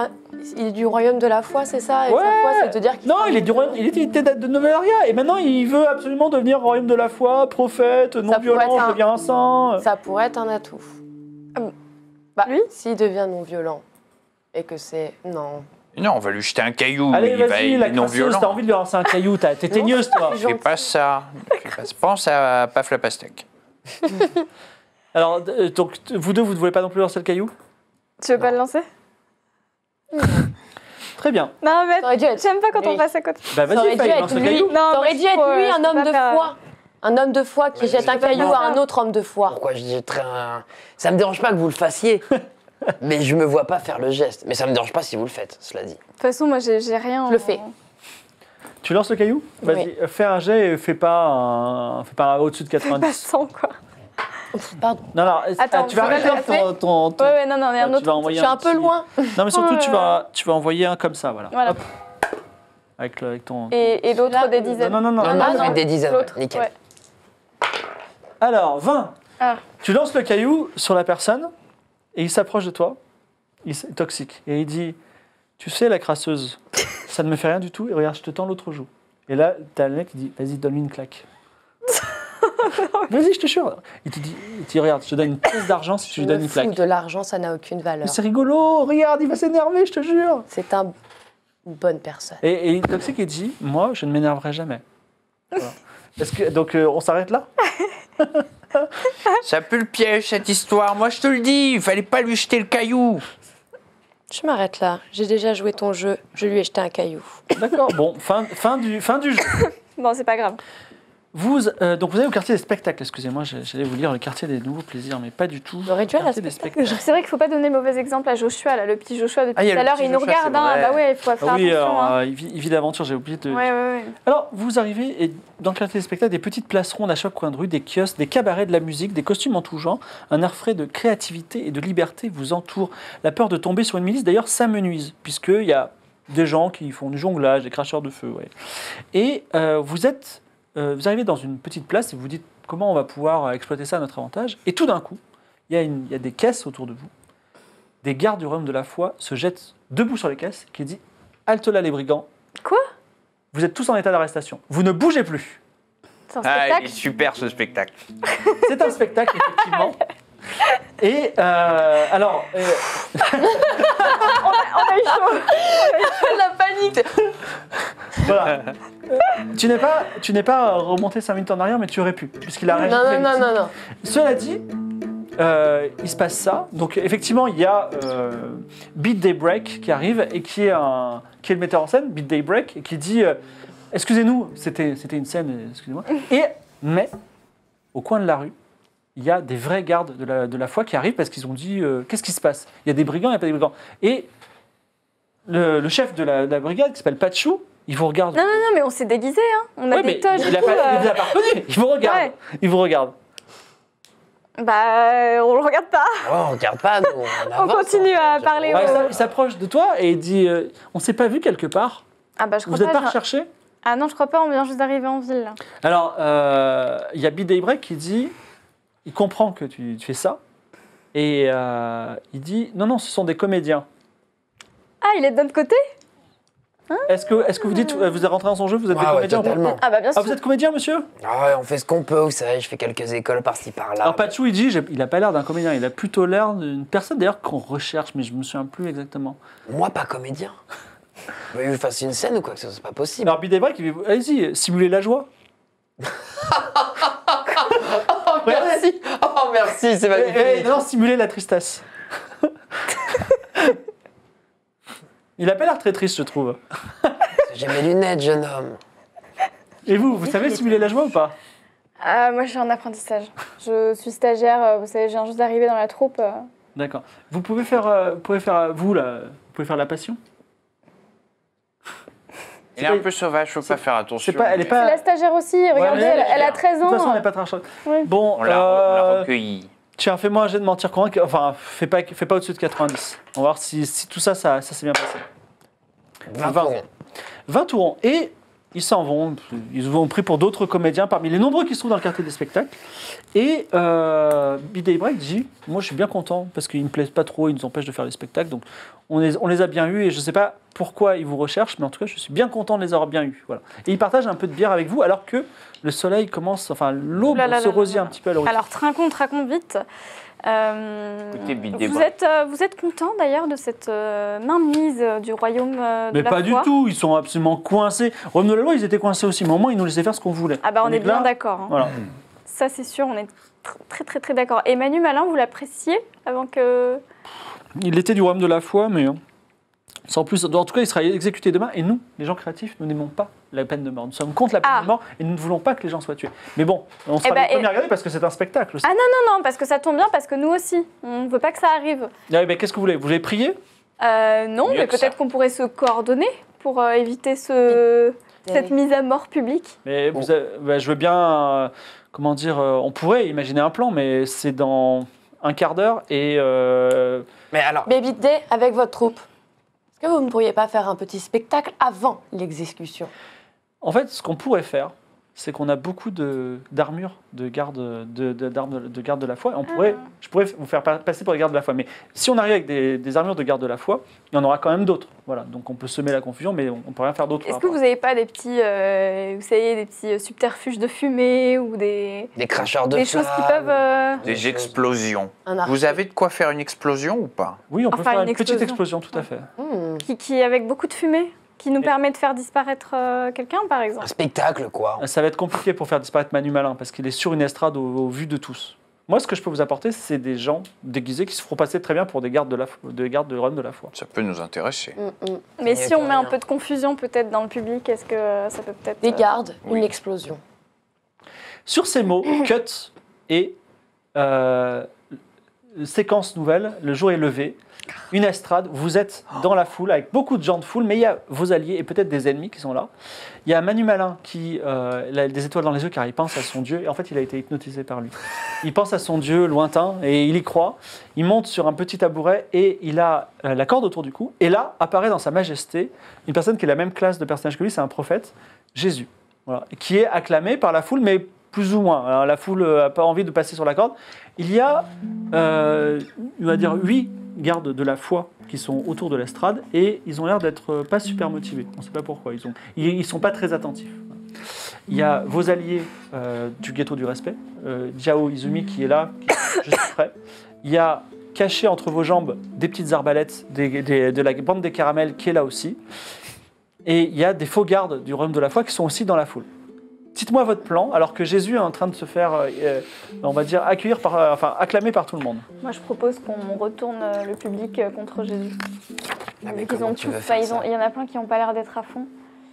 Il est du royaume de la foi, c'est ça? Et Ouais. sa foi, c'est de dire qu'il Non, sera il est du royaume, il était de Novellaria et maintenant il veut absolument devenir royaume de la foi, prophète, non pourrait violent, être je deviens un saint. Ça pourrait être un atout. Bah, Lui s'il devient non violent et que c'est non. Non, on va lui jeter un caillou. Allez, il va vas-y, il la est non crasseuse, violent. t'as envie de lui lancer un caillou, t'es teigneuse toi. C'est Fais gentil. pas ça. Pense à Paf la pastèque. Alors, donc, vous deux, vous ne voulez pas non plus lancer le caillou? Tu veux pas le lancer? Très bien. Non, mais Ça aurait dû être. j'aime pas quand on Oui. passe à côté. Bah Ça aurait vas-y, dû Faye, être lance le lui. caillou. Non, Ça aurait moi, dû être je lui, un peux homme pas de faire- foi. Un homme de foi qui Ouais, jette je un peux pas caillou faire à un ça. autre homme de foi. Pourquoi je jetterais un... Ça me dérange pas que vous le fassiez, mais je me vois pas faire le geste. Mais ça me dérange pas si vous le faites, cela dit. De toute façon, moi, j'ai rien. Je le fais. Tu lances le caillou? Vas-y, fais un jet et fais pas au-dessus de Pas 90. 100, quoi. Pardon. Non, non, Attends, tu vas je vais réduire le faire. ton... Ouais, non, non, mais un tu autre. vas Je envoyer suis un peu petit- loin. Non, mais surtout, Ouais, tu vas envoyer un comme ça, voilà. Voilà. Hop. Avec ton... Et l'autre Celui-là, des dizaines. Non, non, non, Non, non. non, non, avec des dizaines, L'autre, ouais, nickel. ouais. Alors, 20. Ah. Tu lances le caillou sur la personne et il s'approche de toi. Il est toxique. Et il dit, tu sais, la crasseuse, ça ne me fait rien du tout. Et regarde, je te tends l'autre joue. Et là, t'as le mec qui dit, vas-y, donne-lui une claque. Vas-y, je te jure. Il te dit, regarde, je te donne une pièce d'argent si tu Je lui donnes me une fous claque. de l'argent, ça n'a aucune Mais valeur. c'est rigolo, regarde, il va s'énerver, je te jure. C'est une bonne personne. Et toxique, il dit, moi, je ne m'énerverai jamais. Voilà. Donc, on s'arrête là? Ça pue le piège, cette histoire. Moi, je te le dis, il fallait pas lui jeter le caillou. Je m'arrête là. J'ai déjà joué ton jeu. Je lui ai jeté un caillou. D'accord, bon, fin du jeu. Bon, c'est pas grave. Donc vous allez au quartier des spectacles, excusez-moi, j'allais vous lire le quartier des nouveaux plaisirs, mais pas du tout. J'aurais dû aller à Quartier des spectacle. spectacles. C'est vrai qu'il faut pas donner mauvais exemple à Joshua, là, le petit Joshua depuis Ah, il y a tout à le l'heure. petit Il nous Joshua, regarde, c'est hein. vrai. Bah ouais, il faut faire Ah oui, attention. alors, hein. il vit l'aventure, j'ai oublié de... Ouais, ouais, ouais. Alors, vous arrivez et dans le quartier des spectacles, des petites places rondes à chaque coin de rue, des kiosques, des cabarets, de la musique, des costumes en tout genre. Un air frais de créativité et de liberté vous entoure. La peur de tomber sur une milice, d'ailleurs, s'amenuise, puisqu'il y a des gens qui font du jonglage, des cracheurs de feu. Ouais. Et vous arrivez dans une petite place et vous vous dites comment on va pouvoir exploiter ça à notre avantage. Et tout d'un coup, il y a des caisses autour de vous. Des gardes du royaume de la foi se jettent debout sur les caisses qui dit « Halte là les brigands ». Quoi? Vous êtes tous en état d'arrestation. Vous ne bougez plus. C'est un Ah, il spectacle. est super ce spectacle. C'est un spectacle, effectivement. Et alors, La panique. voilà. Tu n'es pas remonté 5 minutes en arrière, mais tu aurais pu, puisqu'il a réagi Non, très non, vite. non, non, non. Cela dit, il se passe ça. Donc effectivement, il y a Beat Daybreak qui arrive et qui est le metteur en scène, Beat Daybreak, et qui dit excusez-nous, c'était une scène, excusez-moi. Mais au coin de la rue, il y a des vrais gardes de la foi qui arrivent parce qu'ils ont dit qu'est-ce qui se passe? Il y a des brigands, il n'y a pas des brigands. Et le chef de la brigade qui s'appelle Pachou, il vous regarde. Non, non, non, mais on s'est déguisé, hein. On a Ouais, des mais toges. il et tout, ne vous a pas reconnu. Il vous regarde. Ouais. Il vous regarde. Bah, on le regarde pas. Oh, on regarde pas, nous, on On avance, continue hein. à parler Ouais, au- il s'approche de toi et il dit on s'est pas vu quelque part. Ah bah, je crois Vous n'êtes pas je- recherché? Ah non, je crois pas, on vient juste d'arriver en ville, là. Alors, il y a Beat Daybreak qui dit il comprend que tu fais ça. Et il dit non, non, ce sont des comédiens. Ah, il est de notre côté? Est-ce que vous dites vous êtes rentré dans son jeu, vous êtes des Ah ouais, comédiens ou pas totalement. Ah bah, bien sûr. Ah, vous êtes comédien, monsieur? Ah ouais, on fait ce qu'on peut, vous savez, je fais quelques écoles par-ci par-là. Alors, Pachou, il dit il a pas l'air d'un comédien, il a plutôt l'air d'une personne d'ailleurs qu'on recherche, mais je me souviens plus exactement. Moi, pas comédien. Vous voulez que je fasse une scène ou quoi que ce soit, c'est pas possible. Alors, Beat Daybreak, il dit allez-y, simulez la joie. Oh, merci. Oh, merci, c'est magnifique. Non, simuler la tristesse. Il a pas l'air très triste, je trouve. J'ai mes lunettes, jeune homme. Et vous savez simuler la joie ou pas? Ah, moi, je suis en apprentissage. Je suis stagiaire, vous savez, je viens juste d'arriver dans la troupe. D'accord. Vous pouvez faire, vous pouvez faire la passion. Il est un peu sauvage, faut pas faire attention. C'est pas, elle est C'est pas. la stagiaire aussi, regardez, mais elle a 13 De toute façon, ans. elle n'est pas très chaude. Ouais. Bon, On l'a recueilli. tiens, fais-moi un jet de mentir convaincre. Enfin, fais pas au-dessus de 90. On va voir si tout ça s'est bien passé. 20 20. tourons. 20 tourons. Et Ils s'en vont, ils vous ont pris pour d'autres comédiens parmi les nombreux qui se trouvent dans le quartier des spectacles. Et Bidet Break dit, moi je suis bien content parce qu'ils ne me plaisent pas trop, ils nous empêchent de faire les spectacles, donc on les a bien eus et je ne sais pas pourquoi ils vous recherchent, mais en tout cas je suis bien content de les avoir bien eus. Voilà. Et ils partagent un peu de bière avec vous alors que le soleil commence, enfin l'aube se rosit un petit peu à l'horizon. Alors, Trinquons vite. Écoutez, Bidet Vous êtes content d'ailleurs de cette mainmise du royaume de Mais la pas du foi? tout, ils sont absolument coincés. Au royaume de la loi, ils étaient coincés aussi, mais au moins ils nous laissaient faire ce qu'on voulait. Ah bah on est Donc là, bien d'accord. hein. Voilà. Ça c'est sûr, on est très d'accord. Et Manu Malin, vous l'appréciez avant que... Il était du royaume de la foi, mais sans plus. En tout cas, il sera exécuté demain. Et nous, les gens créatifs, nous n'aimons pas la peine de mort. Nous sommes contre la peine de mort et nous ne voulons pas que les gens soient tués. Mais bon, on sera les premiers à regarder parce que c'est un spectacle aussi. Ah non, parce que ça tombe bien, parce que nous aussi, on ne veut pas que ça arrive. Ah oui, mais qu'est-ce que vous voulez? Vous voulez prier? Non, Mieux mais que ça. peut-être qu'on pourrait se coordonner pour éviter cette mise à mort publique. Mais je veux bien, on pourrait imaginer un plan, mais c'est dans un quart d'heure et... Mais alors, Baby Day avec votre troupe. Est-ce que vous ne pourriez pas faire un petit spectacle avant l'exécution? En fait, ce qu'on pourrait faire, c'est qu'on a beaucoup d'armures de garde de garde de la foi. Et je pourrais vous faire passer pour des gardes de la foi. Mais si on arrive avec des armures de garde de la foi, il y en aura quand même d'autres. Voilà. Donc on peut semer la confusion, mais on ne peut rien faire d'autre. Est-ce que vous n'avez pas des petits, des petits subterfuges de fumée ou des cracheurs de choses qui flammes, peuvent... Des explosions. Un arc. Vous avez de quoi faire une explosion ou pas? Oui, on peut Enfin, faire une une petite explosion. explosion, tout à fait. qui avec beaucoup de fumée, qui nous permet de faire disparaître quelqu'un, par exemple. un spectacle, quoi. Ça va être compliqué pour faire disparaître Manu Malin parce qu'il est sur une estrade au vu de tous. Moi, ce que je peux vous apporter, c'est des gens déguisés qui se feront passer très bien pour des gardes de Rome de la foi. Ça peut nous intéresser. Mais mieux si que on met un rien. peu de confusion peut-être dans le public, est-ce que ça peut peut-être... Des gardes, Oui. une explosion. Sur ces mots, cut et séquence nouvelle, le jour est levé, une estrade, vous êtes dans la foule avec beaucoup de gens de foule, mais il y a vos alliés et peut-être des ennemis qui sont là. Il y a Manu Malin qui il a des étoiles dans les yeux car il pense à son dieu et en fait il a été hypnotisé par lui. Il pense à son dieu lointain et il y croit. Il monte sur un petit tabouret et il a la corde autour du cou et là apparaît dans sa majesté une personne qui est la même classe de personnage que lui, c'est un prophète, Jésus, voilà, qui est acclamé par la foule mais plus ou moins. Alors, la foule n'a pas envie de passer sur la corde. Il y a, on va dire, 8 gardes de la foi qui sont autour de l'estrade et ils ont l'air d'être pas super motivés. On ne sait pas pourquoi. Ils sont pas très attentifs. Il y a vos alliés du ghetto du respect, Jiao Izumi qui est là, qui est juste près. Il y a caché entre vos jambes des petites arbalètes de la bande des caramels qui est là aussi. Et il y a des faux gardes du royaume de la foi qui sont aussi dans la foule. Dites-moi votre plan, alors que Jésus est en train de se faire, on va dire, acclamé par tout le monde. Moi, je propose qu'on retourne le public contre Jésus. Ah, mais Ils comment ont tu tous- veux faire ils ont- ça Il y en a plein qui n'ont pas l'air d'être à fond.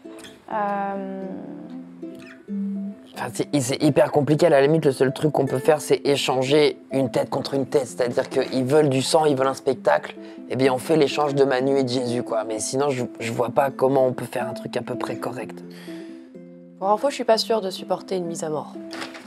Enfin, c'est hyper compliqué. À la limite, le seul truc qu'on peut faire, c'est échanger une tête contre une tête. C'est-à-dire qu'ils veulent du sang, ils veulent un spectacle. Eh bien, on fait l'échange de Manu et de Jésus, quoi. Mais sinon, je vois pas comment on peut faire un truc à peu près correct. Pour info, je suis pas sûre de supporter une mise à mort.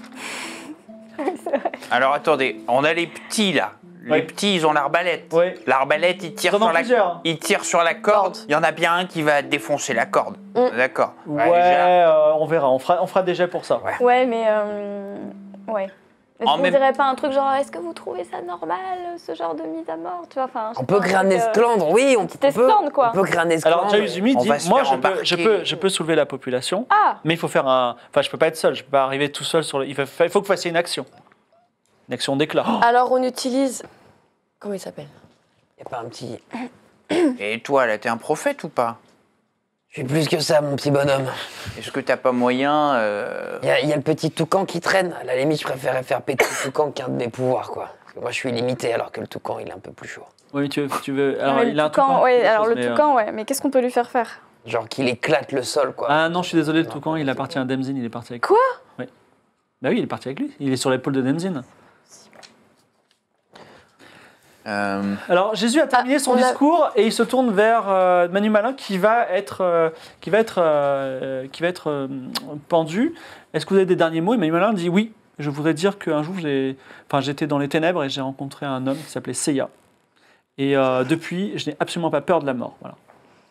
Alors attendez, on a les petits là. Les Oui. petits, ils ont l'arbalète. Oui. L'arbalète, ils tirent Ils en ont sur la plusieurs. ils tirent sur la corde. Corde. Il y en a bien un qui va défoncer la corde. D'accord. Ouais, déjà. on verra. On fera des jets pour ça. Ouais. Ouais, mais... ouais. Est-ce En qu'on même- dirait pas un truc genre, est-ce que vous trouvez ça normal, ce genre de mise à mort, tu vois, enfin, je sais On peut pas, créer un truc, esclandre, oui, on petit peut. esclandre, quoi. On peut créer un esclandre. Alors, Jiao Izumi on dit, va se moi, faire je peux soulever la population, Ah, mais il faut faire Enfin, je peux pas être seul. Je peux pas arriver tout seul sur le... Il faut que vous fassiez une action. Une action d'éclat. Alors on utilise... Comment il s'appelle? Y a pas un petit... Et toi, là, t'es un prophète ou pas? Je suis plus que ça, mon petit bonhomme. Est-ce que t'as pas moyen Y a le petit toucan qui traîne. À la limite, je préférais faire péter le toucan qu'un de mes pouvoirs, quoi. Parce que moi, je suis limité, alors que le toucan, il est un peu plus chaud. Oui, tu veux. Alors, mais il a un le toucan, toucan, ouais, quelque alors chose, le mais, toucan, ouais, mais qu'est-ce qu'on peut lui faire faire? Genre qu'il éclate le sol, quoi. Ah non, je suis désolé, le toucan, il appartient à Demzin, il est parti avec Quoi? Oui. Bah oui, il est parti avec lui. Il est sur l'épaule de Demzin. Alors, Jésus a terminé son on a- discours et il se tourne vers Manu Malin qui va être pendu. Est-ce que vous avez des derniers mots? Et Manu Malin dit oui. Je voudrais dire qu'un jour, j'étais dans les ténèbres et j'ai rencontré un homme qui s'appelait Seiya. Et depuis, je n'ai absolument pas peur de la mort. Voilà.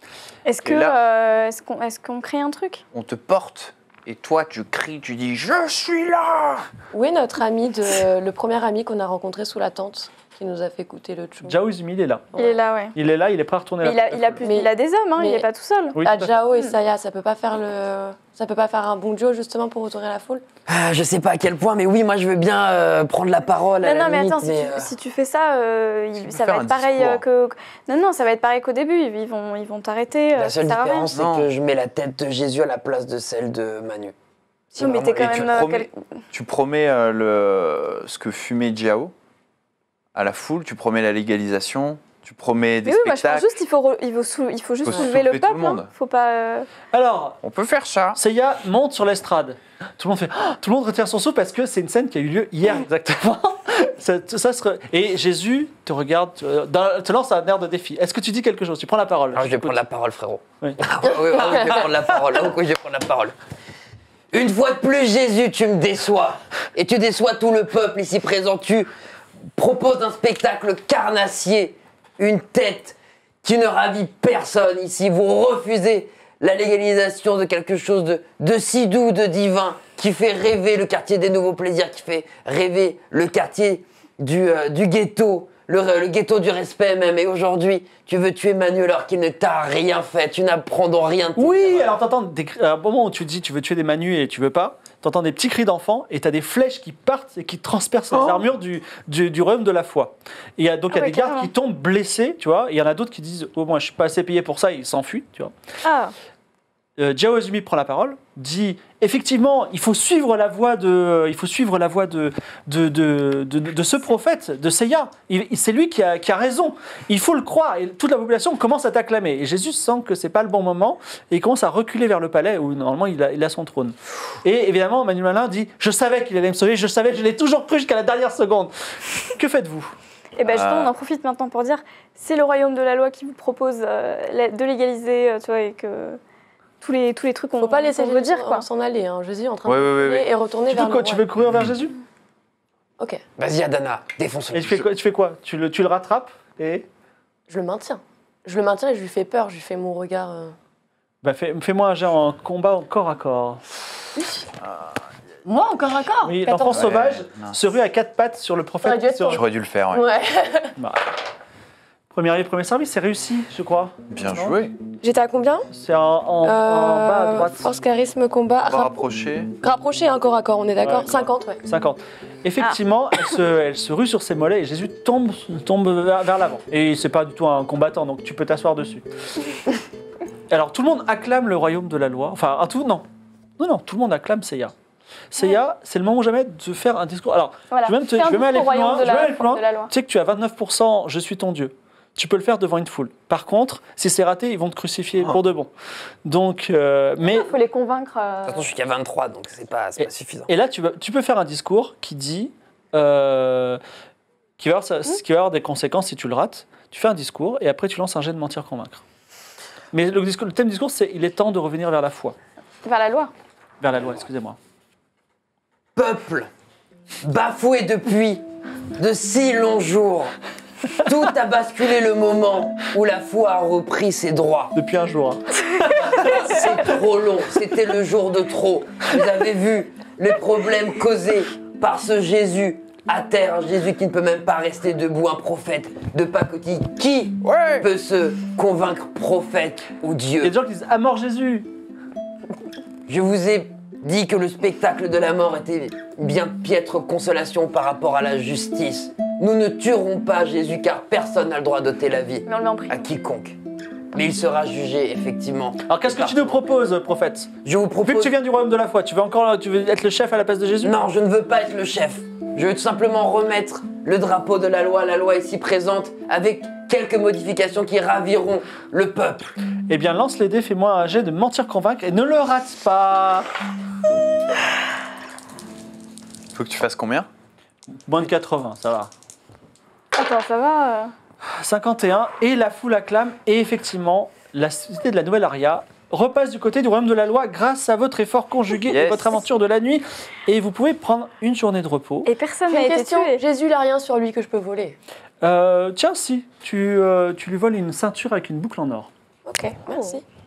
Est-ce Et là- est-ce qu'on crée un truc? On te porte et toi tu cries, tu dis je suis là. Où est notre ami, le premier ami qu'on a rencontré sous la tente, qui nous a fait goûter le chou? Jao Izumi, il est là. Il est là, ouais. Il est là, il est prêt à retourner Mais la il a des hommes, hein, il mais- n'est pas tout seul. Oui, tout à fait. Jao et Saya, ça peut pas faire un bon duo justement pour retourner la foule? Je sais pas à quel point, mais oui, moi je veux bien prendre la parole. à Non, la non, mais limite, attends, si tu fais ça, ça faire va un être pareil discours. que. Non, ça va être pareil qu'au début. Ils vont t'arrêter. La seule ça sert à rien. différence, c'est Non. que je mets la tête de Jésus à la place de celle de Manu. Si Oui, mais t'es vraiment- quand Et tu même. promets, tu promets ce que fumait Jiao à la foule, tu promets la légalisation, tu promets des Mais oui, moi je pense spectacles. juste il faut juste Faut soulever le soulever tout le peuple. monde. Hein. Faut pas. Alors, On peut faire ça. Seiya monte sur l'estrade. Tout le monde fait tout le monde retire son souffle parce que c'est une scène qui a eu lieu hier exactement. Et Jésus te regarde, te lance un air de défi. Est-ce que tu dis quelque chose? Tu prends la parole. Alors, je vais prendre la parole, frérot. Oui. Ah oui, oui, je vais prendre la parole. Ah oui, je vais prendre la parole. Une fois de plus, Jésus, tu me déçois. Et tu déçois tout le peuple ici présent. Tu proposes un spectacle carnassier, une tête qui ne ravit personne ici. Vous refusez la légalisation de quelque chose de si doux, de divin, qui fait rêver le quartier des nouveaux plaisirs, qui fait rêver le quartier du ghetto, le ghetto du respect même. Et aujourd'hui, tu veux tuer Manu alors qu'il ne t'a rien fait. Tu n'apprends donc rien. de tes Oui, erreurs. alors t'entends à un moment où tu dis tu veux tuer des manus et tu veux pas, t'entends des petits cris d'enfants et t'as des flèches qui partent et qui transpercent les armures du royaume de la foi. Et il y a donc il y a ouais, des gardes carrément. qui tombent blessés, tu vois, et il y en a d'autres qui disent oh moi je suis pas assez payé pour ça, ils s'enfuient, tu vois. Ah, Jao Izumi prend la parole, dit effectivement il faut suivre la voie de ce prophète, de Seiya. C'est lui qui a raison. Il faut le croire. Et toute la population commence à t'acclamer. Et Jésus sent que c'est pas le bon moment et il commence à reculer vers le palais où normalement il a son trône. Et évidemment Manuel Malin dit je savais qu'il allait me sauver, je l'ai toujours cru jusqu'à la dernière seconde. Que faites-vous? et ben justement, on en profite maintenant pour dire c'est le royaume de la loi qui vous propose de légaliser, tu vois, et que tous les trucs qu'on Faut pas laisser qu'on veut dire, quoi. s'en aller. Hein. Jésus est en train Ouais, de ouais, ouais, reculer ouais. et retourner Tu vers veux quoi? le Tu roi. veux courir vers Jésus? Ok, Vas-y, Adana, défonce-le. Et tu fais quoi? Tu le rattrapes et je le maintiens. Je le maintiens et je lui fais peur. Je lui fais mon regard. bah, fais-moi un jet en combat corps à corps. Moi, encore à corps. Oui, 14. l'enfant sauvage mince. se rue à quatre pattes sur le Ça prophète. aurait dû être sur- J'aurais dû le faire, ouais. Ouais. Premier arrivé, premier service, c'est réussi, je crois. Bien Non joué. J'étais à combien? C'est en bas à droite. Force, charisme, combat. On va rapprocher. Rapproché, corps à corps, on est d'accord? Ouais. 50, ouais. 50. Effectivement, elle se rue sur ses mollets et Jésus tombe vers l'avant. Et c'est pas du tout un combattant, donc tu peux t'asseoir dessus. Alors tout le monde acclame le royaume de la loi. Enfin, non, tout le monde acclame Seiya. Seiya, c'est le moment jamais de faire un discours. Alors, Voilà. je vais même Fais un aller discours plus loin. royaume de Je vais la- aller plus loin. de la loi. Tu sais que tu as 29%, je suis ton Dieu. Tu peux le faire devant une foule. Par contre, si c'est raté, ils vont te crucifier pour de bon. Donc, mais Il faut les convaincre. De toute façon, je suis qu'à 23, donc c'est pas suffisant. Et là, tu peux faire un discours qui dit, qui va avoir des conséquences si tu le rates. Tu fais un discours et après tu lances un jet de mentir convaincre. Mais le thème du discours, c'est il est temps de revenir vers la foi, Vers la loi. vers la loi. Excusez-moi. Peuple, bafoué depuis de si longs jours, tout a basculé le moment où la foi a repris ses droits. Depuis un jour. Hein. C'est trop long, c'était le jour de trop. Vous avez vu les problèmes causés par ce Jésus à terre, un Jésus qui ne peut même pas rester debout, un prophète de pacotille. Qui peut se convaincre prophète ou Il y a Dieu? des gens qui disent à mort Jésus. Je vous ai dit que le spectacle de la mort était une bien piètre consolation par rapport à la justice. Nous ne tuerons pas Jésus car personne n'a le droit d'ôter la vie Mais on le met en prison. à quiconque. Mais il sera jugé, effectivement. Alors qu'est-ce que tu nous proposes, prophète? Je vous Vu que propose... tu viens du royaume de la foi, tu veux être le chef à la place de Jésus? Non, je ne veux pas être le chef. Je veux tout simplement remettre le drapeau de la loi ici présente, avec quelques modifications qui raviront le peuple. Eh bien, lance les dés, fais-moi un jet de mentir convaincre et ne le rate pas. Faut que tu fasses combien? Moins de 80, ça va. Attends, ça va 51, et la foule acclame, et effectivement, la cité de la Nouvelle Aria repasse du côté du royaume de la loi grâce à votre effort conjugué et Yes. votre aventure de la nuit, et vous pouvez prendre une journée de repos. Et personne n'a J'ai une été question. tué. Jésus, il a rien sur lui que je peux voler. Tiens, si, tu lui voles une ceinture avec une boucle en or. Ok, merci.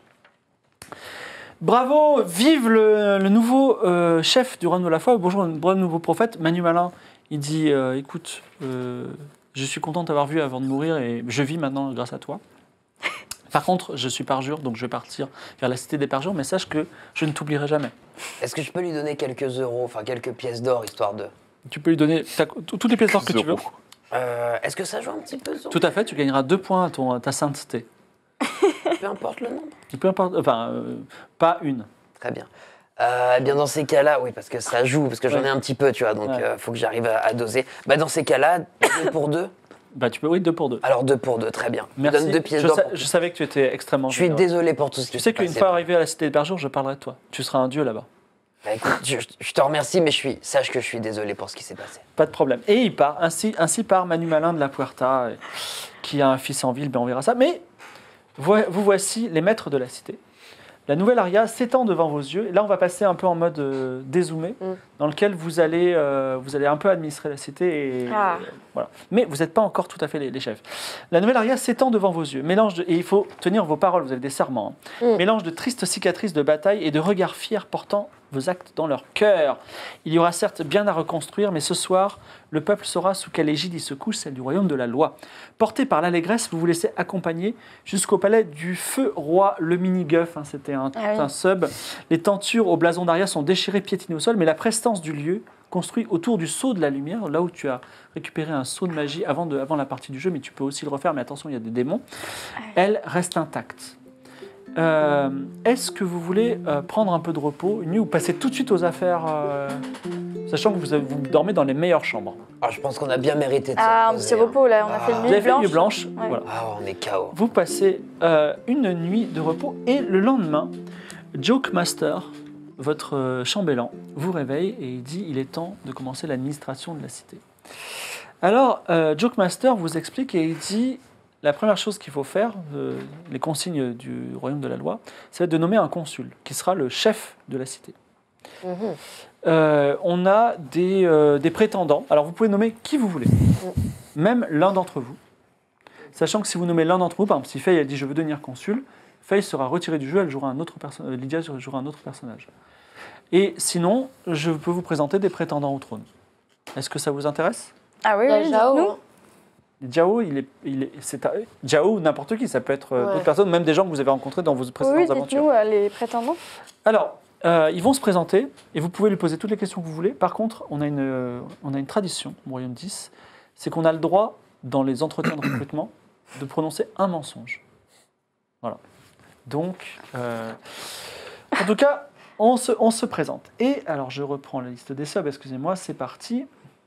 Bravo, vive le nouveau chef du royaume de la foi. Bonjour, le nouveau prophète. Manu Malin, il dit écoute, je suis content de t'avoir vu avant de mourir et je vis maintenant grâce à toi. Par contre, je suis parjure, donc je vais partir vers la cité des parjures, mais sache que je ne t'oublierai jamais. Est-ce que je peux lui donner quelques euros, enfin quelques pièces d'or, histoire de... Tu peux lui donner toutes les pièces d'or que tu veux. Est-ce que ça joue un petit peu sur... Tout à fait, tu gagneras 2 points à ta sainteté. Peu importe le nombre. Peu importe, enfin, pas une. Très bien. Eh bien, dans ces cas-là, oui, parce que ça joue, parce que j'en ai un petit peu, tu vois, donc faut que j'arrive à doser. Bah, dans ces cas-là, 2 pour 2. Bah, tu peux, oui, 2 pour 2. Alors, 2 pour 2, très bien. Merci. Donne 2 pièces d'or. Je savais que tu étais extrêmement Je suis généreux. désolé pour tout ce qui Tu sais s'est qu'une passé. fois arrivé à la cité des parjures, je parlerai de toi. Tu seras un dieu là-bas. Bah, écoute, je te remercie, mais sache que je suis désolé pour ce qui s'est passé. Pas de problème. Et il part, ainsi part Manu Malin de la Puerta, qui a un fils en ville, ben on verra ça. Mais vous voici les maîtres de la cité. La nouvelle aria s'étend devant vos yeux. Et là, on va passer un peu en mode dézoomé, dans lequel vous allez un peu administrer la cité. Voilà. Mais vous n'êtes pas encore tout à fait les chefs. La nouvelle aria s'étend devant vos yeux. Et il faut tenir vos paroles, vous avez des serments. Mélange de tristes cicatrices de bataille et de regards fiers portant vos actes dans leur cœur. Il y aura certes bien à reconstruire, mais ce soir, le peuple saura sous quelle égide il se couche, celle du royaume de la loi. Porté par l'allégresse, vous vous laissez accompagner jusqu'au palais du feu roi, le mini-guff. C'était un sub. Les tentures au blason d'Aria sont déchirées, piétinées au sol, mais la prestance du lieu, construit autour du sceau de la lumière, là où tu as récupéré un sceau de magie avant la partie du jeu, mais tu peux aussi le refaire, mais attention, il y a des démons, elle reste intacte. Est-ce que vous voulez prendre un peu de repos, une nuit, ou passer tout de suite aux affaires, sachant que vous dormez dans les meilleures chambres? Alors, je pense qu'on a bien mérité de un petit repos, là, on a fait une Vous nuit avez fait une blanche. nuit blanche, Ouais. voilà. Ah, on est KO. Vous passez une nuit de repos, et le lendemain, Joke Master, votre chambellan, vous réveille et il dit il est temps de commencer l'administration de la cité. Alors, Joke Master vous explique et il dit la première chose qu'il faut faire, les consignes du royaume de la loi, c'est de nommer un consul qui sera le chef de la cité. On a des prétendants. Alors, vous pouvez nommer qui vous voulez, même l'un d'entre vous. Sachant que si vous nommez l'un d'entre vous, par exemple, si Faye a dit je veux devenir consul, Faye sera retirée du jeu, elle jouera un autre Lydia jouera un autre personnage. Et sinon, je peux vous présenter des prétendants au trône. Est-ce que ça vous intéresse? Ah oui, Il y a oui, Jao, dites-nous. hein. Jao, Jao ou n'importe qui, ça peut être d'autres personnes, même des gens que vous avez rencontrés dans vos précédentes Oui, aventures. dites-nous les prétendants. Alors, ils vont se présenter et vous pouvez lui poser toutes les questions que vous voulez. Par contre, on a une tradition au Royaume 10, c'est qu'on a le droit, dans les entretiens de recrutement, de prononcer un mensonge. Voilà. Donc, en tout cas, on se présente. Et alors, je reprends la liste des subs, excusez-moi, c'est parti.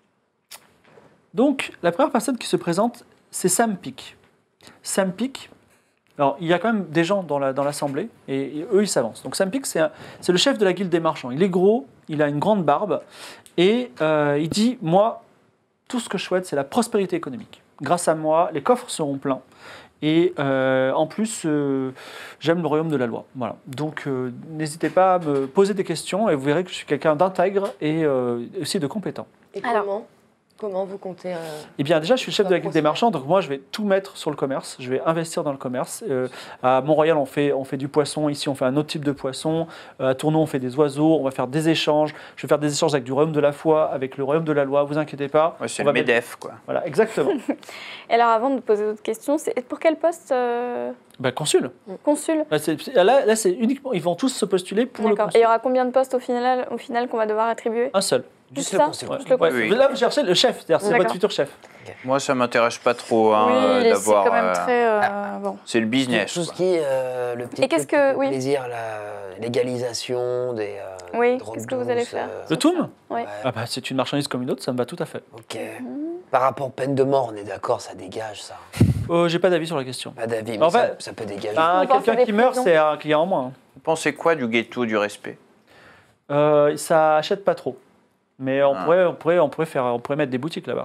Donc, la première personne qui se présente, c'est Sam Peak. Sam Peak, alors il y a quand même des gens dans l'assemblée, et eux, ils s'avancent. Donc Sam Peak, c'est le chef de la guilde des marchands. Il est gros, il a une grande barbe, et il dit, moi, tout ce que je souhaite, c'est la prospérité économique. Grâce à moi, les coffres seront pleins. Et en plus, j'aime le royaume de la loi. Voilà. Donc, n'hésitez pas à me poser des questions, et vous verrez que je suis quelqu'un d'intègre et aussi de compétent. Et Alors. comment vous comptez Eh bien, déjà, je suis le chef de la guilde des marchands, donc moi, je vais tout mettre sur le commerce. Je vais investir dans le commerce. À Mont-Royal, on fait du poisson. Ici, on fait un autre type de poisson. À Tourneau, on fait des oiseaux. On va faire des échanges. Je vais faire des échanges avec du royaume de la foi, avec le royaume de la loi. Vous inquiétez pas. Ouais, c'est On le va mettre- MEDEF, quoi. Voilà, exactement. Et alors, avant de poser d'autres questions, c'est pour quel poste Consul. consul? Là, c'est uniquement. Ils vont tous se postuler pour le D'accord. Et consul. il y aura combien de postes au final qu'on va devoir attribuer? Un seul. Juste ça le consul. Ouais. Juste le Ouais. consul. Là, vous cherchez le chef, c'est-à-dire c'est D'accord. votre futur chef. Moi, ça m'intéresse pas trop hein, Oui, c'est d'avoir. quand même très... bon. C'est le business. Tout ce quoi. qui est le petit Et qu'est-ce truc que- fait oui. plaisir, la légalisation des Oui, drogues qu'est-ce que vous allez douces, faire Le Toum Ouais. Ah bah, c'est une marchandise comme une autre, ça me va tout à fait. Ok. Par rapport peine de mort, on est d'accord, ça dégage ça. J'ai pas d'avis sur la question. Pas d'avis, En mais fait, ça peut dégager. On pense Quelqu'un à des qui meurt, prisons. c'est un client en moins. hein. Vous pensez quoi du ghetto du respect? Ça achète pas trop. Mais on pourrait mettre des boutiques là-bas.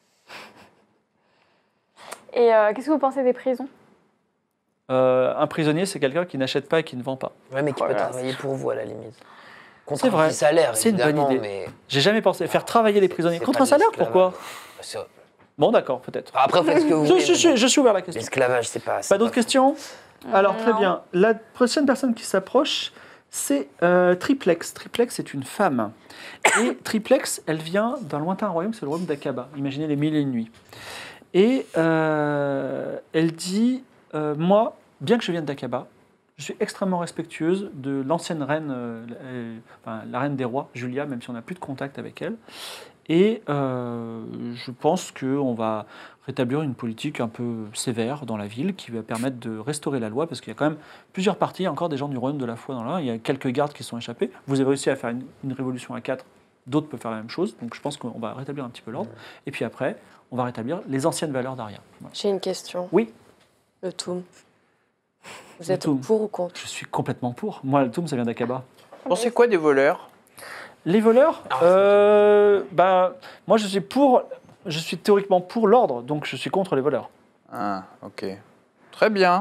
Et qu'est-ce que vous pensez des prisons? Un prisonnier, c'est quelqu'un qui n'achète pas et qui ne vend pas. Ouais, mais qui peut Voilà, travailler pour vous à la limite. Contre C'est un vrai. petit salaire, C'est une bonne évidemment, idée. mais J'ai jamais pensé faire travailler les prisonniers c'est contre pas un de salaire. l'esclavage. Pourquoi C'est- Bon, d'accord, peut-être. Après, vous faites ce que vous voulez. mais bon, Je suis ouvert à la question. l'esclavage, c'est pas. Pas d'autres questions? Alors, très Non. bien. La prochaine personne qui s'approche, c'est Triplex. Triplex est une femme. Et Triplex, elle vient d'un lointain royaume, c'est le royaume d'Aqaba. Imaginez les mille et une nuits. Et elle dit, moi, bien que je vienne d'Aqaba, je suis extrêmement respectueuse de l'ancienne reine, la reine des rois, Julia, même si on n'a plus de contact avec elle. Et je pense qu'on va rétablir une politique un peu sévère dans la ville qui va permettre de restaurer la loi, parce qu'il y a quand même plusieurs partis, il y a encore des gens du royaume de la foi dans là, il y a quelques gardes qui sont échappés. Vous avez réussi à faire une révolution à 4, d'autres peuvent faire la même chose, donc je pense qu'on va rétablir un petit peu l'ordre. Et puis après, on va rétablir les anciennes valeurs d'Aria. Voilà. J'ai une question. Oui. Le Toum. Vous Le êtes Toum. pour ou contre? Je suis complètement pour. Moi, le Toum, ça vient d'Aqaba. Pensez quoi des voleurs? Les voleurs, moi je suis théoriquement pour l'ordre, donc je suis contre les voleurs. Ah, ok. Très bien.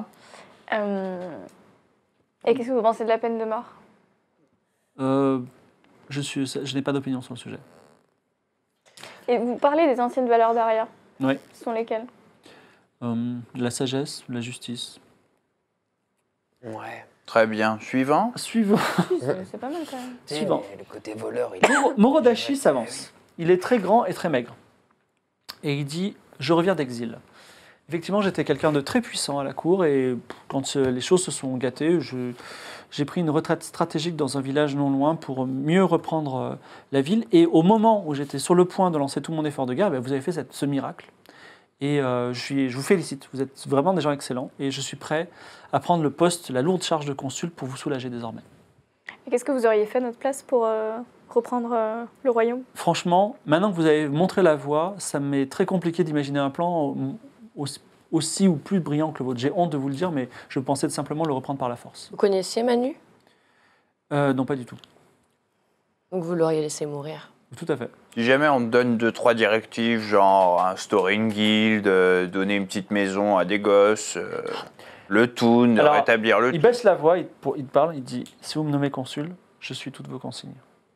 Et qu'est-ce que vous pensez de la peine de mort? Je n'ai pas d'opinion sur le sujet. Et vous parlez des anciennes valeurs d'Aria. Oui. Ce sont lesquelles? La sagesse, la justice. Ouais. Très bien. Suivant. Suivant. C'est pas mal quand même. Tu sais, Suivant. mais le côté voleur, il Morodashi s'avance. Il est très grand et très maigre. Et il dit, je reviens d'exil. Effectivement, j'étais quelqu'un de très puissant à la cour et quand les choses se sont gâtées, j'ai pris une retraite stratégique dans un village non loin pour mieux reprendre la ville. Et au moment où j'étais sur le point de lancer tout mon effort de guerre, vous avez fait ce miracle. Et je vous félicite, vous êtes vraiment des gens excellents et je suis prêt à prendre le poste, la lourde charge de consul pour vous soulager désormais. Et qu'est-ce que vous auriez fait à notre place pour reprendre le royaume? Franchement, maintenant que vous avez montré la voie, ça m'est très compliqué d'imaginer un plan aussi ou plus brillant que le vôtre. J'ai honte de vous le dire, mais je pensais simplement le reprendre par la force. Vous connaissiez Manu? Non, pas du tout. Donc vous l'auriez laissé mourir. Tout à fait. Si jamais on te donne 2-3 directives, genre instaurer une guilde, donner une petite maison à des gosses, le toon, Alors, rétablir le Il baisse la voix, il te parle, il dit « Si vous me nommez consul, je suis toutes vos consignes.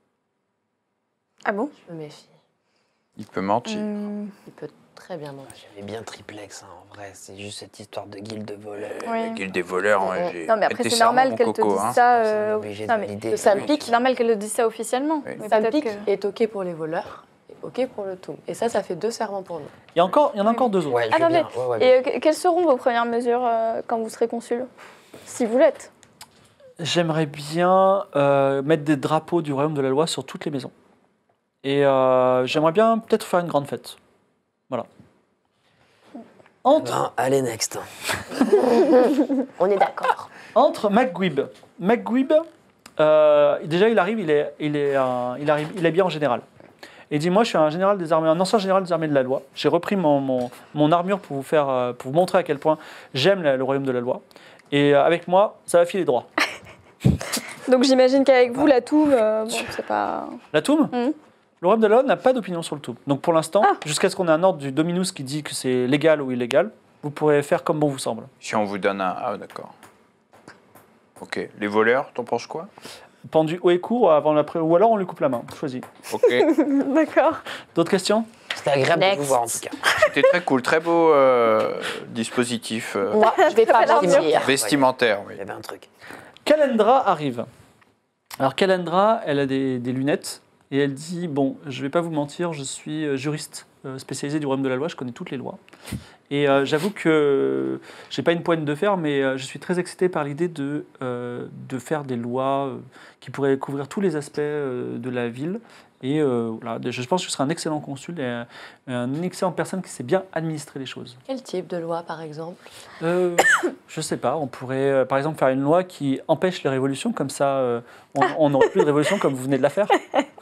Ah bon? Je me méfie. Il peut mentir. Il peut très bien mentir. J'avais bien triplex, hein, en vrai. C'est juste cette histoire de guilde de voleurs. Oui. La guilde des voleurs, ouais, j'ai Non mais après prêté c'est serment, normal mon qu'elle te coco, dise hein. ça. On est obligé de non, mais valider. ça Oui. implique- c'est normal qu'elle te dise ça officiellement. Oui. Mais Ça peut-être implique que- est OK pour les voleurs et OK pour le Toum. Et ça fait 2 serments pour nous. Il y en a encore 2 autres. Ouais, je veux Attendez, bien. Ouais, ouais, et quelles seront vos premières mesures quand vous serez consul? Si vous l'êtes. J'aimerais bien mettre des drapeaux du royaume de la loi sur toutes les maisons. Et j'aimerais bien peut-être faire une grande fête. Voilà. Entre, Ben, allez, next. On est d'accord. entre McGuib. McGuib, déjà il arrive, il est bien en général. Et il dit, moi je suis un général des armées, un ancien général des armées de la loi. J'ai repris mon armure pour vous montrer à quel point j'aime le royaume de la loi. Et avec moi, ça va filer droit. Donc j'imagine qu'avec vous, la toum, bon, c'est pas. La Toum, Mhm. le royaume de la loi n'a pas d'opinion sur le Toum. Donc pour l'instant, jusqu'à ce qu'on ait un ordre du Dominus qui dit que c'est légal ou illégal, vous pourrez faire comme bon vous semble. Si on vous donne un... Ah, d'accord. Ok. Les voleurs, t'en penses quoi? Pendu haut et court avant l'après, ou alors on lui coupe la main. Choisis. Ok. D'accord. D'autres questions? C'était agréable de Next. vous voir, en tout cas. C'était très cool. Très beau dispositif Moi, je vais pas Ça fait mentir. vestimentaire. Oui. Il y avait un truc. Kalendra arrive. Alors Kalendra, elle a des lunettes et elle dit, bon, je ne vais pas vous mentir, je suis juriste spécialisé du royaume de la loi, je connais toutes les lois. Et j'avoue que je n'ai pas une poigne de fer, mais je suis très excité par l'idée de faire des lois qui pourraient couvrir tous les aspects de la ville. Et voilà, je pense que je serai un excellent consul et une excellente personne qui sait bien administrer les choses. Quel type de loi, par exemple? Je sais pas, on pourrait par exemple faire une loi qui empêche les révolutions, comme ça on n'aurait plus de révolution comme vous venez de la faire.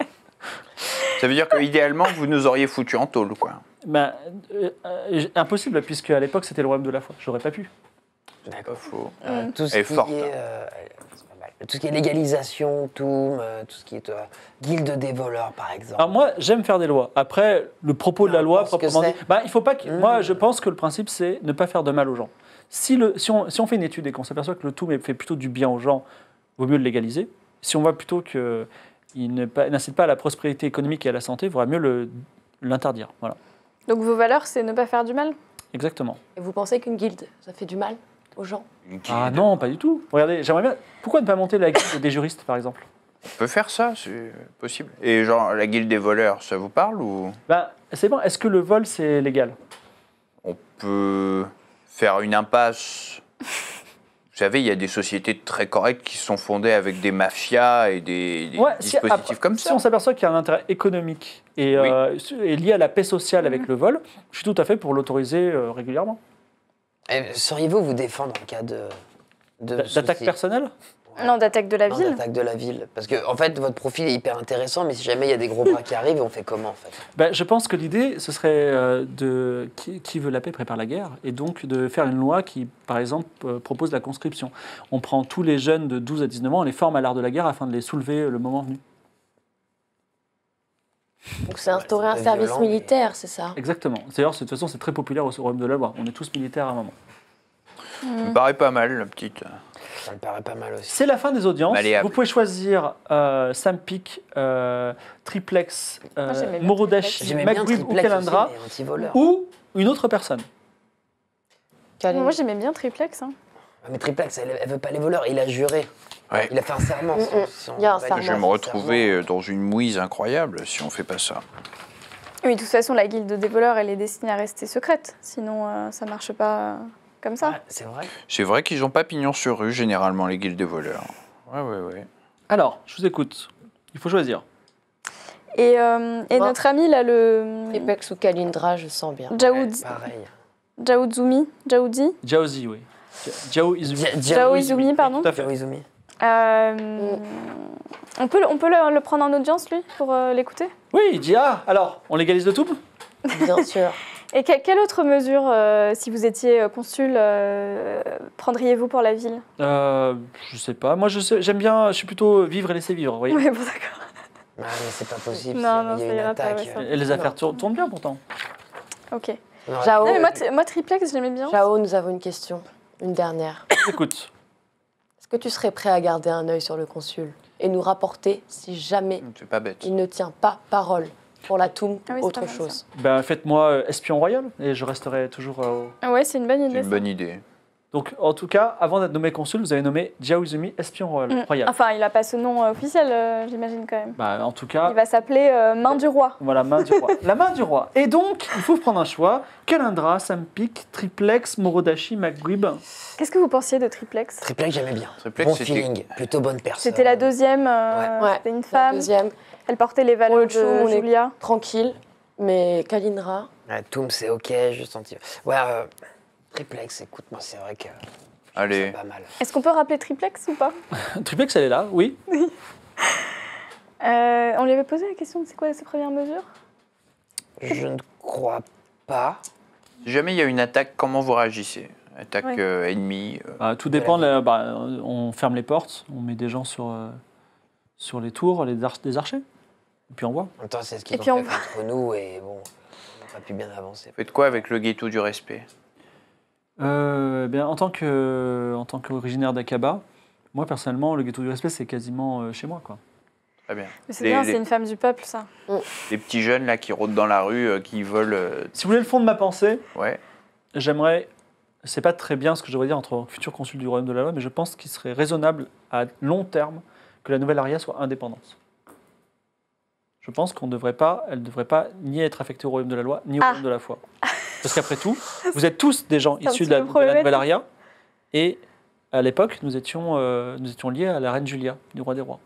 Ça veut dire qu'idéalement, vous nous auriez foutu en tôle, quoi. Ben, impossible, puisque à l'époque c'était le royaume de la foi, j'aurais pas pu. D'accord. Faux. Tout ce Elle est qui forte, est, c'est pas mal. Tout ce qui est légalisation, tout ce qui est guilde des voleurs, par exemple. Alors moi j'aime faire des lois, après le propos de la loi ce que proprement dit, c'est. ben, il faut pas que... Moi je pense que le principe c'est ne pas faire de mal aux gens. Si on fait une étude et qu'on s'aperçoit que le tout fait plutôt du bien aux gens, vaut mieux le légaliser. Si on voit plutôt qu'il n'incite pas à la prospérité économique et à la santé, il vaudra mieux l'interdire. Voilà, Donc vos valeurs, c'est ne pas faire du mal? exactement. Et vous pensez qu'une guilde, ça fait du mal? aux gens. Une Ah guilde. non, pas du tout. Regardez, j'aimerais bien. Pourquoi ne pas monter la guilde des juristes, par exemple? On peut faire ça, c'est possible. Et genre, la guilde des voleurs, ça vous parle ou Ben, c'est bon. Est-ce que le vol, c'est légal? on peut faire une impasse? Vous savez, il y a des sociétés très correctes qui sont fondées avec des mafias et des Ouais, si, dispositifs après, comme si ça. on s'aperçoit qu'il y a un intérêt économique et, est lié à la paix sociale avec le vol, je suis tout à fait pour l'autoriser régulièrement. Sauriez-vous vous défendre en cas de D'attaque soucis personnelle? Non, d'attaque de la Non, ville. d'attaque de la ville. Parce que, en fait, votre profil est hyper intéressant, mais si jamais il y a des gros bras qui arrivent, on fait comment, en fait? Ben, je pense que l'idée, ce serait de qui veut la paix prépare la guerre, et donc de faire une loi qui, par exemple, propose la conscription. On prend tous les jeunes de 12 à 19 ans, on les forme à l'art de la guerre afin de les soulever le moment venu. Donc c'est instaurer c'est un pas service violent, mais- militaire, c'est ça? Exactement. D'ailleurs, de toute façon, c'est très populaire au Royaume de la Loi. On est tous militaires à un moment. Ça me paraît pas mal, la petite. Ça me paraît pas mal aussi. C'est la fin des audiences. Malléable. Vous pouvez choisir Sam Peak, Triplex, Moi, j'aimais bien Morodashi, J'aimais bien McGrib ou Triplex aussi, Kalandra, mais anti-voleur. ou une autre personne. Moi, j'aimais bien Triplex. Hein. Mais Triplex, elle veut pas les voleurs, il a juré. Ouais. Il a fait un serment. Il y a un valide serment. Je vais me son retrouver dans une mouise incroyable si on fait pas ça. Oui, de toute façon, la guilde des voleurs, elle est destinée à rester secrète. Sinon, ça marche pas comme ça. Ouais, c'est vrai. C'est vrai qu'ils n'ont pas pignon sur rue, généralement, les guildes des voleurs. Ouais. Alors, je vous écoute. Il faut choisir. Et notre ami, là, le Apex ou Kalindra, je sens bien. Pareil. Jaouzumi, Jaoudi, Jiaozi, oui. Jiao Izumi. Jao Izumi, pardon. Tout à fait. Izumi. On peut le prendre en audience, lui, pour l'écouter. Oui, il dit ah, alors, on légalise le tout? Bien sûr. Et quelle autre mesure, si vous étiez consul, prendriez-vous pour la ville? Je sais pas. Moi, j'aime bien, je suis plutôt vivre et laisser vivre, vous voyez. Oui, bon, d'accord. Ah, mais c'est pas possible. Non, non, il y a ça une ira pas, attaque. ouais, ça. Et les affaires tournent bien pourtant. Ok. Non, Jao, Non, mais moi, Triplex, j'aimais bien. Jao, nous avons une question. Une dernière. Écoute, Est-ce que tu serais prêt à garder un œil sur le consul et nous rapporter si jamais C'est pas bête. il ne tient pas parole pour la Toum Ah oui, ou c'est autre pas mal, chose? ben, faites-moi espion royal et je resterai toujours Ah ouais, c'est une bonne C'est idée. une ça. bonne idée. Donc, en tout cas, avant d'être nommé consul, vous avez nommé Jiao Izumi espion royal. Enfin, il a pas ce nom officiel, j'imagine quand même. Bah, en tout cas, Il va s'appeler Main du Roi. voilà, main du roi. La main du roi. Et donc, il faut prendre un choix. Kalindra, Sampik, Triplex, Morodashi, McGrib. Qu'est-ce que vous pensiez de Triplex? Triplex, j'aimais bien. Triplex, Bon c'était- feeling, plutôt bonne personne. C'était la deuxième, Ouais. c'était une La femme. deuxième, Elle portait les Pour valeurs le show, on de est- Julia. tranquille, mais Kalindra, Ouais, Toum, c'est ok, juste anti. Ouais, Triplex, écoute, moi, c'est vrai que. Allez. C'est pas mal. Est-ce qu'on peut rappeler Triplex ou pas? Triplex, elle est là, oui. On lui avait posé la question de c'est quoi ses premières mesures? Je ne crois pas. Si jamais il y a une attaque, comment vous réagissez? Attaque Ouais. ennemie Bah, tout dépend. On ferme les portes, on met des gens sur les tours, des archers. Et puis on voit. En même temps, c'est ce Et qu'ils puis ont on fait contre nous et bon, on n'a pas pu bien avancer. Faites quoi avec le ghetto du respect? Bien, en tant qu'originaire d'Aqaba, moi personnellement, le ghetto du respect, c'est quasiment chez moi, quoi. Très bien. Mais c'est Les- bien, les- c'est une femme du peuple, ça. Les petits jeunes là qui rôdent dans la rue, qui volent. Si vous voulez le fond de ma pensée, Ouais. j'aimerais. C'est pas très bien ce que je devrais dire entre futur consul du Royaume de la Loi, mais je pense qu'il serait raisonnable à long terme que la nouvelle aria soit indépendante. Je pense elle ne devrait pas ni être affectée au Royaume de la Loi, ni au Royaume de la Foi. Parce qu'après tout, vous êtes tous des gens C'est un issus petit de la peu nouvelle problématique. aria, et à l'époque, nous étions liés à la reine Julia, du roi des rois.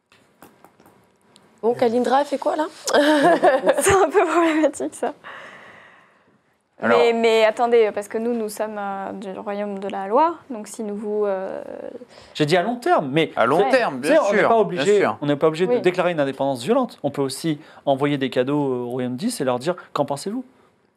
bon, Kalindra, elle fait quoi là? C'est un peu problématique, ça. Alors- Mais attendez, parce que nous sommes du royaume de la loi, donc si nous vous... J'ai dit à long terme, mais À long Ouais. terme, tu sais, bien on n'est sûr. pas bien obligé, sûr. on n'est pas obligé de Oui. déclarer une indépendance violente. On peut aussi envoyer des cadeaux au Royaume 10 et leur dire qu'en pensez-vous.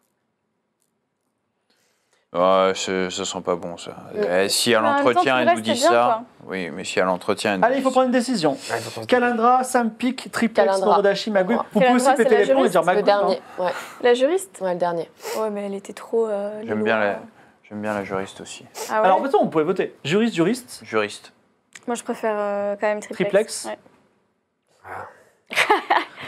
Ouais, ça sent pas bon ça. Si à Mais en même temps, l'entretien tout le elle nous reste, dit c'est bien, ça, quoi. oui, mais si à l'entretien elle nous Allez, il faut dit prendre une décision. Ouais, faut qu'on se- Kalindra, Sampik, Triplex, Kalindra. Morodashi, Magui. Ouais. Vous pouvez aussi Kalindra, péter c'est la les plombs et dire juriste, Magui. Le dernier, ouais. La juriste? Ouais, le dernier. Ouais, mais elle était trop... J'aime bien la juriste aussi. Ah ouais. Alors, maintenant, on pourrait voter. Juriste. Juriste. Moi, je préfère quand même Triplex. Triplex. Ouais.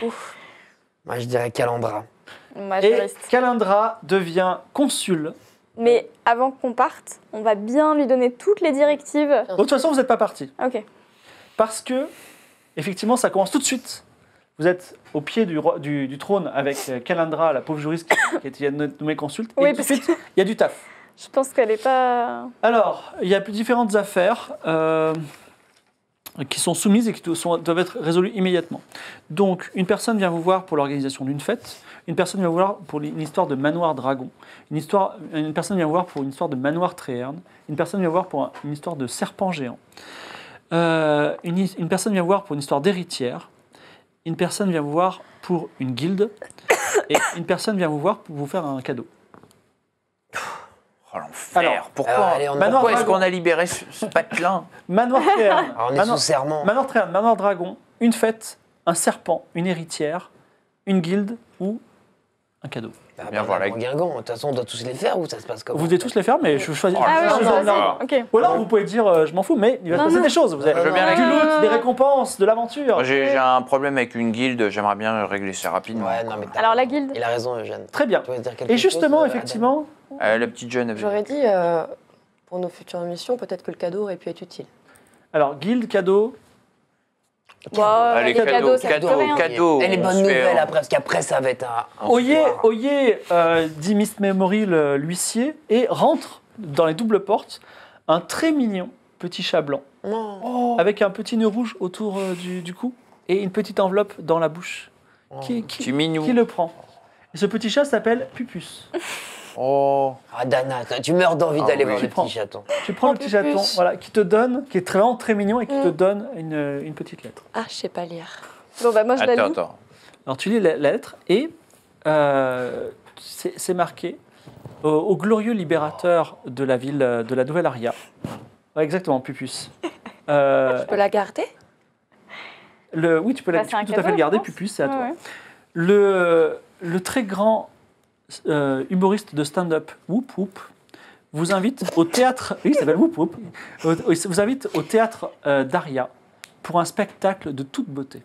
Moi, je dirais Calandra. Ma Et juriste. Kalindra devient consul Mais avant qu'on parte, on va bien lui donner toutes les directives. De toute façon, vous n'êtes pas parti. Ok. Parce que, effectivement, ça commence tout de suite. Vous êtes au pied du trône avec Kalandra, la pauvre juriste qui a été nommée consulte. Oui, et tout de parce suite, il y a du taf. Je pense qu'elle n'est pas... Alors, il y a différentes affaires qui sont soumises et qui doivent être résolues immédiatement. Donc, une personne vient vous voir pour l'organisation d'une fête. Une personne vient vous voir pour une histoire de manoir dragon. Une personne vient vous voir pour une histoire de manoir tréherne. Une personne vient vous voir pour une histoire de serpent géant. Une personne vient vous voir pour une histoire d'héritière. Une personne vient vous voir pour une guilde. Et une personne vient vous voir pour vous faire un cadeau. Oh l'enfer. Alors, Pourquoi, allez, on Manoir pourquoi est-ce Dragon. qu'on a libéré ce patelin? Manoir tréherne. Alors, on est sous serment. Manoir tréherne, manoir dragon, une fête, un serpent, une héritière, une guilde ou un cadeau. Bien voir la- Guingamp. De toute façon, on doit tous les faire ou ça se passe comment? Vous devez tous les faire, mais je choisis. Ah oui, je on choisis va l'ordre. Ok. Ou alors vous pouvez dire je m'en fous, mais il va se passer des choses. Vous avez Je veux bien la du guilde. loot, des récompenses, de l'aventure. Moi, j'ai un problème avec une guilde, j'aimerais bien régler ça rapidement. Ouais, non, mais t'as- Alors la guilde. Il a raison, Eugène. Très bien. Tu veux dire quelque Et justement, chose, effectivement, La petite jeune avait... J'aurais dit, pour nos futures missions, peut-être que le cadeau aurait pu être utile. alors guilde, cadeau. Bon, Allez, les cadeaux, ça coûte rien. cadeau. Et les bonnes on se fait- nouvelles après, parce qu'après, ça va être un Oyez, foire. oyez, dit Miss Memory l'huissier, et rentre dans les doubles portes un très mignon petit chat blanc, Non. avec un petit nœud rouge autour du cou, et une petite enveloppe dans la bouche. Qui Petit minou. le prend? Et ce petit chat s'appelle Pupus. Oh. Ah, Dana, tu meurs d'envie Ah d'aller oui. voir Tu le prends. petit chaton. Tu prends Oh, le petit Pupus. chaton, voilà, qui te donne, qui est vraiment très mignon et qui te donne une petite lettre. Ah, je sais pas lire. Bon, bah moi je la lis. Attends. Alors tu lis la lettre et c'est marqué au glorieux libérateur de la ville de la Nouvelle Aria. Ouais, exactement, Pupus. Je peux la garder? Oui, tu peux, Bah, tu c'est un peux tout à cadeau, fait le garder, je pense. Pupus, c'est à Ouais, toi. ouais. Le très grand humoriste de stand-up, Whoop Whoop, vous invite au théâtre. Oui, il s'appelle Whoop Whoop. Vous invite au théâtre d'Aria pour un spectacle de toute beauté.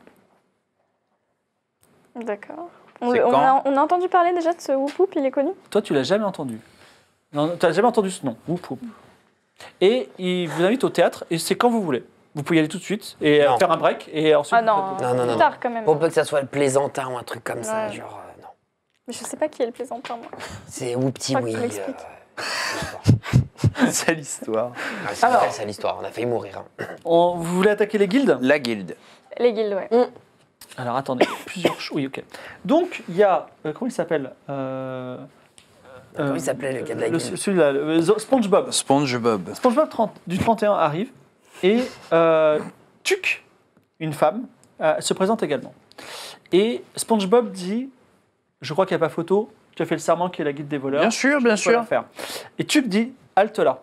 D'accord. C'est On quand a entendu parler déjà de ce Whoop Whoop, il est connu? Toi, tu l'as jamais entendu. Non, tu n'as jamais entendu ce nom, Whoop Whoop. Et il vous invite au théâtre et c'est quand vous voulez. Vous pouvez y aller tout de suite et Non. faire un break et ensuite. Ah non, Non, non, non, plus tard quand même. Pour peu que ça soit le plaisantin ou un truc comme ça, Ouais. genre, non. Mais je sais pas qui est le plaisantin, moi. C'est Whoopty Faut que oui. tu m'expliques. C'est l'histoire. C'est Alors. vrai, c'est l'histoire, on a failli mourir. Hein. Vous voulez attaquer les guildes? La guilde. Les guildes, ouais. Alors attendez, plusieurs choses. Oui, ok. Donc il y a. Comment il s'appelle Comment il s'appelait le gars de la guilde? Celui-là, SpongeBob. SpongeBob. SpongeBob du 31 arrive et Tuc, une femme, se présente également. Et SpongeBob dit je crois qu'il n'y a pas photo, tu as fait le serment qui est la guilde des voleurs. Bien sûr, bien Tu peux la sûr. faire. Et Tuc dit halte là.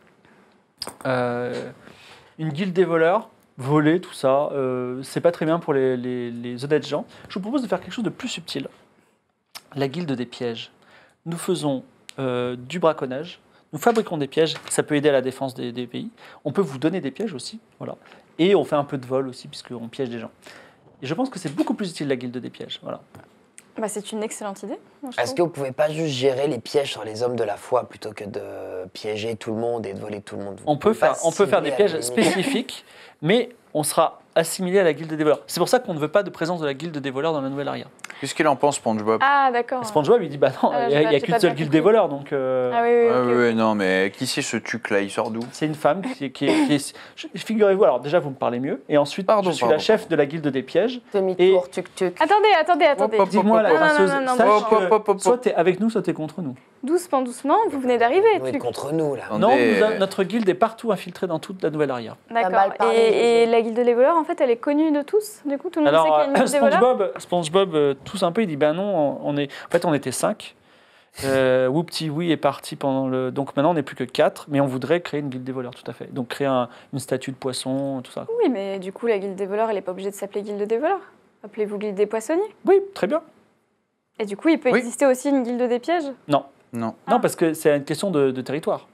Une guilde des voleurs, voler, tout ça, c'est pas très bien pour les honnêtes gens. Je vous propose de faire quelque chose de plus subtil. La guilde des pièges. Nous faisons du braconnage, nous fabriquons des pièges, ça peut aider à la défense des pays. On peut vous donner des pièges aussi, voilà. Et on fait un peu de vol aussi, puisqu'on piège des gens. Et je pense que c'est beaucoup plus utile la guilde des pièges, voilà. Bah, c'est une excellente idée. moi, je Est-ce que trouve. vous pouvez pas juste gérer les pièges sur les hommes de la foi plutôt que de piéger tout le monde et de voler tout le monde? On peut faire des pièges spécifiques. spécifiques, mais on sera assimilé à la guilde des voleurs. C'est pour ça qu'on ne veut pas de présence de la guilde des voleurs dans la nouvelle aria. Qu'est-ce qu'il en pense, SpongeBob? Ah, d'accord. SpongeBob, il dit bah non, Ah, il n'y a j'ai qu'une pas seule bien guilde compris. des voleurs, donc Ah oui, oui, ok, ok. Ouais, non, mais qui c'est ce tuc-là? Il sort d'où? c'est une femme qui est- Figurez-vous, alors déjà vous me parlez mieux, et ensuite Pardon, je suis la chef de la guilde des pièges. Demi-tour, tuc-tuc. Attendez. hop, Dis-moi la Non, non, pinceuse, non, non, sache non. que Hop, hop, hop, soit hop. t'es avec nous, soit t'es contre nous. Doucement, vous venez d'arriver. Nous, tu- être contre nous, là. On Non, est- notre guilde est partout infiltrée dans toute la nouvelle aria. D'accord. mal parlé, Et Gégé. la guilde des voleurs, en fait, elle est connue de tous. Du coup, tout le monde sait qu'il y a Alors une guilde des voleurs. SpongeBob tousse un peu, il dit ben non, en fait on était 5. Whoopty oui est parti pendant le. Donc maintenant on n'est plus que 4, mais on voudrait créer une guilde des voleurs, tout à fait. Donc créer une statue de poisson, tout ça. Oui, mais du coup, la guilde des voleurs, elle n'est pas obligée de s'appeler guilde des voleurs. Appelez-vous guilde des poissonniers. Oui, très bien. Et du coup, il peut Oui. exister aussi une guilde des pièges. Non. Non. Non, parce que c'est une question de territoire.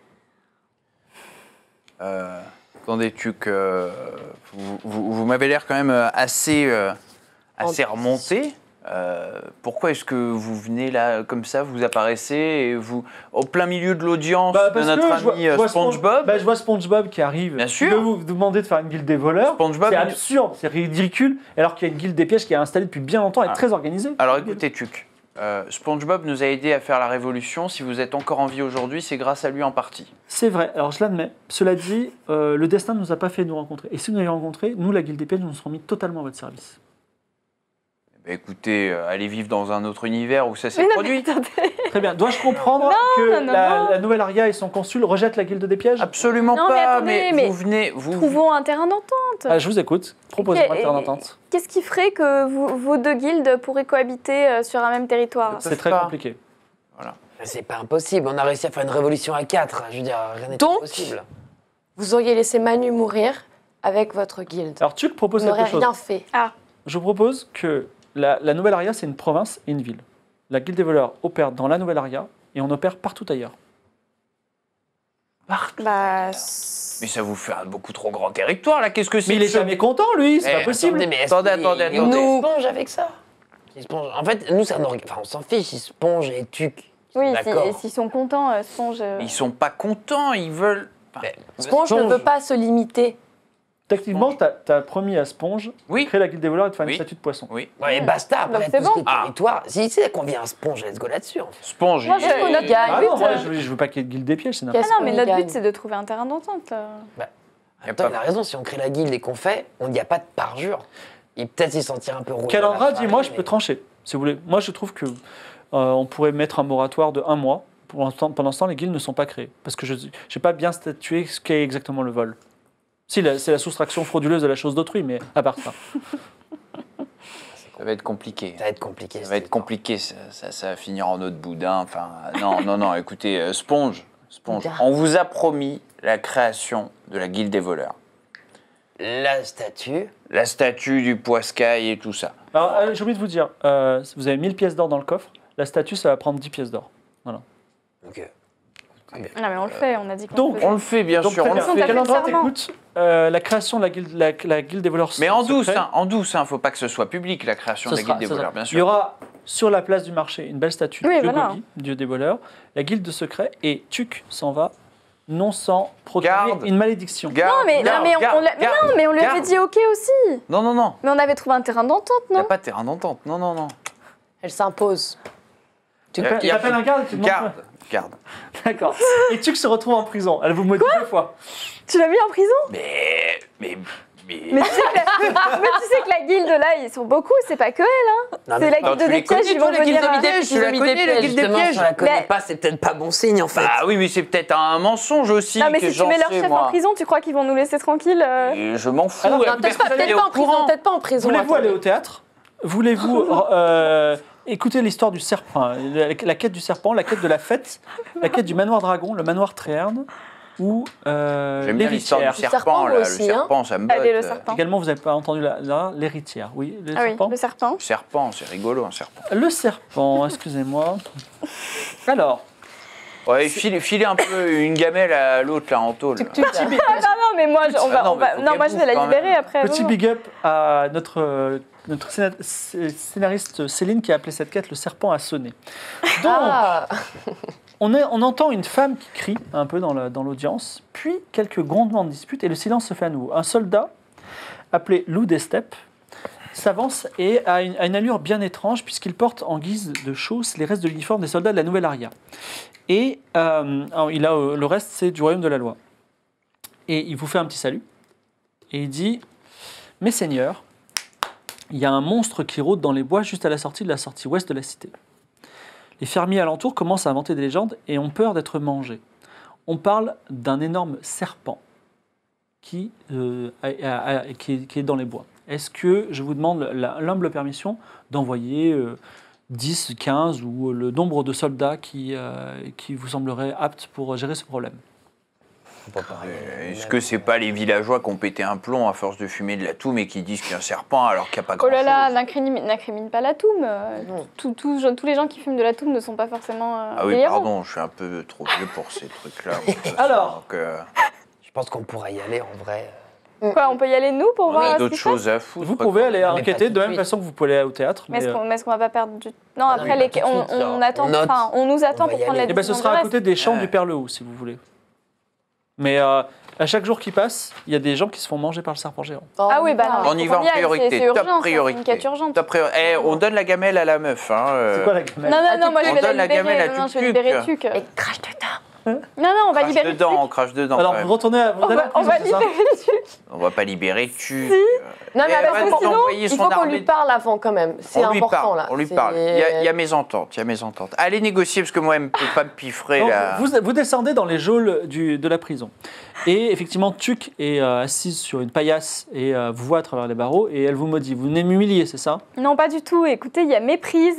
Attendez, Tuc, vous m'avez l'air quand même assez remonté. Pourquoi est-ce que vous venez là comme ça, vous apparaissez et vous au plein milieu de l'audience Bah, de parce notre que je vois- ami je vois SpongeBob? Bah, je vois SpongeBob qui arrive. Bien sûr. Il veut vous demander de faire une guilde des voleurs. SpongeBob, C'est il- absurde, c'est ridicule. Alors qu'il y a une guilde des pièges qui est installée depuis bien longtemps et Ah. très organisée. Alors écoutez, Tuc, SpongeBob nous a aidé à faire la révolution. Si vous êtes encore en vie aujourd'hui, c'est grâce à lui en partie. C'est vrai, alors je l'admets. Cela dit, le destin ne nous a pas fait nous rencontrer. Et si nous l'avions rencontré, nous, la guilde des pièges, nous nous serons mis totalement à votre service. Bah, écoutez, allez vivre dans un autre univers où ça s'est Mais non, produit. mais attendez. Très bien. Dois-je comprendre que non, la nouvelle Aria et son consul rejettent la guilde des pièges? Absolument Non, mais pas, attendez, mais vous venez... Vous... Trouvons un terrain d'entente. Ah, je vous écoute. Proposez-moi Ok, un terrain et- d'entente. Qu'est-ce qui ferait que vos deux guildes pourraient cohabiter sur un même territoire? C'est très pas. compliqué. C'est pas impossible, on a réussi à faire une révolution à 4. Je veux dire, rien n'est Donc, impossible. Vous auriez laissé Manu mourir avec votre guilde. Alors, Tuc Vous propose n'aurez quelque chose. rien fait. Je vous propose que la nouvelle Aria, c'est une province et une ville. La guilde des voleurs opère dans la nouvelle Aria et on opère partout ailleurs. Bah, Mais ça vous fait un beaucoup trop grand territoire, là. Qu'est-ce que c'est Mais il est que ce- jamais content, lui, c'est Eh, pas possible. Attendez, mais est-ce Attendez, qu'il- attendez, il- attendez. Nous, Sponge avec ça. En fait, nous, ça nous... Enfin, on s'en fiche si Sponge et Tuc. oui, D'accord. s'ils sont contents, Sponge. Mais ils sont pas contents, ils veulent... Enfin, Sponge ne veut pas se limiter. Techniquement, tu as promis à Sponge de Oui, créer la guilde des voleurs et de faire Oui. une statue de poisson. oui. Ouais, et basta, après, Donc, c'est tout ce qui est bon. territoire. Si c'est qu'on vient à Sponge, let's go là-dessus. En fait. Sponge, Moi, il je est- connais gagne. Ah but, non, moi, je veux pas qu'il y ait de guilde des pièges, c'est n'importe Ah non, mais On y notre gagne. but, c'est de trouver un terrain d'entente. Attends, il a raison, si on crée la guilde et qu'on fait, on n'y a pas de parjure. Il peut-être s'y sentir un peu rouillé. Calandra dit, moi, je peux trancher, si vous voulez. Moi, je trouve que on pourrait mettre un moratoire de 1 mois. Pendant ce temps, les guildes ne sont pas créées. Parce que je n'ai pas bien statué ce qu'est exactement le vol. Si, c'est la soustraction frauduleuse de la chose d'autrui, mais à part ça. Ça va être compliqué. Ça va être compliqué. Ça va être compliqué, ça va finir en eau de boudin. Enfin, non, écoutez, Sponge, Boudin. on vous a promis la création de la guilde des voleurs. La statue. La statue du Poiscaille et tout ça. Alors, j'ai oublié de vous dire, vous avez 1000 pièces d'or dans le coffre. La statue, ça va prendre 10 pièces d'or. Ok. Non, mais on le fait, on a dit qu'on Donc, le faisait. On le fait, bien Donc, sûr, très on le bien. façon, fait. t'as fait le Calandra, serment. t'écoutes. La création de la guilde des voleurs Mais en douce, secrets, en douce, faut pas que ce soit public, la création de la guilde des ce voleurs, bien Il y sûr. aura sur la place du marché une belle statue Oui, de Dieu voilà. Gobi, dieu des voleurs, la guilde de secret, et Tuc s'en va, non sans proclamer Garde. une malédiction. Garde, Non, mais, garde, non, mais garde, on l'a- mais garde, non, mais on lui avait garde. dit OK aussi. Non, Mais on avait trouvé un terrain d'entente, il n'y a non? pas de terrain d'entente, non. Elle s'impose. Tu Il y a- il y a- appelles un garde et tu demandes- Garde. D'accord. Et Tuc se retrouve en prison. Elle vous maudit 2 fois. Tu l'as mis en prison? Mais... Mais tu sais que la guilde là, ils sont beaucoup, c'est pas que elle. Non, C'est mais la attends, guilde tu des les connais, pièges, ils toi, vont la venir. guilde des pièges, tu la connais, la guilde des Justement, pièges. si on la connaît Mais- pas, c'est peut-être pas bon signe en fait. Ah oui, mais c'est peut-être un mensonge aussi Non, mais que si tu j'en mets leur sais, chef moi. en prison, tu crois qu'ils vont nous laisser tranquilles Et je m'en fous. Alors, écoutez, Non, peut-être pas, vous allez peut-être au pas en prison, courant. peut-être pas en prison. Voulez-vous aller attendez. au théâtre? Voulez-vous écouter l'histoire du serpent, la quête du serpent, la quête de la fête, la quête du manoir dragon, le manoir Tréherne ou J'aime bien l'histoire du l'héritière? serpent, serpent là. aussi, Le hein. serpent, ça me botte. Allez, le serpent. Également, vous n'avez pas entendu l'héritière. Oui, le Ah oui, serpent. le serpent. Serpent, c'est rigolo, un serpent. Le serpent, excusez-moi. Alors, Ouais, filez un peu une gamelle à l'autre, là, en tôle. petit big, Ah non, mais moi, on va, non, on va- mais faut non, qu'elle moi je vais la bouffe quand libérer même. après. petit vraiment. big up à notre scénariste Céline qui a appelé cette quête le serpent a sonné. Donc, Ah, on entend une femme qui crie un peu dans l'audience, puis quelques grondements de dispute et le silence se fait à nouveau. Un soldat appelé Loup des Steppes s'avance et a une allure bien étrange puisqu'il porte en guise de chausse les restes de l'uniforme des soldats de la Nouvelle Aria. Et il a le reste, c'est du royaume de la loi. Et il vous fait un petit salut et il dit « Mes seigneurs, il y a un monstre qui rôde dans les bois juste à la sortie ouest de la cité. Les fermiers alentours commencent à inventer des légendes et ont peur d'être mangés. On parle d'un énorme serpent qui est dans les bois. Est-ce que je vous demande l'humble permission d'envoyer 10, 15 ou le nombre de soldats qui vous semblerait apte pour gérer ce problème? Est-ce que c'est pas les villageois qui ont pété un plomb à force de fumer de la toux mais qui disent qu'il y a un serpent alors qu'il n'y a pas Oh grand-chose? là là, n'incrimine pas la toum. Tous les gens qui fument de la toum ne sont pas forcément Ah oui, des héros. pardon, je suis un peu trop vieux pour ces trucs-là. Alors. Donc, Je pense qu'on pourrait y aller en vrai. Quoi, on peut y aller nous pour On voir a ce d'autres qui se passe choses à foutre. Vous pouvez aller mais pas enquêter tout de de la même suite. façon que vous pouvez aller au théâtre. Mais Mais, est-ce qu'on va pas perdre du... Non, Ah après, non, pas tout de suite, on genre, attend, on note. enfin, on nous attend On va pour y prendre la aller. eh ben, ce décision sera du à côté reste. des champs Ouais. du Père Le Haut, si vous voulez. Mais à chaque jour qui passe, il y a des gens qui se font manger par le serpent géant. Ah oui, bah non. On y faut va qu'on en aille, priorité, c'est urgent, top ça, c'est priorité. une quête urgente. Top priorité. Eh, on donne la gamelle à la meuf. Hein, C'est quoi la gamelle Non, moi je On vais donne la la gamelle à libérer. Non, je vais Tuc-Tuc. libérer Tuc. Et crache dedans. Non, on va Crache libérer dedans, on Tuc. crache dedans. Alors, quand vous même. retournez à, vous allez à la On va prison, c'est ça libérer Tuc. On va pas libérer tu. Non, mais Eh, parce va que nous sinon, envoyer il son faut qu'on armée lui de- parle avant quand même. C'est On lui important parle, là. on lui C'est- parle. Il y a mes ententes, il y a mes ententes. Allez négocier parce que moi, elle ne peut pas me piffrer Donc, là. vous descendez dans les geôles de la prison. Et effectivement, Tuc est assise sur une paillasse et vous voit à travers les barreaux et elle vous maudit. Vous venez m'humilier, c'est ça? Non, pas du tout. Écoutez, il y a méprise.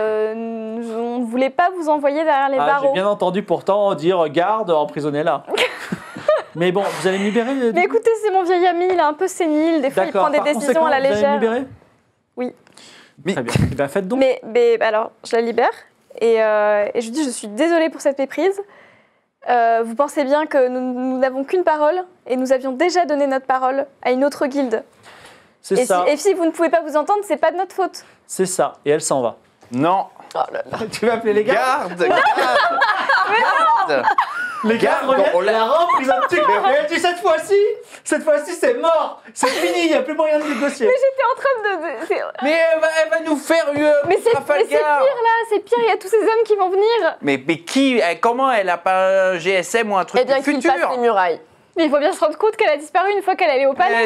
On ne voulait pas vous envoyer derrière les J'ai barreaux. bien entendu pourtant dire garde, emprisonnez-la. Mais bon, vous allez me libérer Mais écoutez, c'est mon vieil ami, il est un peu sénile. Des fois, il D'accord. prend des Par décisions conséquent, à la vous allez me légère. libérer Oui. Mais- Très bien. Eh bien, faites donc. Mais alors, je la libère et je lui dis, je suis désolée pour cette méprise. Vous pensez bien que nous n'avons qu'une parole et nous avions déjà donné notre parole à une autre guilde. C'est Et ça. si vous ne pouvez pas vous entendre, c'est pas de notre faute. C'est ça. Et elle s'en va. Non, Oh là là. Tu vas appeler les gars garde, garde. Les gars Garde, reviennent, on l'a- la emprisonne Tuc. Et elle dit cette fois-ci, c'est mort. C'est fini, il n'y a plus moyen de négocier. J'étais en train de... c'est- Mais elle va nous faire Mais c'est pire là, c'est pire, il y a tous ces hommes qui vont venir. Mais qui, comment elle a pas un GSM ou un truc Eh bien du qu'il futur passe les murailles. Mais il faut bien se rendre compte qu'elle a disparu une fois qu'elle est allée au palais. Eh,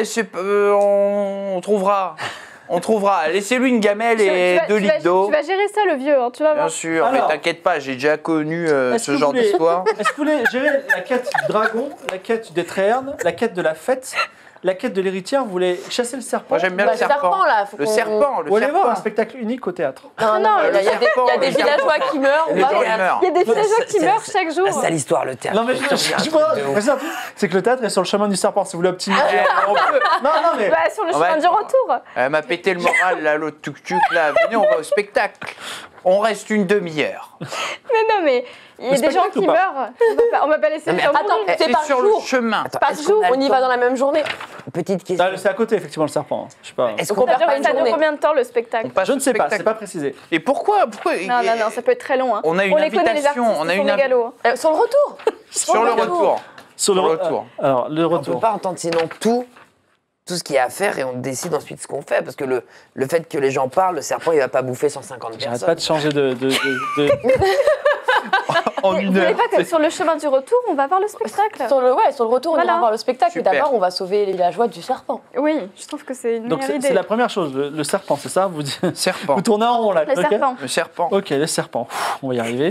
on trouvera. On trouvera. Laissez-lui une gamelle et 2 litres d'eau. Tu vas gérer ça, le vieux, hein, tu vas Bien voir. sûr, Alors. mais t'inquiète pas, j'ai déjà connu Est-ce ce que genre vous voulez- d'histoire. Est-ce que vous voulez gérer la quête du dragon, la quête des Tréhernes, la quête de la fête, la quête de l'héritière? Vous voulez chasser le serpent? Moi j'aime bien Bah, le serpent. là. Faut Le qu'on- serpent, le Vous allez voir un serpent. spectacle unique au théâtre. Non, non, il y a des le serpent. villageois qui meurent. Les on va gens, ils regarder. meurent. Il y a des villageois qui c'est- meurent chaque jour. La sale histoire, le théâtre. Non mais c'est que le théâtre est sur le chemin du serpent. Si vous voulez optimiser, on peut. Non mais Bah, sur le On va- chemin du retour. Elle m'a pété le moral, là, l'autre tuk-tuk, là. Venez, on va au spectacle. On reste une demi-heure. Mais non, mais il y a Le des gens spectacle qui ou pas meurent. On va pas laisser Non, les mais gens attends, mourir. c'est par sur jour. le chemin. Attends, Par est-ce qu'on jour, a le on y temps va dans la même journée. Petite question. c'est à côté effectivement le serpent. hein. Je sais pas. Est-ce Donc qu'on on perd pas Ça une dure journée. combien de temps le spectacle On passe Je ne au sais pas, spectacle. c'est pas précisé. Et pourquoi Non, ça peut être très long. Hein. On a une les connaît, les invitation, artistes, on a ils sont une mégalos. Sur le retour. Sur le retour. Sur le retour. Alors le On peut retour. pas entendre sinon tout ce qu'il y a à faire et on décide ensuite ce qu'on fait. Parce que le fait que les gens parlent, le serpent, il va pas bouffer 150 J'arrête personnes. pas de changer de- En Mais une vous voulez heure. pas que sur le chemin du retour, on va voir le spectacle Sur le retour, on Voilà. ira voir le spectacle. Super. D'abord, on va sauver les villageois du serpent. Oui, je trouve que c'est une Donc meilleure c'est idée. la première chose, le serpent, c'est ça vous, Serpent. vous tournez en rond là. Le ok serpent. Le serpent. Ok, le serpent. Pff, on va y arriver.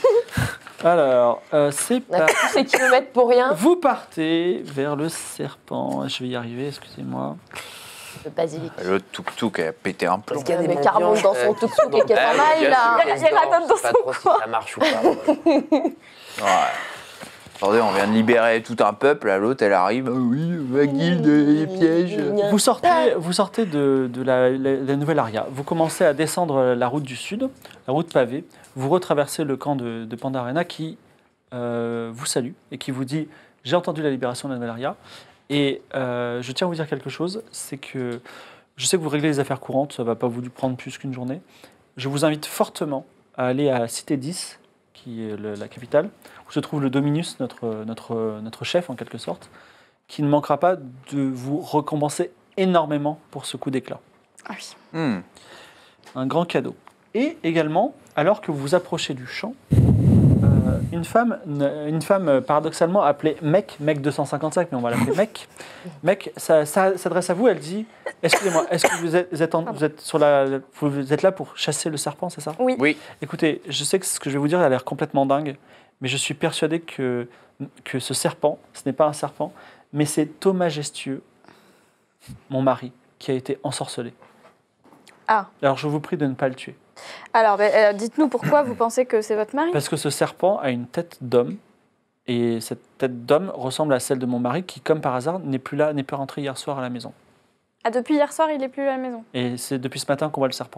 Alors, c'est On a pas... tous ces kilomètres pour rien. Vous partez vers le serpent. Je vais y arriver, excusez-moi. Le basilic. Le tuk-tuk a pété un plomb. Parce qu'il y a des Mais Carbone mendiants, dans son qui tuk-tuk sont dans- et qu'elle s'en aille, bien là. sûr. Il y a la tête dans Je sais pas son trop si ça marche ou pas. Ouais. Attendez, on vient de libérer tout un peuple, là, l'autre, elle arrive. Ah oui, ma guilde, les pièges. Vous sortez de la nouvelle aria. Vous commencez à descendre la route du sud, la route pavée. Vous retraversez le camp de Pandarena qui vous salue et qui vous dit « J'ai entendu la libération de la nouvelle aria et je tiens à vous dire quelque chose, c'est que je sais que vous réglez les affaires courantes, ça ne va pas vous prendre plus qu'une journée. Je vous invite fortement à aller à Cité 10, qui est la capitale, où se trouve le Dominus, notre chef en quelque sorte, qui ne manquera pas de vous récompenser énormément pour ce coup d'éclat. Ah oui. Hmm. Un grand cadeau. Et également, alors que vous vous approchez du champ, une femme paradoxalement appelée Mec 255, mais on va l'appeler Mec. Mec, ça s'adresse à vous, elle dit « Excusez-moi, est-ce que vous êtes là pour chasser le serpent, c'est ça ?» Oui. Écoutez, je sais que ce que je vais vous dire a l'air complètement dingue, mais je suis persuadé que ce serpent, ce n'est pas un serpent, mais c'est Thomas Majestueux, mon mari, qui a été ensorcelé. Ah. Alors je vous prie de ne pas le tuer. Alors, dites-nous pourquoi vous pensez que c'est votre mari. Parce que ce serpent a une tête d'homme, et cette tête d'homme ressemble à celle de mon mari, qui, comme par hasard, n'est plus rentré hier soir à la maison. Ah, depuis hier soir, il est plus à la maison. Et c'est depuis ce matin qu'on voit le serpent.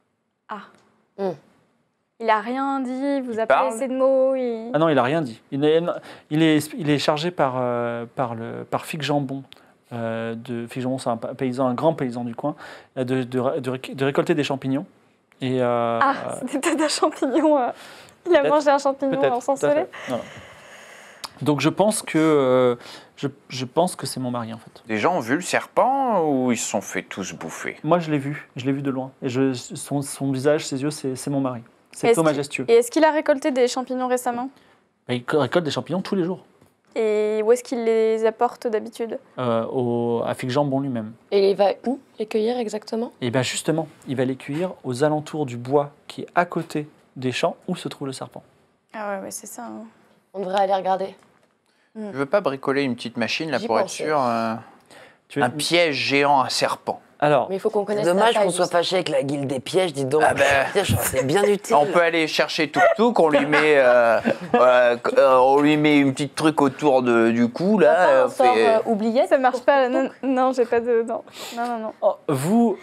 Il a rien dit, vous a parle pas laissé de mots. Ah non, il a rien dit. Il est chargé par Fig Jambon, Figemont, c'est un paysan, un grand paysan du coin, de récolter des champignons. Et, c'était peut-être un champignon. Il a Peut-être. mangé un champignon peut-être, ensorcelé. tout à fait. Voilà. Donc je pense que c'est mon mari en fait. Des gens ont vu le serpent ou ils se sont fait tous bouffer? Moi je l'ai vu de loin. Et son visage, ses yeux, c'est mon mari. C'est Est-ce plutôt qu'il- majestueux. Et est-ce qu'il a récolté des champignons récemment? Il récolte des champignons tous les jours. Et où est-ce qu'il les apporte d'habitude? À Fig Jambon lui-même. Et il va où les cueillir exactement? Et bien justement, il va les cueillir aux alentours du bois qui est à côté des champs où se trouve le serpent. Ah ouais, c'est ça. Hein. On devrait aller regarder. Tu veux pas bricoler une petite machine là J'y pour être pensais. sûr Tu veux- un piège géant à serpent. Alors, Mais il faut qu'on C'est connaisse dommage la taille qu'on soit du- fâché avec la guilde des pièges, dis donc. Ah ben. C'est bien utile. On peut aller chercher Tuk-Tuk, on lui met, on lui met une petite truc autour du cou On va là. pas un on sort fait- oubliette Ça marche pour pas. Tuk-Tuk? Non, j'ai pas de. Non, non. vous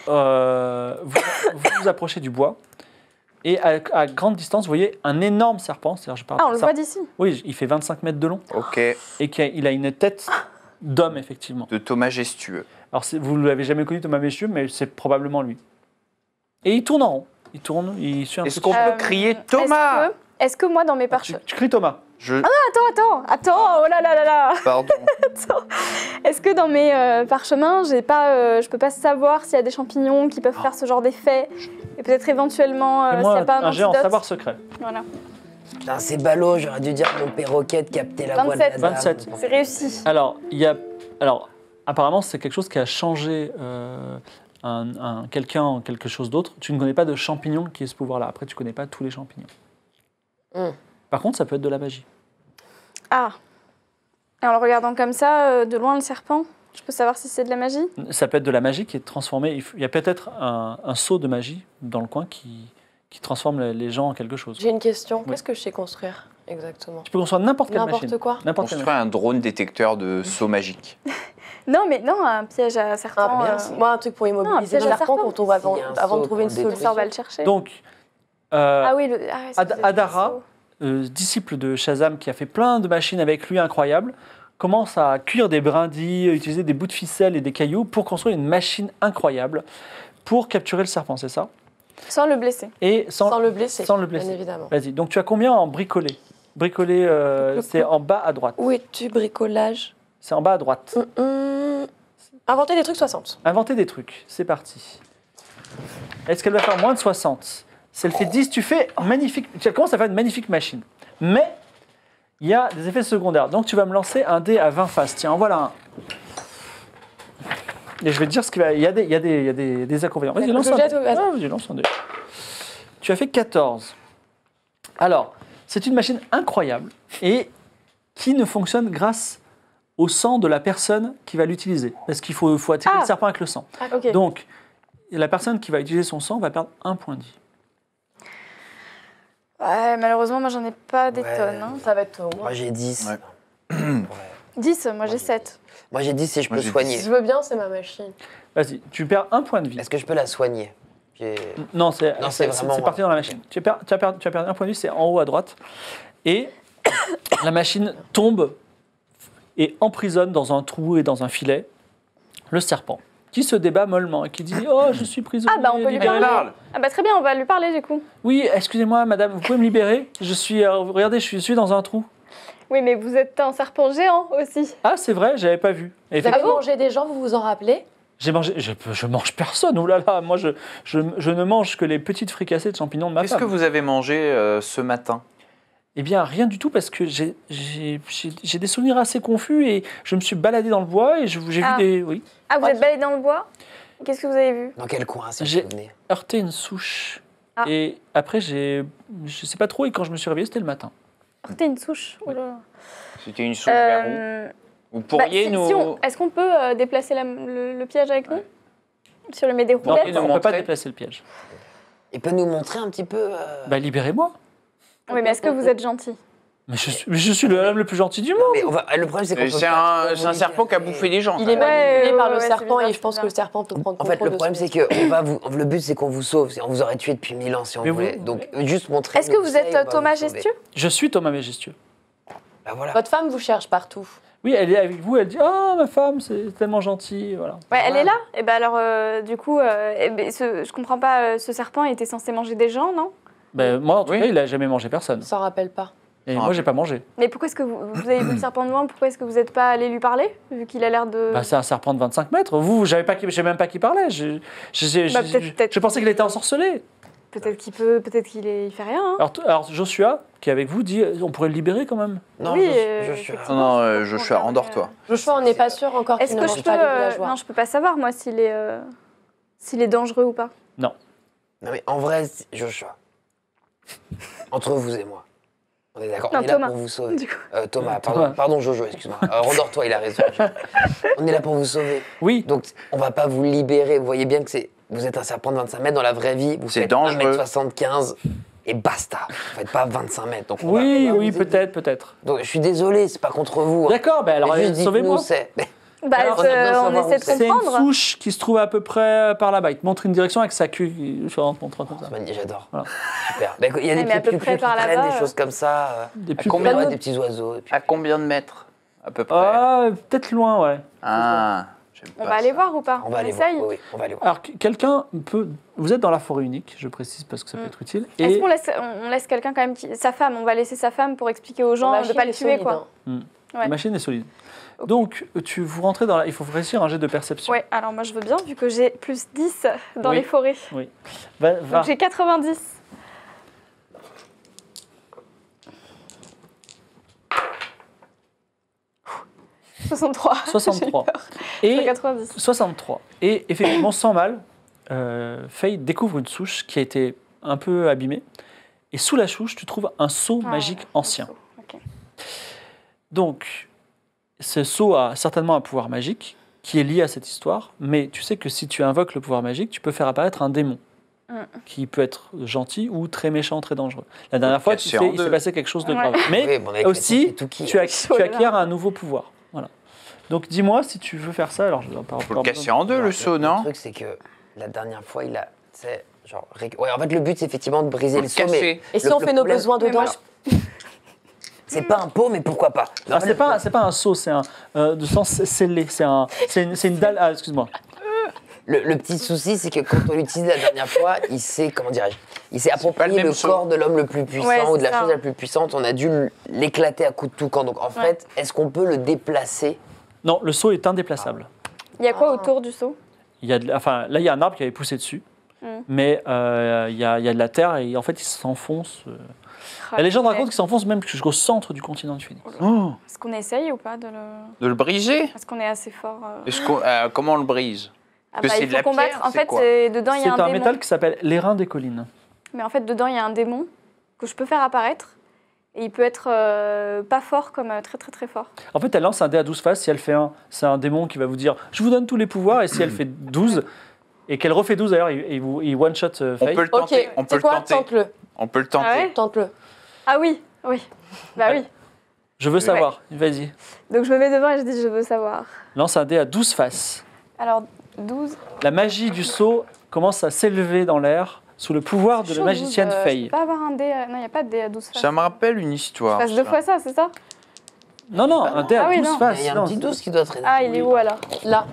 vous approchez du bois et à grande distance, vous voyez un énorme serpent. C'est-à-dire, je parle Ah, on de le serpent. voit d'ici. Oui, il fait 25 mètres de long Ok, et il a une tête d'homme, effectivement. de Thomas Gestueux. Alors, vous ne l'avez jamais connu, Thomas Messieux, mais c'est probablement lui. Et il tourne en rond. Il tourne, il suit un Est-ce peu. qu'on peut crier Thomas? Est-ce que moi, dans mes parchemins. Tu cries Thomas. Attends, oh là là là là! Pardon. Est-ce que dans mes parchemins, je peux pas savoir s'il y a des champignons qui peuvent faire ce genre d'effet? Et peut-être éventuellement, s'il n'y Fais-moi a pas un un jet en antidote? savoir secret. Voilà. Putain, c'est ballot, j'aurais dû dire mon perroquet de capter la voix de la 27. dame. 27. C'est réussi. Alors, apparemment, c'est quelque chose qui a changé quelqu'un en quelque chose d'autre. Tu ne connais pas de champignon qui ait ce pouvoir-là. Après, tu ne connais pas tous les champignons. Par contre, ça peut être de la magie. Ah. Et en le regardant comme ça, de loin, le serpent, je peux savoir si c'est de la magie? Ça peut être de la magie qui est transformée. Il y a peut-être un seau de magie dans le coin qui transforme les gens en quelque chose. J'ai une question. Oui. Qu'est-ce que je sais construire exactement? Tu peux construire n'importe quelle machine. N'importe quoi. N'importe quelle Construire un drone détecteur de saut magique. Non, mais non, un piège à serpent. Ah, merci. Moi, un truc pour immobiliser piège le à serpent serpent. quand on va S'il y a un avant de saut trouver une pour le solution. Ça, on va le chercher. Donc, Ah oui, Adara, disciple de Shazam qui a fait plein de machines avec lui incroyables, commence à cuire des brindilles, utiliser des bouts de ficelle et des cailloux pour construire une machine incroyable pour capturer le serpent, c'est ça? Sans le blesser. Et Sans le blesser. sans le blesser. Bien évidemment. Vas-y, donc tu as combien en bricolé? Bricolé, c'est en bas à droite. Où es-tu, bricolage? C'est en bas à droite. Inventer des trucs 60. Inventer des trucs, c'est parti. Est-ce qu'elle va faire moins de 60? Si elle fait 10, tu fais magnifique. Tu commences à faire une magnifique machine. Mais il y a des effets secondaires. Donc tu vas me lancer un dé à 20 faces. Tiens, en voilà un. Et je vais te dire ce qu'il va. Il y a des inconvénients. Vas-y, lance un dé. Vas-y, lance un dé. Tu as fait 14. Alors, c'est une machine incroyable et qui ne fonctionne grâce au sang de la personne qui va l'utiliser. Parce qu'il faut attirer le serpent avec le sang. Ok. Donc, la personne qui va utiliser son sang va perdre 1 point de vie. Ouais, malheureusement, moi, j'en ai pas des Ouais. tonnes. Hein. Ça va être au moins. Moi j'ai 10. Ouais. 10, moi, j'ai 7. Moi j'ai 10 et je Moi, peux j'ai soigner. Si je veux bien, c'est ma machine. Vas-y, tu perds 1 point de vie. Est-ce que je peux la soigner? Non, c'est Non, c'est vraiment parti dans la machine. Tu as perdu 1 point de vie, c'est en haut à droite. Et la machine tombe et emprisonne dans un trou et dans un filet le serpent, qui se débat mollement et qui dit « Oh, je suis prisonnier, Ah, bah, on peut lui libérez-moi. parler. Ah bah très bien, on va lui parler du coup. Oui, excusez-moi, madame, vous pouvez me libérer? Je suis, regardez, je suis dans un trou. Oui, mais vous êtes un serpent géant aussi. Ah, c'est vrai, j'avais pas vu. Et Vous avez effectivement, mangé des gens, vous vous en rappelez? j'ai mangé, je mange personne, oulala, moi je ne mange que les petites fricassées de champignons de ma Qu'est-ce femme. que vous avez mangé ce matin? Eh bien, rien du tout, parce que j'ai des souvenirs assez confus et je me suis baladé dans le bois et j'ai vu Ah. des... Oui, Ah, vous Ouais. êtes baladé dans le bois? Qu'est-ce que vous avez vu? Dans quel coin, si vous J'ai- vous souvenez? heurté une souche. Ah. Et après, je sais pas trop, et quand je me suis réveillé, c'était le matin. Heurter une souche. Oh là là. C'était une souche vers où? Euh, Vous bah, pourriez nous... Est-ce qu'on peut déplacer le piège avec nous? Si on lui met des Non, roulettes? nous on ne peut pas montrer. déplacer le piège. Il peut nous montrer un petit peu. Bah, libérez-moi. Oui, mais est-ce que vous êtes gentil? Mais je suis l'homme le plus gentil du monde. Mais le problème, c'est qu'on peut C'est pas un trop serpent qui a bouffé des gens. Il est quand même. manipulé par le c'est serpent bizarre, et je pense c'est que le serpent peut prendre En contrôle fait, le de problème, son c'est que le but, c'est qu'on vous sauve. On vous aurait tué depuis 1000 ans si on Mais voulait. vous- Donc, juste montrer. Est-ce que vous êtes Thomas Gestueux? Gestueux? Je suis Thomas Majestueux. Bah voilà. Votre femme vous cherche partout. Oui, elle est avec vous, elle dit « Ah, ma femme, c'est tellement gentil. » Voilà. Ouais, elle est là. Et ben alors, du coup, je comprends pas, ce serpent était censé manger des gens, non? Ben, moi, en tout Oui. cas, il a jamais mangé personne. Il s'en rappelle pas. Et moi, j'ai pas mangé. Mais pourquoi est-ce que vous avez vu le serpent de loin? Pourquoi est-ce que vous n'êtes pas allé lui parler? Vu qu'il a l'air de... Bah, c'est un serpent de 25 mètres. Vous, je savais même pas qui parlait. Je pensais qu'il était ensorcelé. Peut-être qu'il il fait rien. Hein. Alors, Joshua, qui est avec vous, dit on pourrait le libérer quand même. Non, Oui, je suis. effectivement, Non, je Joshua, comprends, endors-toi. Joshua, on n'est pas sûr encore qu'il Est-ce ne que mange je peux... pas les villageois. non, je peux pas savoir, moi, s'il est dangereux ou pas. Non, mais en vrai, Joshua, entre vous et moi, on est d'accord, Non, on est là Thomas, pour vous sauver. du coup. Thomas, Thomas. pardon Jojo, excuse-moi. Rendors-toi, il a raison. On est là pour vous sauver. Oui. Donc, on va pas vous libérer. Vous voyez bien que vous êtes un serpent de 25 mètres dans la vraie vie. Vous C'est faites dangereux. 1m75 et basta. Vous faites pas 25 mètres. Donc on Oui, va oui, vous aider. peut-être. Donc, je suis désolé, c'est pas contre vous. hein. D'accord, ben alors Mais juste sauvez-moi. dites-nous où c'est. Bah, Alors, on a besoin de on savoir essaie où de c'est. C'est une comprendre. souche qui se trouve à peu près par là-bas. Il te montre une direction avec sa queue. Je rentre comme ça. J'adore. Voilà. Super. Bah, il y a des mais à petits peu près qui par traînent, là-bas, des choses comme ça. Des À plus combien Ouais, de- des petits oiseaux. et puis- À combien de mètres, à peu près? Peut-être loin, ouais. Ah, j'aime On pas va aller ça. voir ou pas? On va aller voir. essaye. Oui, on va aller voir. Alors, quelqu'un peut. Vous êtes dans la forêt unique, je précise parce que ça peut être utile. Est-ce Et qu'on laisse quelqu'un quand même, sa femme, on va laisser sa femme pour expliquer aux gens de ne pas le tuer, quoi. la Ouais. machine est solide. Donc, vous rentrez dans la. Il faut réussir un jet de perception. Ouais, alors moi je veux bien, vu que j'ai plus 10 dans Oui. les forêts. Va. Donc j'ai 90. « 63. 63. J'ai Et 90. 63. Et effectivement, sans mal, Faye découvre une souche qui a été un peu abîmée. Et sous la souche, tu trouves un seau Ah, magique ouais, ancien. Ok. Donc, ce seau a certainement un pouvoir magique qui est lié à cette histoire, mais tu sais que si tu invoques le pouvoir magique, tu peux faire apparaître un démon qui peut être gentil ou très méchant, très dangereux. La dernière fois, tu casser sais, en il s'est deux. passé quelque chose de Ouais. grave. Mais Oui, bon, avec aussi, les Tuki, tu Chaud, là. acquiers un nouveau pouvoir. Voilà. Donc, dis-moi si tu veux faire ça. Alors, je vais pas Faut le casser en deux, le seau, Le non? truc, c'est que la dernière fois, il a. Tu sais, genre. Ouais, en fait, le but, c'est effectivement de briser Faut le le seau, mais. casser. Et si le- on le fait nos problème- besoins Mais dedans moi, C'est pas un pot, mais pourquoi pas? Non, Ah, c'est pas un seau, c'est un de sens scellé. C'est une dalle. Ah, excuse-moi. Le petit souci, c'est que quand on l'utilise la dernière fois, il s'est, comment dirais-je, il s'est pas le approprié même le seau. corps de l'homme le plus puissant Ouais, ou de c'est la ça. chose la plus puissante. On a dû l'éclater à coups de toucan. Donc en fait, est-ce qu'on peut le déplacer? Non, le seau est indéplaçable. il y a quoi autour du seau? Il y a enfin, là, il y a un arbre qui avait poussé dessus, mais il y a de la terre et en fait, il s'enfonce. La légende raconte qu'il s'enfonce même jusqu'au centre du continent du Phénix. Oh, Est-ce qu'on essaye ou pas de le... de le briser? Est-ce qu'on est assez fort Comment on le brise? Ah que bah, c'est il de faut la combattre. pierre, En c'est fait, quoi dedans, il y C'est a un un démon. métal qui s'appelle l'airain des collines. Mais en fait, dedans, il y a un démon que je peux faire apparaître. Et il peut être pas fort comme très très très fort. En fait, elle lance un dé à 12 faces. Si elle fait 1, c'est un démon qui va vous dire « Je vous donne tous les pouvoirs ». Et si elle fait 12, et qu'elle refait 12 d'ailleurs, il one-shot On Faye. peut le Ok, tenter. On peut c'est le quoi? tenter. Tente-le. On peut le tenter. Ah ouais Tente-le. Ah oui, oui. Bah oui. Je veux savoir. Vas-y. Donc je me mets devant et je dis je veux savoir. Lance un dé à 12 faces. Alors 12. La magie du sceau commence à s'élever dans l'air sous le pouvoir de la Chaud, magicienne 12, Je Faye. peux pas avoir un dé. Non, il n'y a pas de dé à 12 faces. Ça me rappelle une Je histoire. passe deux ça. fois ça, c'est ça? Non, non, un dé à Ah oui, 12 non. faces. Il y a non, un petit 12 qui doit traîner. Ah, il est où alors? Là.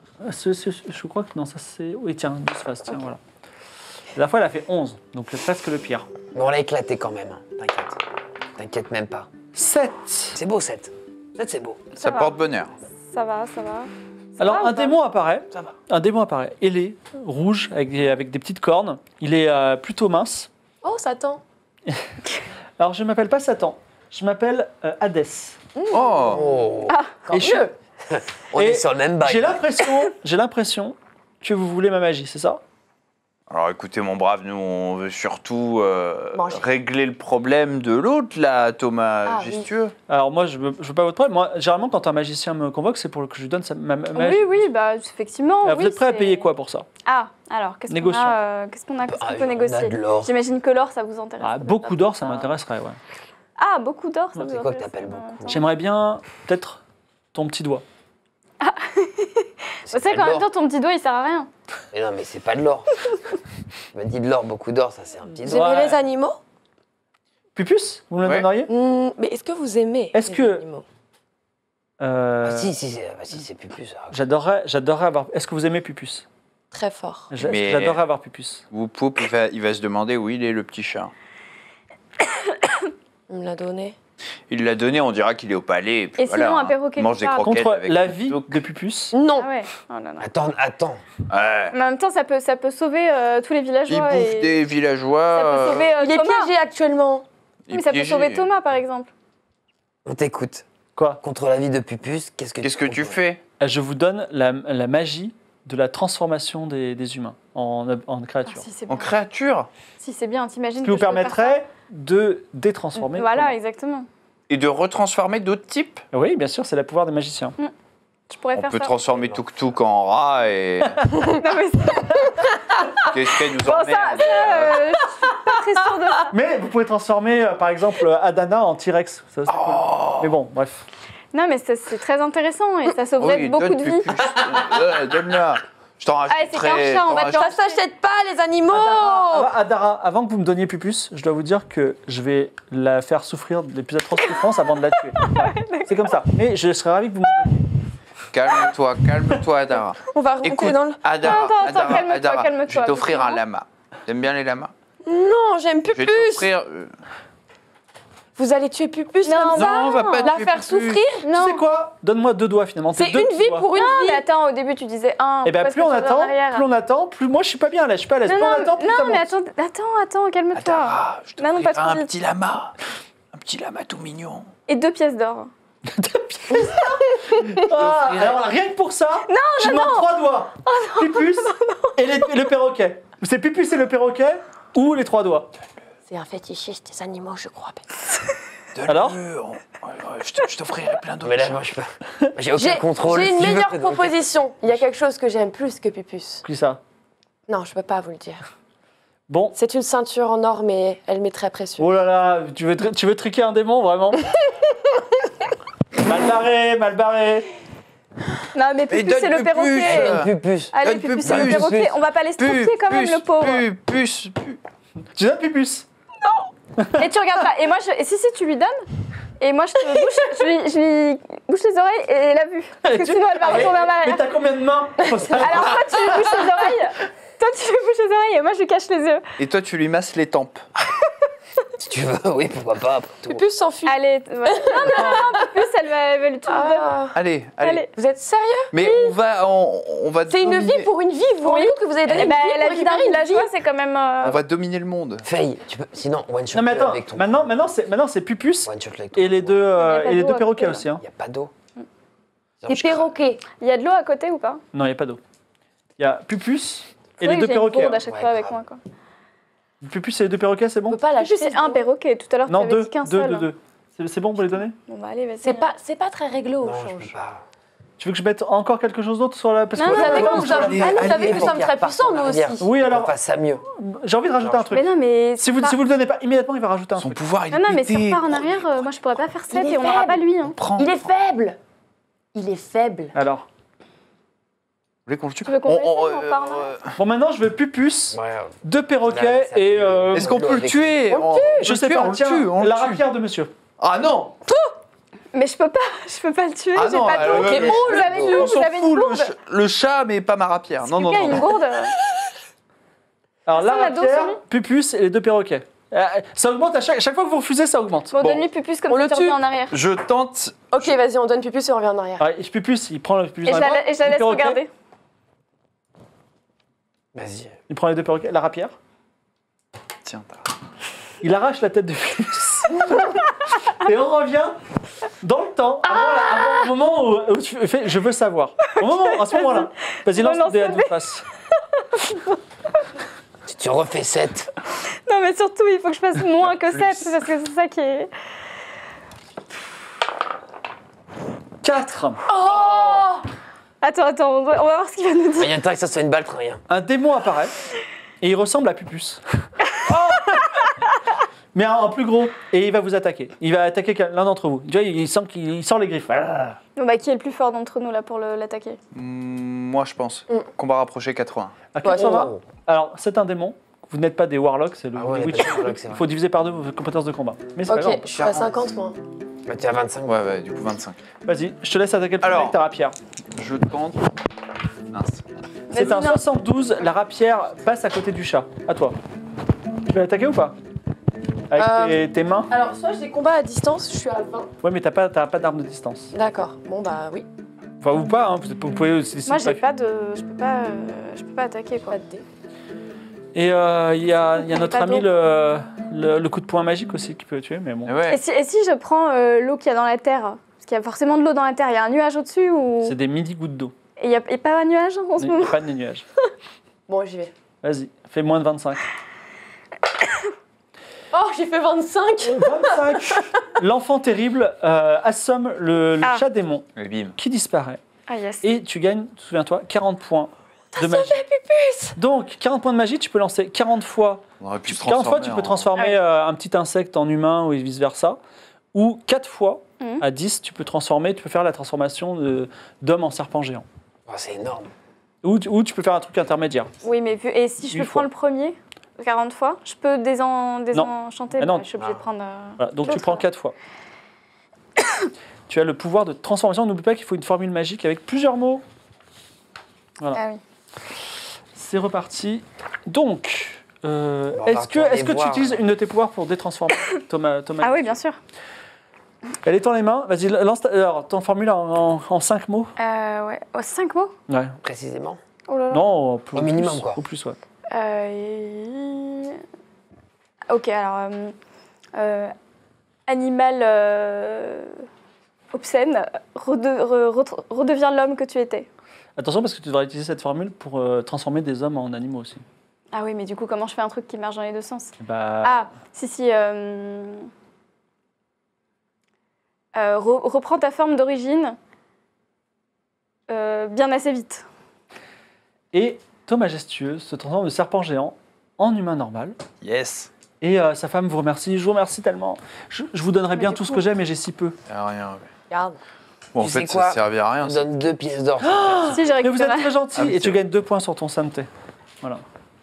je crois que non, ça c'est... Oui, tiens, 12 faces, tiens, voilà. La dernière fois, elle a fait 11, donc c'est presque le pire. Mais on l'a éclaté quand même. Hein. T'inquiète. T'inquiète même pas. 7. C'est beau, 7. 7, c'est beau. Ça va. porte bonheur. Ça va, ça va. Ça Alors, va ou un pas? démon apparaît. Ça va. Un démon apparaît, ailé, rouge, avec des petites cornes. Il est plutôt mince. Oh, Satan. Alors, je ne m'appelle pas Satan, je m'appelle Hadès. Oh, Oh. Encore Et je- mieux. On Et est sur le même bail. J'ai l'impression que vous voulez ma magie, c'est ça? alors écoutez, mon brave, nous, on veut surtout Manger. régler le problème de l'autre, là, Thomas Ah, oui. Gestueux. Alors, moi, je veux pas votre problème. Moi, généralement, quand un magicien me convoque, c'est pour que je lui donne ma magie. Oui, oui, bah effectivement. Alors, vous oui, êtes prêt à c'est- payer quoi pour ça? Ah, alors qu'est-ce qu'on Négocions. a, qu'est-ce qu'on Ah, peut on a négocier? de l'or. J'imagine que l'or, ça vous intéresse. Ah, peut-être beaucoup pas d'or, trop ça m'intéresserait, ouais. Ah, beaucoup d'or, ça vous C'est quoi que intéresse. t'appelles beaucoup? J'aimerais bien, peut-être, ton petit doigt. C'est vrai pas qu'en de même l'or. temps, ton petit doigt, il sert à rien. Mais non, mais c'est pas de l'or. Je me dis de l'or, beaucoup d'or, ça c'est un petit Vous doigt. aimez Ouais. les animaux? Pupus, vous me le Ouais. donneriez? Mais est-ce que vous aimez Est-ce les que- animaux? Si, c'est Pupus. J'adorerais avoir. Est-ce que vous aimez Pupus? Très fort. Mais- J'adorerais avoir Pupus. Whoop, il va se demander où il est, le petit chat. On me l'a donné. Il l'a donné, on dira qu'il est au palais. Et, puis Et sinon, voilà, un perroquet il mange qui des parle. croquettes Contre avec la le vie truc. de Pupus. Non. Ah ouais. Oh là là. Attends. Ouais. Mais en même temps, ça peut sauver tous les Il villageois. bouffe et des Ça villageois. peut sauver Il est Thomas. piégé actuellement. il Mais ça peut piégé. sauver Thomas, par exemple. On t'écoute. Quoi? Contre la vie de Pupus, qu'est-ce que Qu'est-ce que tu fais? Je vous donne la magie de la transformation des humains en Ah, créatures. si c'est En bien. créature? Si c'est bien, t'imagines Ce qui vous que je peux faire permettrait de ça détransformer. Voilà, exactement. Et de retransformer d'autres types? Oui, bien sûr, c'est le pouvoir des magiciens. Je pourrais On faire peut ça. transformer Tuk-Tuk en rat et... Non, mais Qu'est-ce qu'elle nous bon, emmerde? je suis pas très sûre de ça. Mais vous pouvez transformer, par exemple, Adana en T-Rex. Ça, c'est cool. Mais bon, bref. Non, mais c'est très intéressant et ça sauverait Oui, beaucoup donne de vies. Pupus. Donne-la. Je t'en Ah, c'est rachèterai. qu'un chat, on je t'en va te rachèterai. Ça s'achète pas, les animaux. Adara, avant que vous me donniez Pupus, je dois vous dire que je vais la faire souffrir des plus atroces souffrances avant de la tuer. C'est comme ça. Mais je serais ravi que vous me donniez. Calme-toi, Adara. On va remonter Écoute, dans le... Adara, Attends, Adara, calme-toi, Adara, calme-toi, je vais t'offrir un doucement. lama. T'aimes bien les lamas? Non, j'aime Je vais Pupus. t'offrir... Vous allez tuer Pupus Non, comme ça? Non, on va pas La tuer faire Pupus. souffrir? Non. Tu sais quoi? Donne-moi 2 doigts finalement. C'est Tes deux une petits vie doigts. pour une Non, mais vie. attends, au début tu disais 1. Eh bien, plus on attend, plus moi je suis pas bien là, je suis pas à l'aise. Non, Plus on non, attend, plus ça non, mais monte. attends, calme-toi. Adara, je Non, non, pas t'offrirai trop un vite. petit lama. Un petit lama tout mignon. Et 2 pièces d'or. Ah, alors rien que pour ça, je demande 3 doigts. Pupus et le perroquet. C'est Pupus et le perroquet ou les 3 doigts? C'est un fétichiste des animaux, je crois. Alors Je t'offrirai plein d'autres. Mais là, moi, je peux. J'ai aucun J'ai contrôle. une si tu veux, meilleure donc- proposition. Il y a quelque chose que j'aime plus que Pupus. Qui ça? Non, je peux pas vous le dire. Bon. C'est une ceinture en or, mais elle m'est très précieuse. Oh là là, tu veux triquer un démon vraiment? Mal barré. Non, mais Mais Pupus, c'est donne le Pupus. perroquet. Donne Pupus. Allez, Donne Pupus, c'est le Pupus. perroquet. On va pas l'estropier quand même, le pauvre. Pupus. Tu donnes Pupus? Et tu regardes pas. Et moi, et si tu lui donnes. Et moi, je te bouche, je lui bouche les oreilles et elle a vu. Parce que sinon, elle va retourner en Mais arrière. t'as combien de mains? Alors, toi, tu lui bouches les oreilles. Toi, tu lui bouches les oreilles et moi, je lui cache les yeux. Et toi, tu lui masses les tempes. Si tu veux, oui, pourquoi pas, après tout. Pupus s'enfuit. Allez, ouais. non, Pupus, elle va lui tout donner. Ah. Allez. Allez. Vous êtes sérieux? Mais on va C'est une dominer- vie pour une vie. Vous voyez que vous avez donné Eh une ben, vie la pour vie d'un récupérer une vie. villageois, c'est quand même. On va dominer le monde. Faye, tu peux. Sinon, one shot Non mais attends, avec ton. maintenant c'est Pupus One shot avec ton. et les deux, pas et les d'eau deux à perroquets côté, aussi. Hein. Il n'y a pas d'eau. Les perroquets. Il y a de l'eau à côté ou pas? Non, il n'y a pas d'eau. Il y a Pupus et C'est les vrai deux que j'ai une perroquets. gourde hein. à chaque Ouais, fois avec grave. moi, quoi. Pupus et les deux perroquets, c'est On bon? peut pas Pupus, l'acheter. c'est un perroquet. Tout à l'heure, tu Non, avais deux, dit qu'un deux, seul. deux. C'est bon pour les donner? Bon, bah, allez, vas-y. C'est pas très réglo au Non, je peux change. pas. Tu veux que je mette encore quelque chose d'autre sur la... Parce Non, que- non, Vous savez non, que nous sommes- allez, Ah, vous savez allez, que nous sommes très puissants, nous aussi. Oui, On alors, fasse ça mieux. j'ai envie de rajouter un truc. Mais non, mais. Si vous ne le donnez pas immédiatement, il va rajouter un Son truc. pouvoir, il est Non, non, mais si on pété. repart en arrière, moi, je pourrais pas faire 7 Il est et on n'aura pas faible. lui. Hein. Prends. Il est faible. Il est faible. Alors, Vous voulez qu'on le tue Tu veux qu'on fasse ça, on repart en arrière bon maintenant je veux Pupus, Ouais. deux perroquets Ça et... fait- Est-ce qu'on peut le Avec- tuer? je sais pas, tiens, la rapière de monsieur. Ah non! Mais je peux pas le tuer, Ah j'ai non, pas d'eau. mais- Vous avez une On vous s'en avez une fout, gourde. le chat, mais pas ma rapière. Non, non, Quelqu'un a non. une gourde. Alors la Personne n'a d'eau rapière, sur lui Pupus et les deux perroquets. Ça augmente à chaque fois que vous refusez, ça augmente. Bon, Bon. donne-lui Pupus comme On ça le tu tue. reviens en arrière. Je tente. Ok, vas-y, on donne Pupus et on revient en arrière. Ouais, Pupus, il prend le Pupus Et dans je les la bras, et je la le laisse perroquet, regarder. Vas-y. Il prend les deux perroquets, la rapière. Tiens, Il arrache la tête de Pupus. Et on revient dans le temps, avant le moment où tu fais je veux savoir. À ce moment-là. Vas-y, lance le Relance dé à le deux faces. Si tu refais 7. Non, mais surtout, il faut que je fasse moins que 7 parce que c'est ça qui est. 4. Attends, on va voir ce qu'il va nous dire. Il y a intérêt que ça soit une balle, rien. Un démon apparaît et il ressemble à Pupus. Mais en plus gros. Et il va vous attaquer. Il va attaquer l'un d'entre vous. Tu vois, il sent qu'il sort les griffes. Bon, bah, qui est le plus fort d'entre nous là pour l'attaquer? Moi, je pense. Combat rapproché 80. À 80. Alors, c'est un démon. Vous n'êtes pas des warlocks, c'est le Ah ouais, on est Witch. pas des warlocks, c'est Il vrai. faut diviser par 2 vos compétences de combat. Mais c'est pas grave. Ok, je suis à 50 moi. Bah, t'es à 25. Ouais, du coup 25. Vas-y, je te laisse attaquer le premier Alors. avec ta rapière. Je tente. Mince. C'est Vas-y, un non. 72, la rapière passe à côté du chat. À toi. Tu peux l'attaquer ou pas? Avec tes mains? Alors, soit j'ai combat à distance, je suis à 20. Ouais, mais t'as pas d'arme de distance. D'accord, bon bah oui. Enfin, ou pas, hein, vous pouvez aussi décider Moi, de j'ai pas- pas de. Je peux pas attaquer, quoi. Pas de dé. Et il y a notre Pas ami d'eau. le coup de poing magique aussi qui peut tuer, mais bon. Et ouais. Et si je prends l'eau qu'il y a dans la terre? Parce qu'il y a forcément de l'eau dans la terre. Il y a un nuage au-dessus ou. C'est des midi gouttes d'eau. Et il n'y a pas un nuage en ce Il n'y moment? a pas de nuages. Bon, j'y vais. Vas-y, fais moins de 25. Oh, j'ai fait 25. 25. L'enfant terrible assomme le Ah. chat démon Et bim. qui disparaît. Ah, yes. Et tu gagnes, souviens-toi, 40 points de magie. Donc, 40 points de magie, tu peux lancer 40 fois. On aurait pu se 40 fois, transformer tu peux en- transformer un petit insecte en humain ou vice-versa. Ou 4 fois, Mhm. à 10, tu peux transformer, tu peux faire la transformation d'homme en serpent géant. Oh, c'est énorme. Ou tu peux faire un truc intermédiaire. Oui, mais et si je 8 le fois. prends le premier, 40 fois, je peux désenchanter. Ah non. Je suis obligée de prendre. Voilà, donc tu l'autre, prends alors. 4 fois. Tu as le pouvoir de transformation. N'oublie pas qu'il faut une formule magique avec plusieurs mots. Voilà. Ah oui. C'est reparti. Donc, va est-ce que retourner tu voir. utilises une de tes pouvoirs pour détransformer Thomas? Ah oui, bien sûr. Elle est dans les mains. Vas-y, lance alors, ton formule en 5 mots. Ouais. Oh, 5 mots? Ouais. Précisément. Oh là là. Non, plus, Au minimum, plus, quoi. Au plus, ouais. Ok, alors. Animal obscène, redeviens l'homme que tu étais. Attention parce que tu devras utiliser cette formule pour transformer des hommes en animaux aussi. Ah oui, mais du coup, comment je fais un truc qui marche dans les deux sens? Bah, Ah, si. Reprends ta forme d'origine bien assez vite. Et Thomas Majestueux se transforme de serpent géant en humain normal. Yes. Et sa femme vous remercie. Je vous remercie tellement. Je vous donnerais Mais bien du tout ce coup- que j'ai, mais j'ai si peu. Y a rien. Regarde. Bon, en Tu sais fait, quoi ça servira à rien. On ça. donne 2 pièces d'or. Si, j'ai Mais vous êtes récupéré. très gentil Ah oui, et tu c'est gagnes 2 points sur ton santé. Voilà.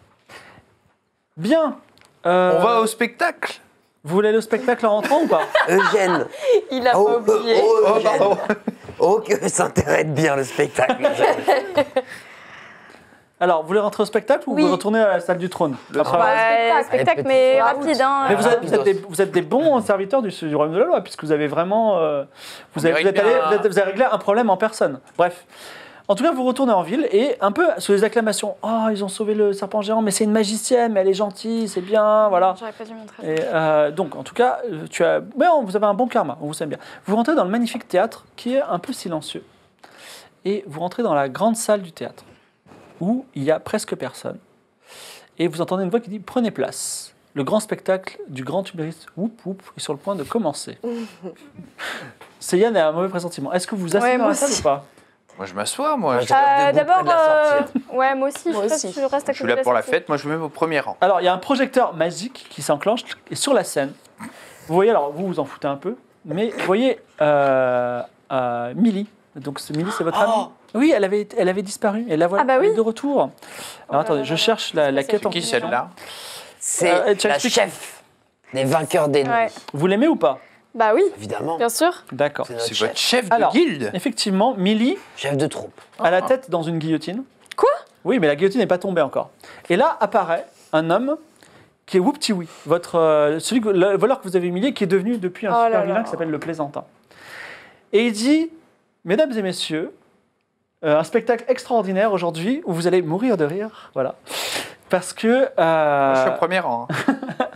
Bien. On va au spectacle. Vous voulez aller au spectacle en rentrant ou pas? Eugène. Il a pas oublié. Eugène. Oh, que ça intéresse bien le spectacle. Eugène. Alors, vous voulez rentrer au spectacle ou Oui. vous retournez à la salle du trône? Après- Ouais, spectacle, mais Allez, rapide. Hein. Mais Ah, vous êtes des bons serviteurs du royaume de la loi, puisque vous avez vraiment. Vous avez réglé un problème en personne. Bref. En tout cas, vous retournez en ville et un peu sous les acclamations. Oh, ils ont sauvé le serpent géant, mais c'est une magicienne, mais elle est gentille, c'est bien, voilà. J'aurais pas dû montrer. Et donc, en tout cas, vous avez un bon karma, on vous aime bien. Vous rentrez dans le magnifique théâtre qui est un peu silencieux. Et vous rentrez dans la grande salle du théâtre, où il y a presque personne. Et vous entendez une voix qui dit « Prenez place ». Le grand spectacle du grand humoriste Whoop Whoop est sur le point de commencer. Seyane a un mauvais pressentiment. Est-ce que vous asseyez Ouais, dans moi la salle aussi. ou pas? Moi, je m'assois, moi. Ouais, Je je reste debout D'abord, près de la sortie. ouais, moi aussi, Moi aussi. je reste à côté suis là de la pour la sortie. fête. Moi, je me mets au premier rang. Alors, il y a un projecteur magique qui s'enclenche et sur la scène, vous voyez, alors vous vous en foutez un peu, mais vous voyez Millie. Donc, Millie, c'est votre amie. Oui, elle avait disparu et la voilà Ah bah oui. de retour. Alors, attendez, je cherche la quête en Qui question. celle-là? C'est tu la expliques- chef des vainqueurs d'ennemis. Ouais. Vous l'aimez ou pas? Bah oui, Évidemment. bien sûr. D'accord. C'est notre C'est chef. votre chef de Alors, guilde. effectivement, Millie Chef de troupe. a la tête dans une guillotine. Quoi? Oui, mais la guillotine n'est pas tombée encore. Et là apparaît un homme qui est Whoopty-Wee, le voleur que vous avez humilié, qui est devenu depuis un Oh super là vilain là. qui s'appelle le Plaisantin. Et il dit, mesdames et messieurs, un spectacle extraordinaire aujourd'hui où vous allez mourir de rire, voilà. Parce que... Moi, je suis au premier rang. hein.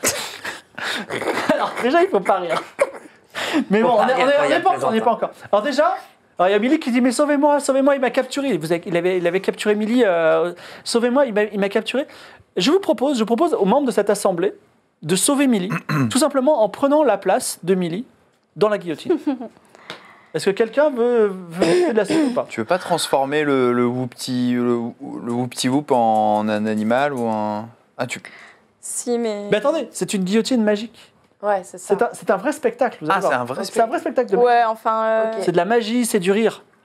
Alors déjà, il ne faut pas rire. Mais bon, Faut on pas rire quand il y a le n'est pas Plaisantin. encore. Alors déjà... Alors, il y a Millie qui dit, mais sauvez-moi, sauvez-moi, il m'a capturé. Il avait capturé Millie, sauvez-moi, il m'a capturé. Je propose aux membres de cette assemblée de sauver Millie, tout simplement en prenant la place de Millie dans la guillotine. Est-ce que quelqu'un veut faire de la sauver ou pas? Tu veux pas transformer le Whoopty Whoop en un animal ou un tuc? Si, mais. Mais attendez, c'est une guillotine magique. Ouais, c'est ça. C'est un vrai spectacle. Vous allez Ah, c'est voir. un vrai C'est un vrai spectacle de Ouais, enfin. Ok. C'est de la magie, c'est du rire.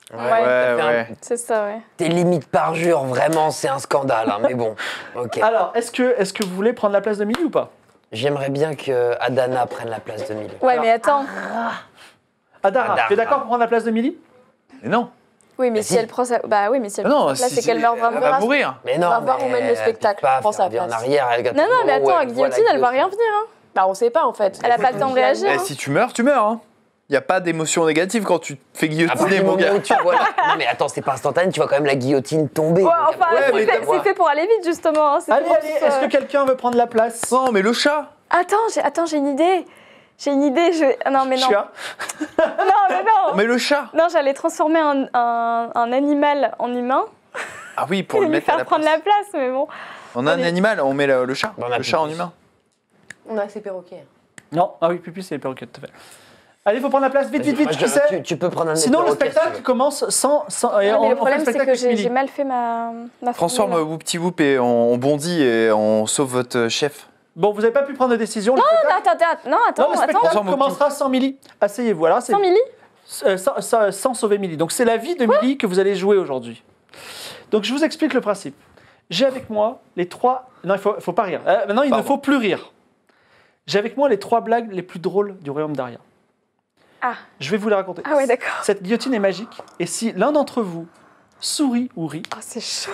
Ouais. C'est ça, ouais. Tes limites parjure, vraiment, c'est un scandale. Hein, mais bon, ok. Alors, est-ce que vous voulez prendre la place de Millie ou pas? J'aimerais bien que Adana prenne la place de Millie. Ouais, mais attends. Adara, Adara. tu es d'accord pour prendre la place de Millie? Mais non. Oui, mais Bah, si si. elle prend sa... Bah oui, mais si elle Ah prend non, sa place, c'est qu'elle meurt elle vraiment. va mourir. Mais non, On va voir où mène le spectacle. Pas Prends sa faire en place. arrière. Non, non, mais attends, Guillotine, elle va rien venir. Hein. Bah, on sait pas en fait. Elle a pas le temps de réagir. Eh, hein. si tu meurs, tu meurs. Hein. Y a pas d'émotion négative quand tu te fais À partir guillotiner, du mon moment gars. où tu vois non mais attends, c'est pas instantané, tu vois quand même la guillotine tomber. Ouais, Donc, enfin, Ouais, c'est mais fait, c'est fait pour aller vite, justement. Hein. C'est Allez, pour allez, tout, est-ce que quelqu'un veut prendre la place? Non, mais le chat. Attends, j'ai une idée. J'ai une idée. Non, mais non. Chia. Non, mais non. Mais le chat. Non, j'allais transformer un animal en humain Ah oui, pour et le lui mettre à faire la prendre place. la place, mais bon. On a un Allez. animal, on met le chat. Bon, on a Le chat en plus. humain. On a ces perroquets. Non, ah oui, Pupi, c'est les perroquets, tout à fait. Allez, il faut prendre la place, vite, vite, vite, Moi, qui c'est? tu peux prendre un Sinon, le perroquet, si spectacle tu veux. commence sans. et Non, mais on le fait problème, c'est spectacle que avec j'ai Millie. mal fait ma Transforme formule. Whoopty Whoop et on bondit et on sauve votre chef. Bon, vous n'avez pas pu prendre de décision. Le Non, spectacle, attends, non, le spectacle Transforme au commencera sans Millie. Asseyez-vous. Alors, c'est Sans Millie sans sauver Millie. Donc, c'est la vie de Millie que vous allez jouer aujourd'hui. Donc, je vous explique le principe. J'ai avec moi les 3. Non, il faut pas rire. Maintenant, il ne faut plus rire. J'ai avec moi les 3 blagues les plus drôles du royaume d'Aria. Ah. Je vais vous les raconter. Ah ouais, d'accord. Cette guillotine est magique. Et si l'un d'entre vous sourit ou rit, Oh, c'est chaud.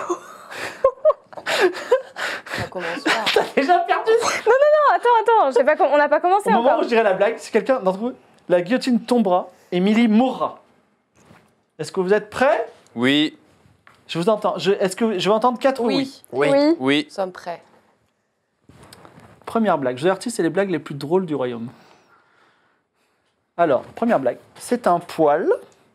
Ça commence pas. déjà perdu. Non, attends, on n'a pas commencé Au moment encore. où je dirai la blague, si quelqu'un d'entre vous, la guillotine tombera et Millie mourra. Est-ce que vous êtes prêts? Oui, Je vous entends. Est-ce que je vais entendre 4 oui? Oui. Oui. oui. Nous sommes prêts. Première blague. Je vous avertis, c'est les blagues les plus drôles du royaume. Alors, première blague. C'est un poil.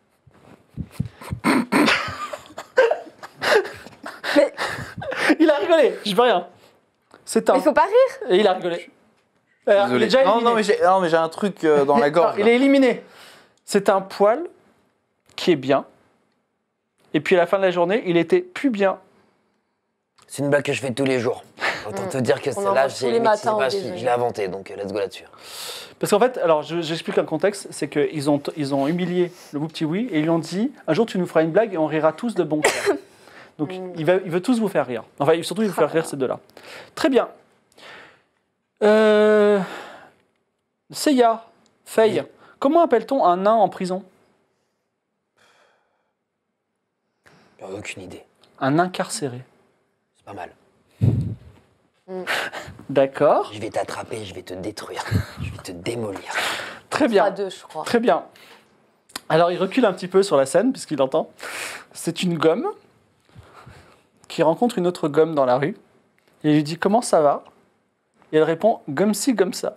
Mais- Il a rigolé, je veux rien. C'est un. Il faut pas rire. Et il a rigolé. Il est Désolé. déjà Non, éliminé. non, mais j'ai un truc dans la gorge. Non, il est éliminé. C'est un poil qui est bien. Et puis à la fin de la journée, il était plus bien. C'est une blague que je fais tous les jours. Autant te dire que On en celle-là, mange tous les matins au déjeuner. je l'ai inventée, donc let's go là-dessus. Parce qu'en fait, alors j'explique un contexte, c'est qu'ils ont humilié le Whoopty Oui et ils lui ont dit un jour tu nous feras une blague et on rira tous de bon cœur. Donc il veut tous vous faire rire. Enfin, surtout il veut faire rire ces deux-là. Très bien. Seiya, Faye, comment appelle-t-on un nain en prison? Aucune idée. Un incarcéré. C'est pas mal. D'accord. Je vais t'attraper, je vais te détruire. Je vais te démolir. Très À bien. 2, je crois. Très bien. Alors il recule un petit peu sur la scène puisqu'il entend. C'est une gomme qui rencontre une autre gomme dans la rue. Et il lui dit comment ça va? Et elle répond gomme ci, gomme ça.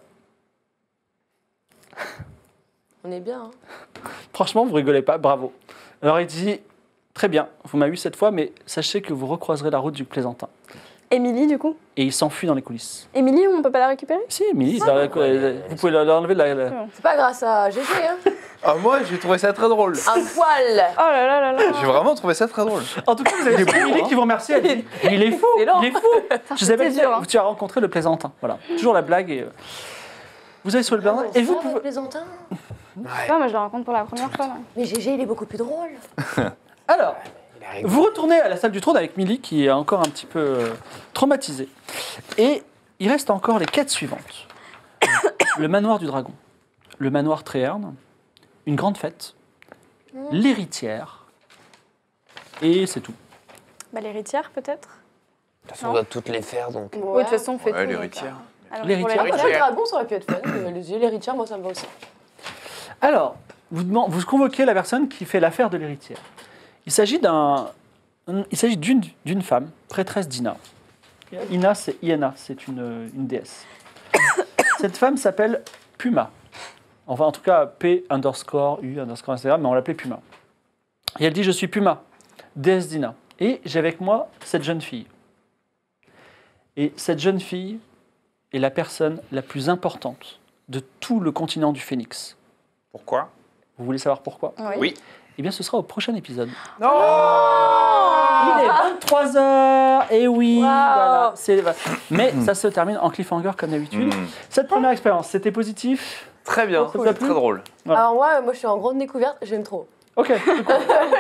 On est bien. Hein. Franchement, vous rigolez pas, bravo. Alors il dit très bien, vous m'avez eu cette fois, mais sachez que vous recroiserez la route du Plaisantin. Émilie, du coup. Et il s'enfuit dans les coulisses. Émilie, on peut pas la récupérer? Si, Émilie, vous pouvez l'enlever de la. C'est pas grâce à GG, hein. Ah, moi, j'ai trouvé ça très drôle. Un poil. Oh là là là là. J'ai vraiment trouvé ça très drôle. En tout cas, vous avez des Émilie qui vous remercie. Elle dit il est fou, Excellent. il est fou. Je vous avais dit, dur, hein. tu as rencontré le Plaisantin. Voilà, toujours la blague. Et, vous allez sur le Plaisantin. Et vous pouvez. Plaisantin. Ouais. Ouais, moi, je la rencontre pour la première fois. là. Mais GG, il est beaucoup plus drôle. Alors. Il arrive. Vous retournez à la salle du trône avec Millie qui est encore un petit peu traumatisée. Et il reste encore les quêtes suivantes. Le manoir du dragon, le manoir Tréherne, une grande fête, l'héritière, et c'est tout. Bah, l'héritière, peut-être. De toute façon, on doit toutes les faire, donc. Oui, de toute façon, on fait Ouais, tout. l'héritière. Alors, L'héritière. pour Ah, le dragon, ça aurait pu être fun. Les héritières, moi, ça me va aussi. Alors, vous convoquez la personne qui fait l'affaire de l'héritière. Il s'agit d'une femme, prêtresse d'Ina. Ina, c'est Iena, c'est une déesse. Cette femme s'appelle Puma. Enfin, en tout cas, P_U_, etc. Mais on l'appelait Puma. Et elle dit, je suis Puma, déesse d'Ina. Et j'ai avec moi cette jeune fille. Et cette jeune fille est la personne la plus importante de tout le continent du Phénix. Pourquoi? Vous voulez savoir pourquoi? Oui. Eh bien, ce sera au prochain épisode. Non. Il est 23h, et oui, Wow. voilà. Mais ça se termine en cliffhanger comme d'habitude. Cette première expérience, c'était positif? Très bien, Ça vous a plu? très drôle. Voilà. Alors, moi, je suis en grande découverte. J'aime trop. Ok, c'est cool.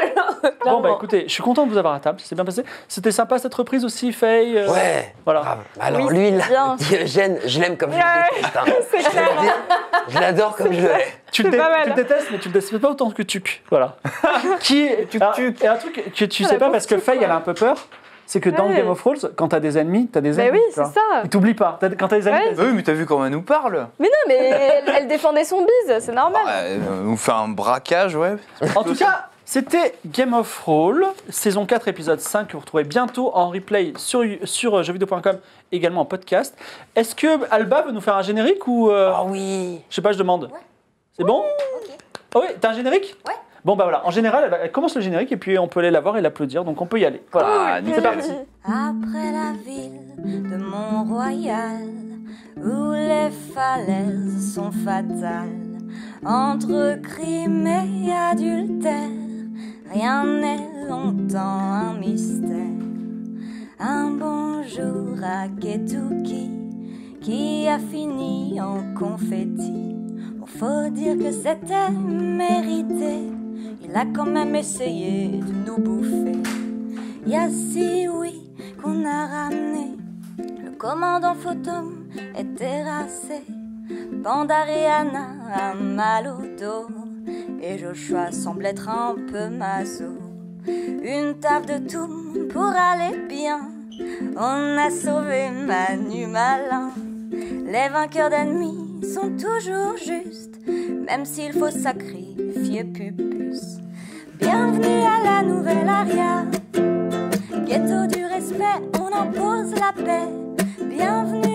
Bon, bah écoutez, je suis content de vous avoir à table, ça s'est bien passé. C'était sympa cette reprise aussi, Faye. Ouais. Voilà. Grave. Alors Oui, lui, c'est là, bien. Diogène, je l'aime comme je le déteste. hein. C'est Je clair. veux dire, je l'adore comme je le hais. Tu le, C'est pas mal. tu le détestes, mais tu le détestes pas autant que Tuc. Voilà. Qui est. Et un truc que tu sais la pas pauvre parce que Tuc, Faye, quoi. elle a un peu peur, c'est que dans Ouais. Game of Thrones, quand t'as des ennemis, t'as des Bah ennemis. oui, tu c'est vois. ça. Ils t'oublient pas. Quand t'as des ennemis, Ouais. t'as des Oui, mais t'as vu comment elle nous parle. Mais non, mais elle défendait son bise, c'est normal. Nous fait un braquage, ouais. En tout cas, c'était Game of Thrones, saison 4, épisode 5, que vous retrouvez bientôt en replay sur jeuxvideo.com, également en podcast. Est-ce que Alba veut nous faire un générique ou... Oh oui. Je sais pas, je demande. C'est bon? Ah oui, t'as un générique? Ouais. Bon, bah voilà, en général, elle commence le générique et puis on peut aller la voir et l'applaudir, donc on peut y aller. Voilà. Ah, c'est nickel. parti. Après la ville de Mont-Royal, où les falaises sont fatales, entre crime et adultère, rien n'est longtemps un mystère. Un bonjour à Ketuki, qui a fini en confetti. Bon, faut dire que c'était mérité, il a quand même essayé de nous bouffer. Y'a si oui qu'on a ramené, le commandant Photom est terrassé, Pandariana a mal au dos, et Joshua semble être un peu maso. Une table de toum pour aller bien, on a sauvé Manu Malin. Les vainqueurs d'ennemis sont toujours justes, même s'il faut sacrifier Pupus. Bienvenue à la nouvelle aria, ghetto du respect, on impose la paix. Bienvenue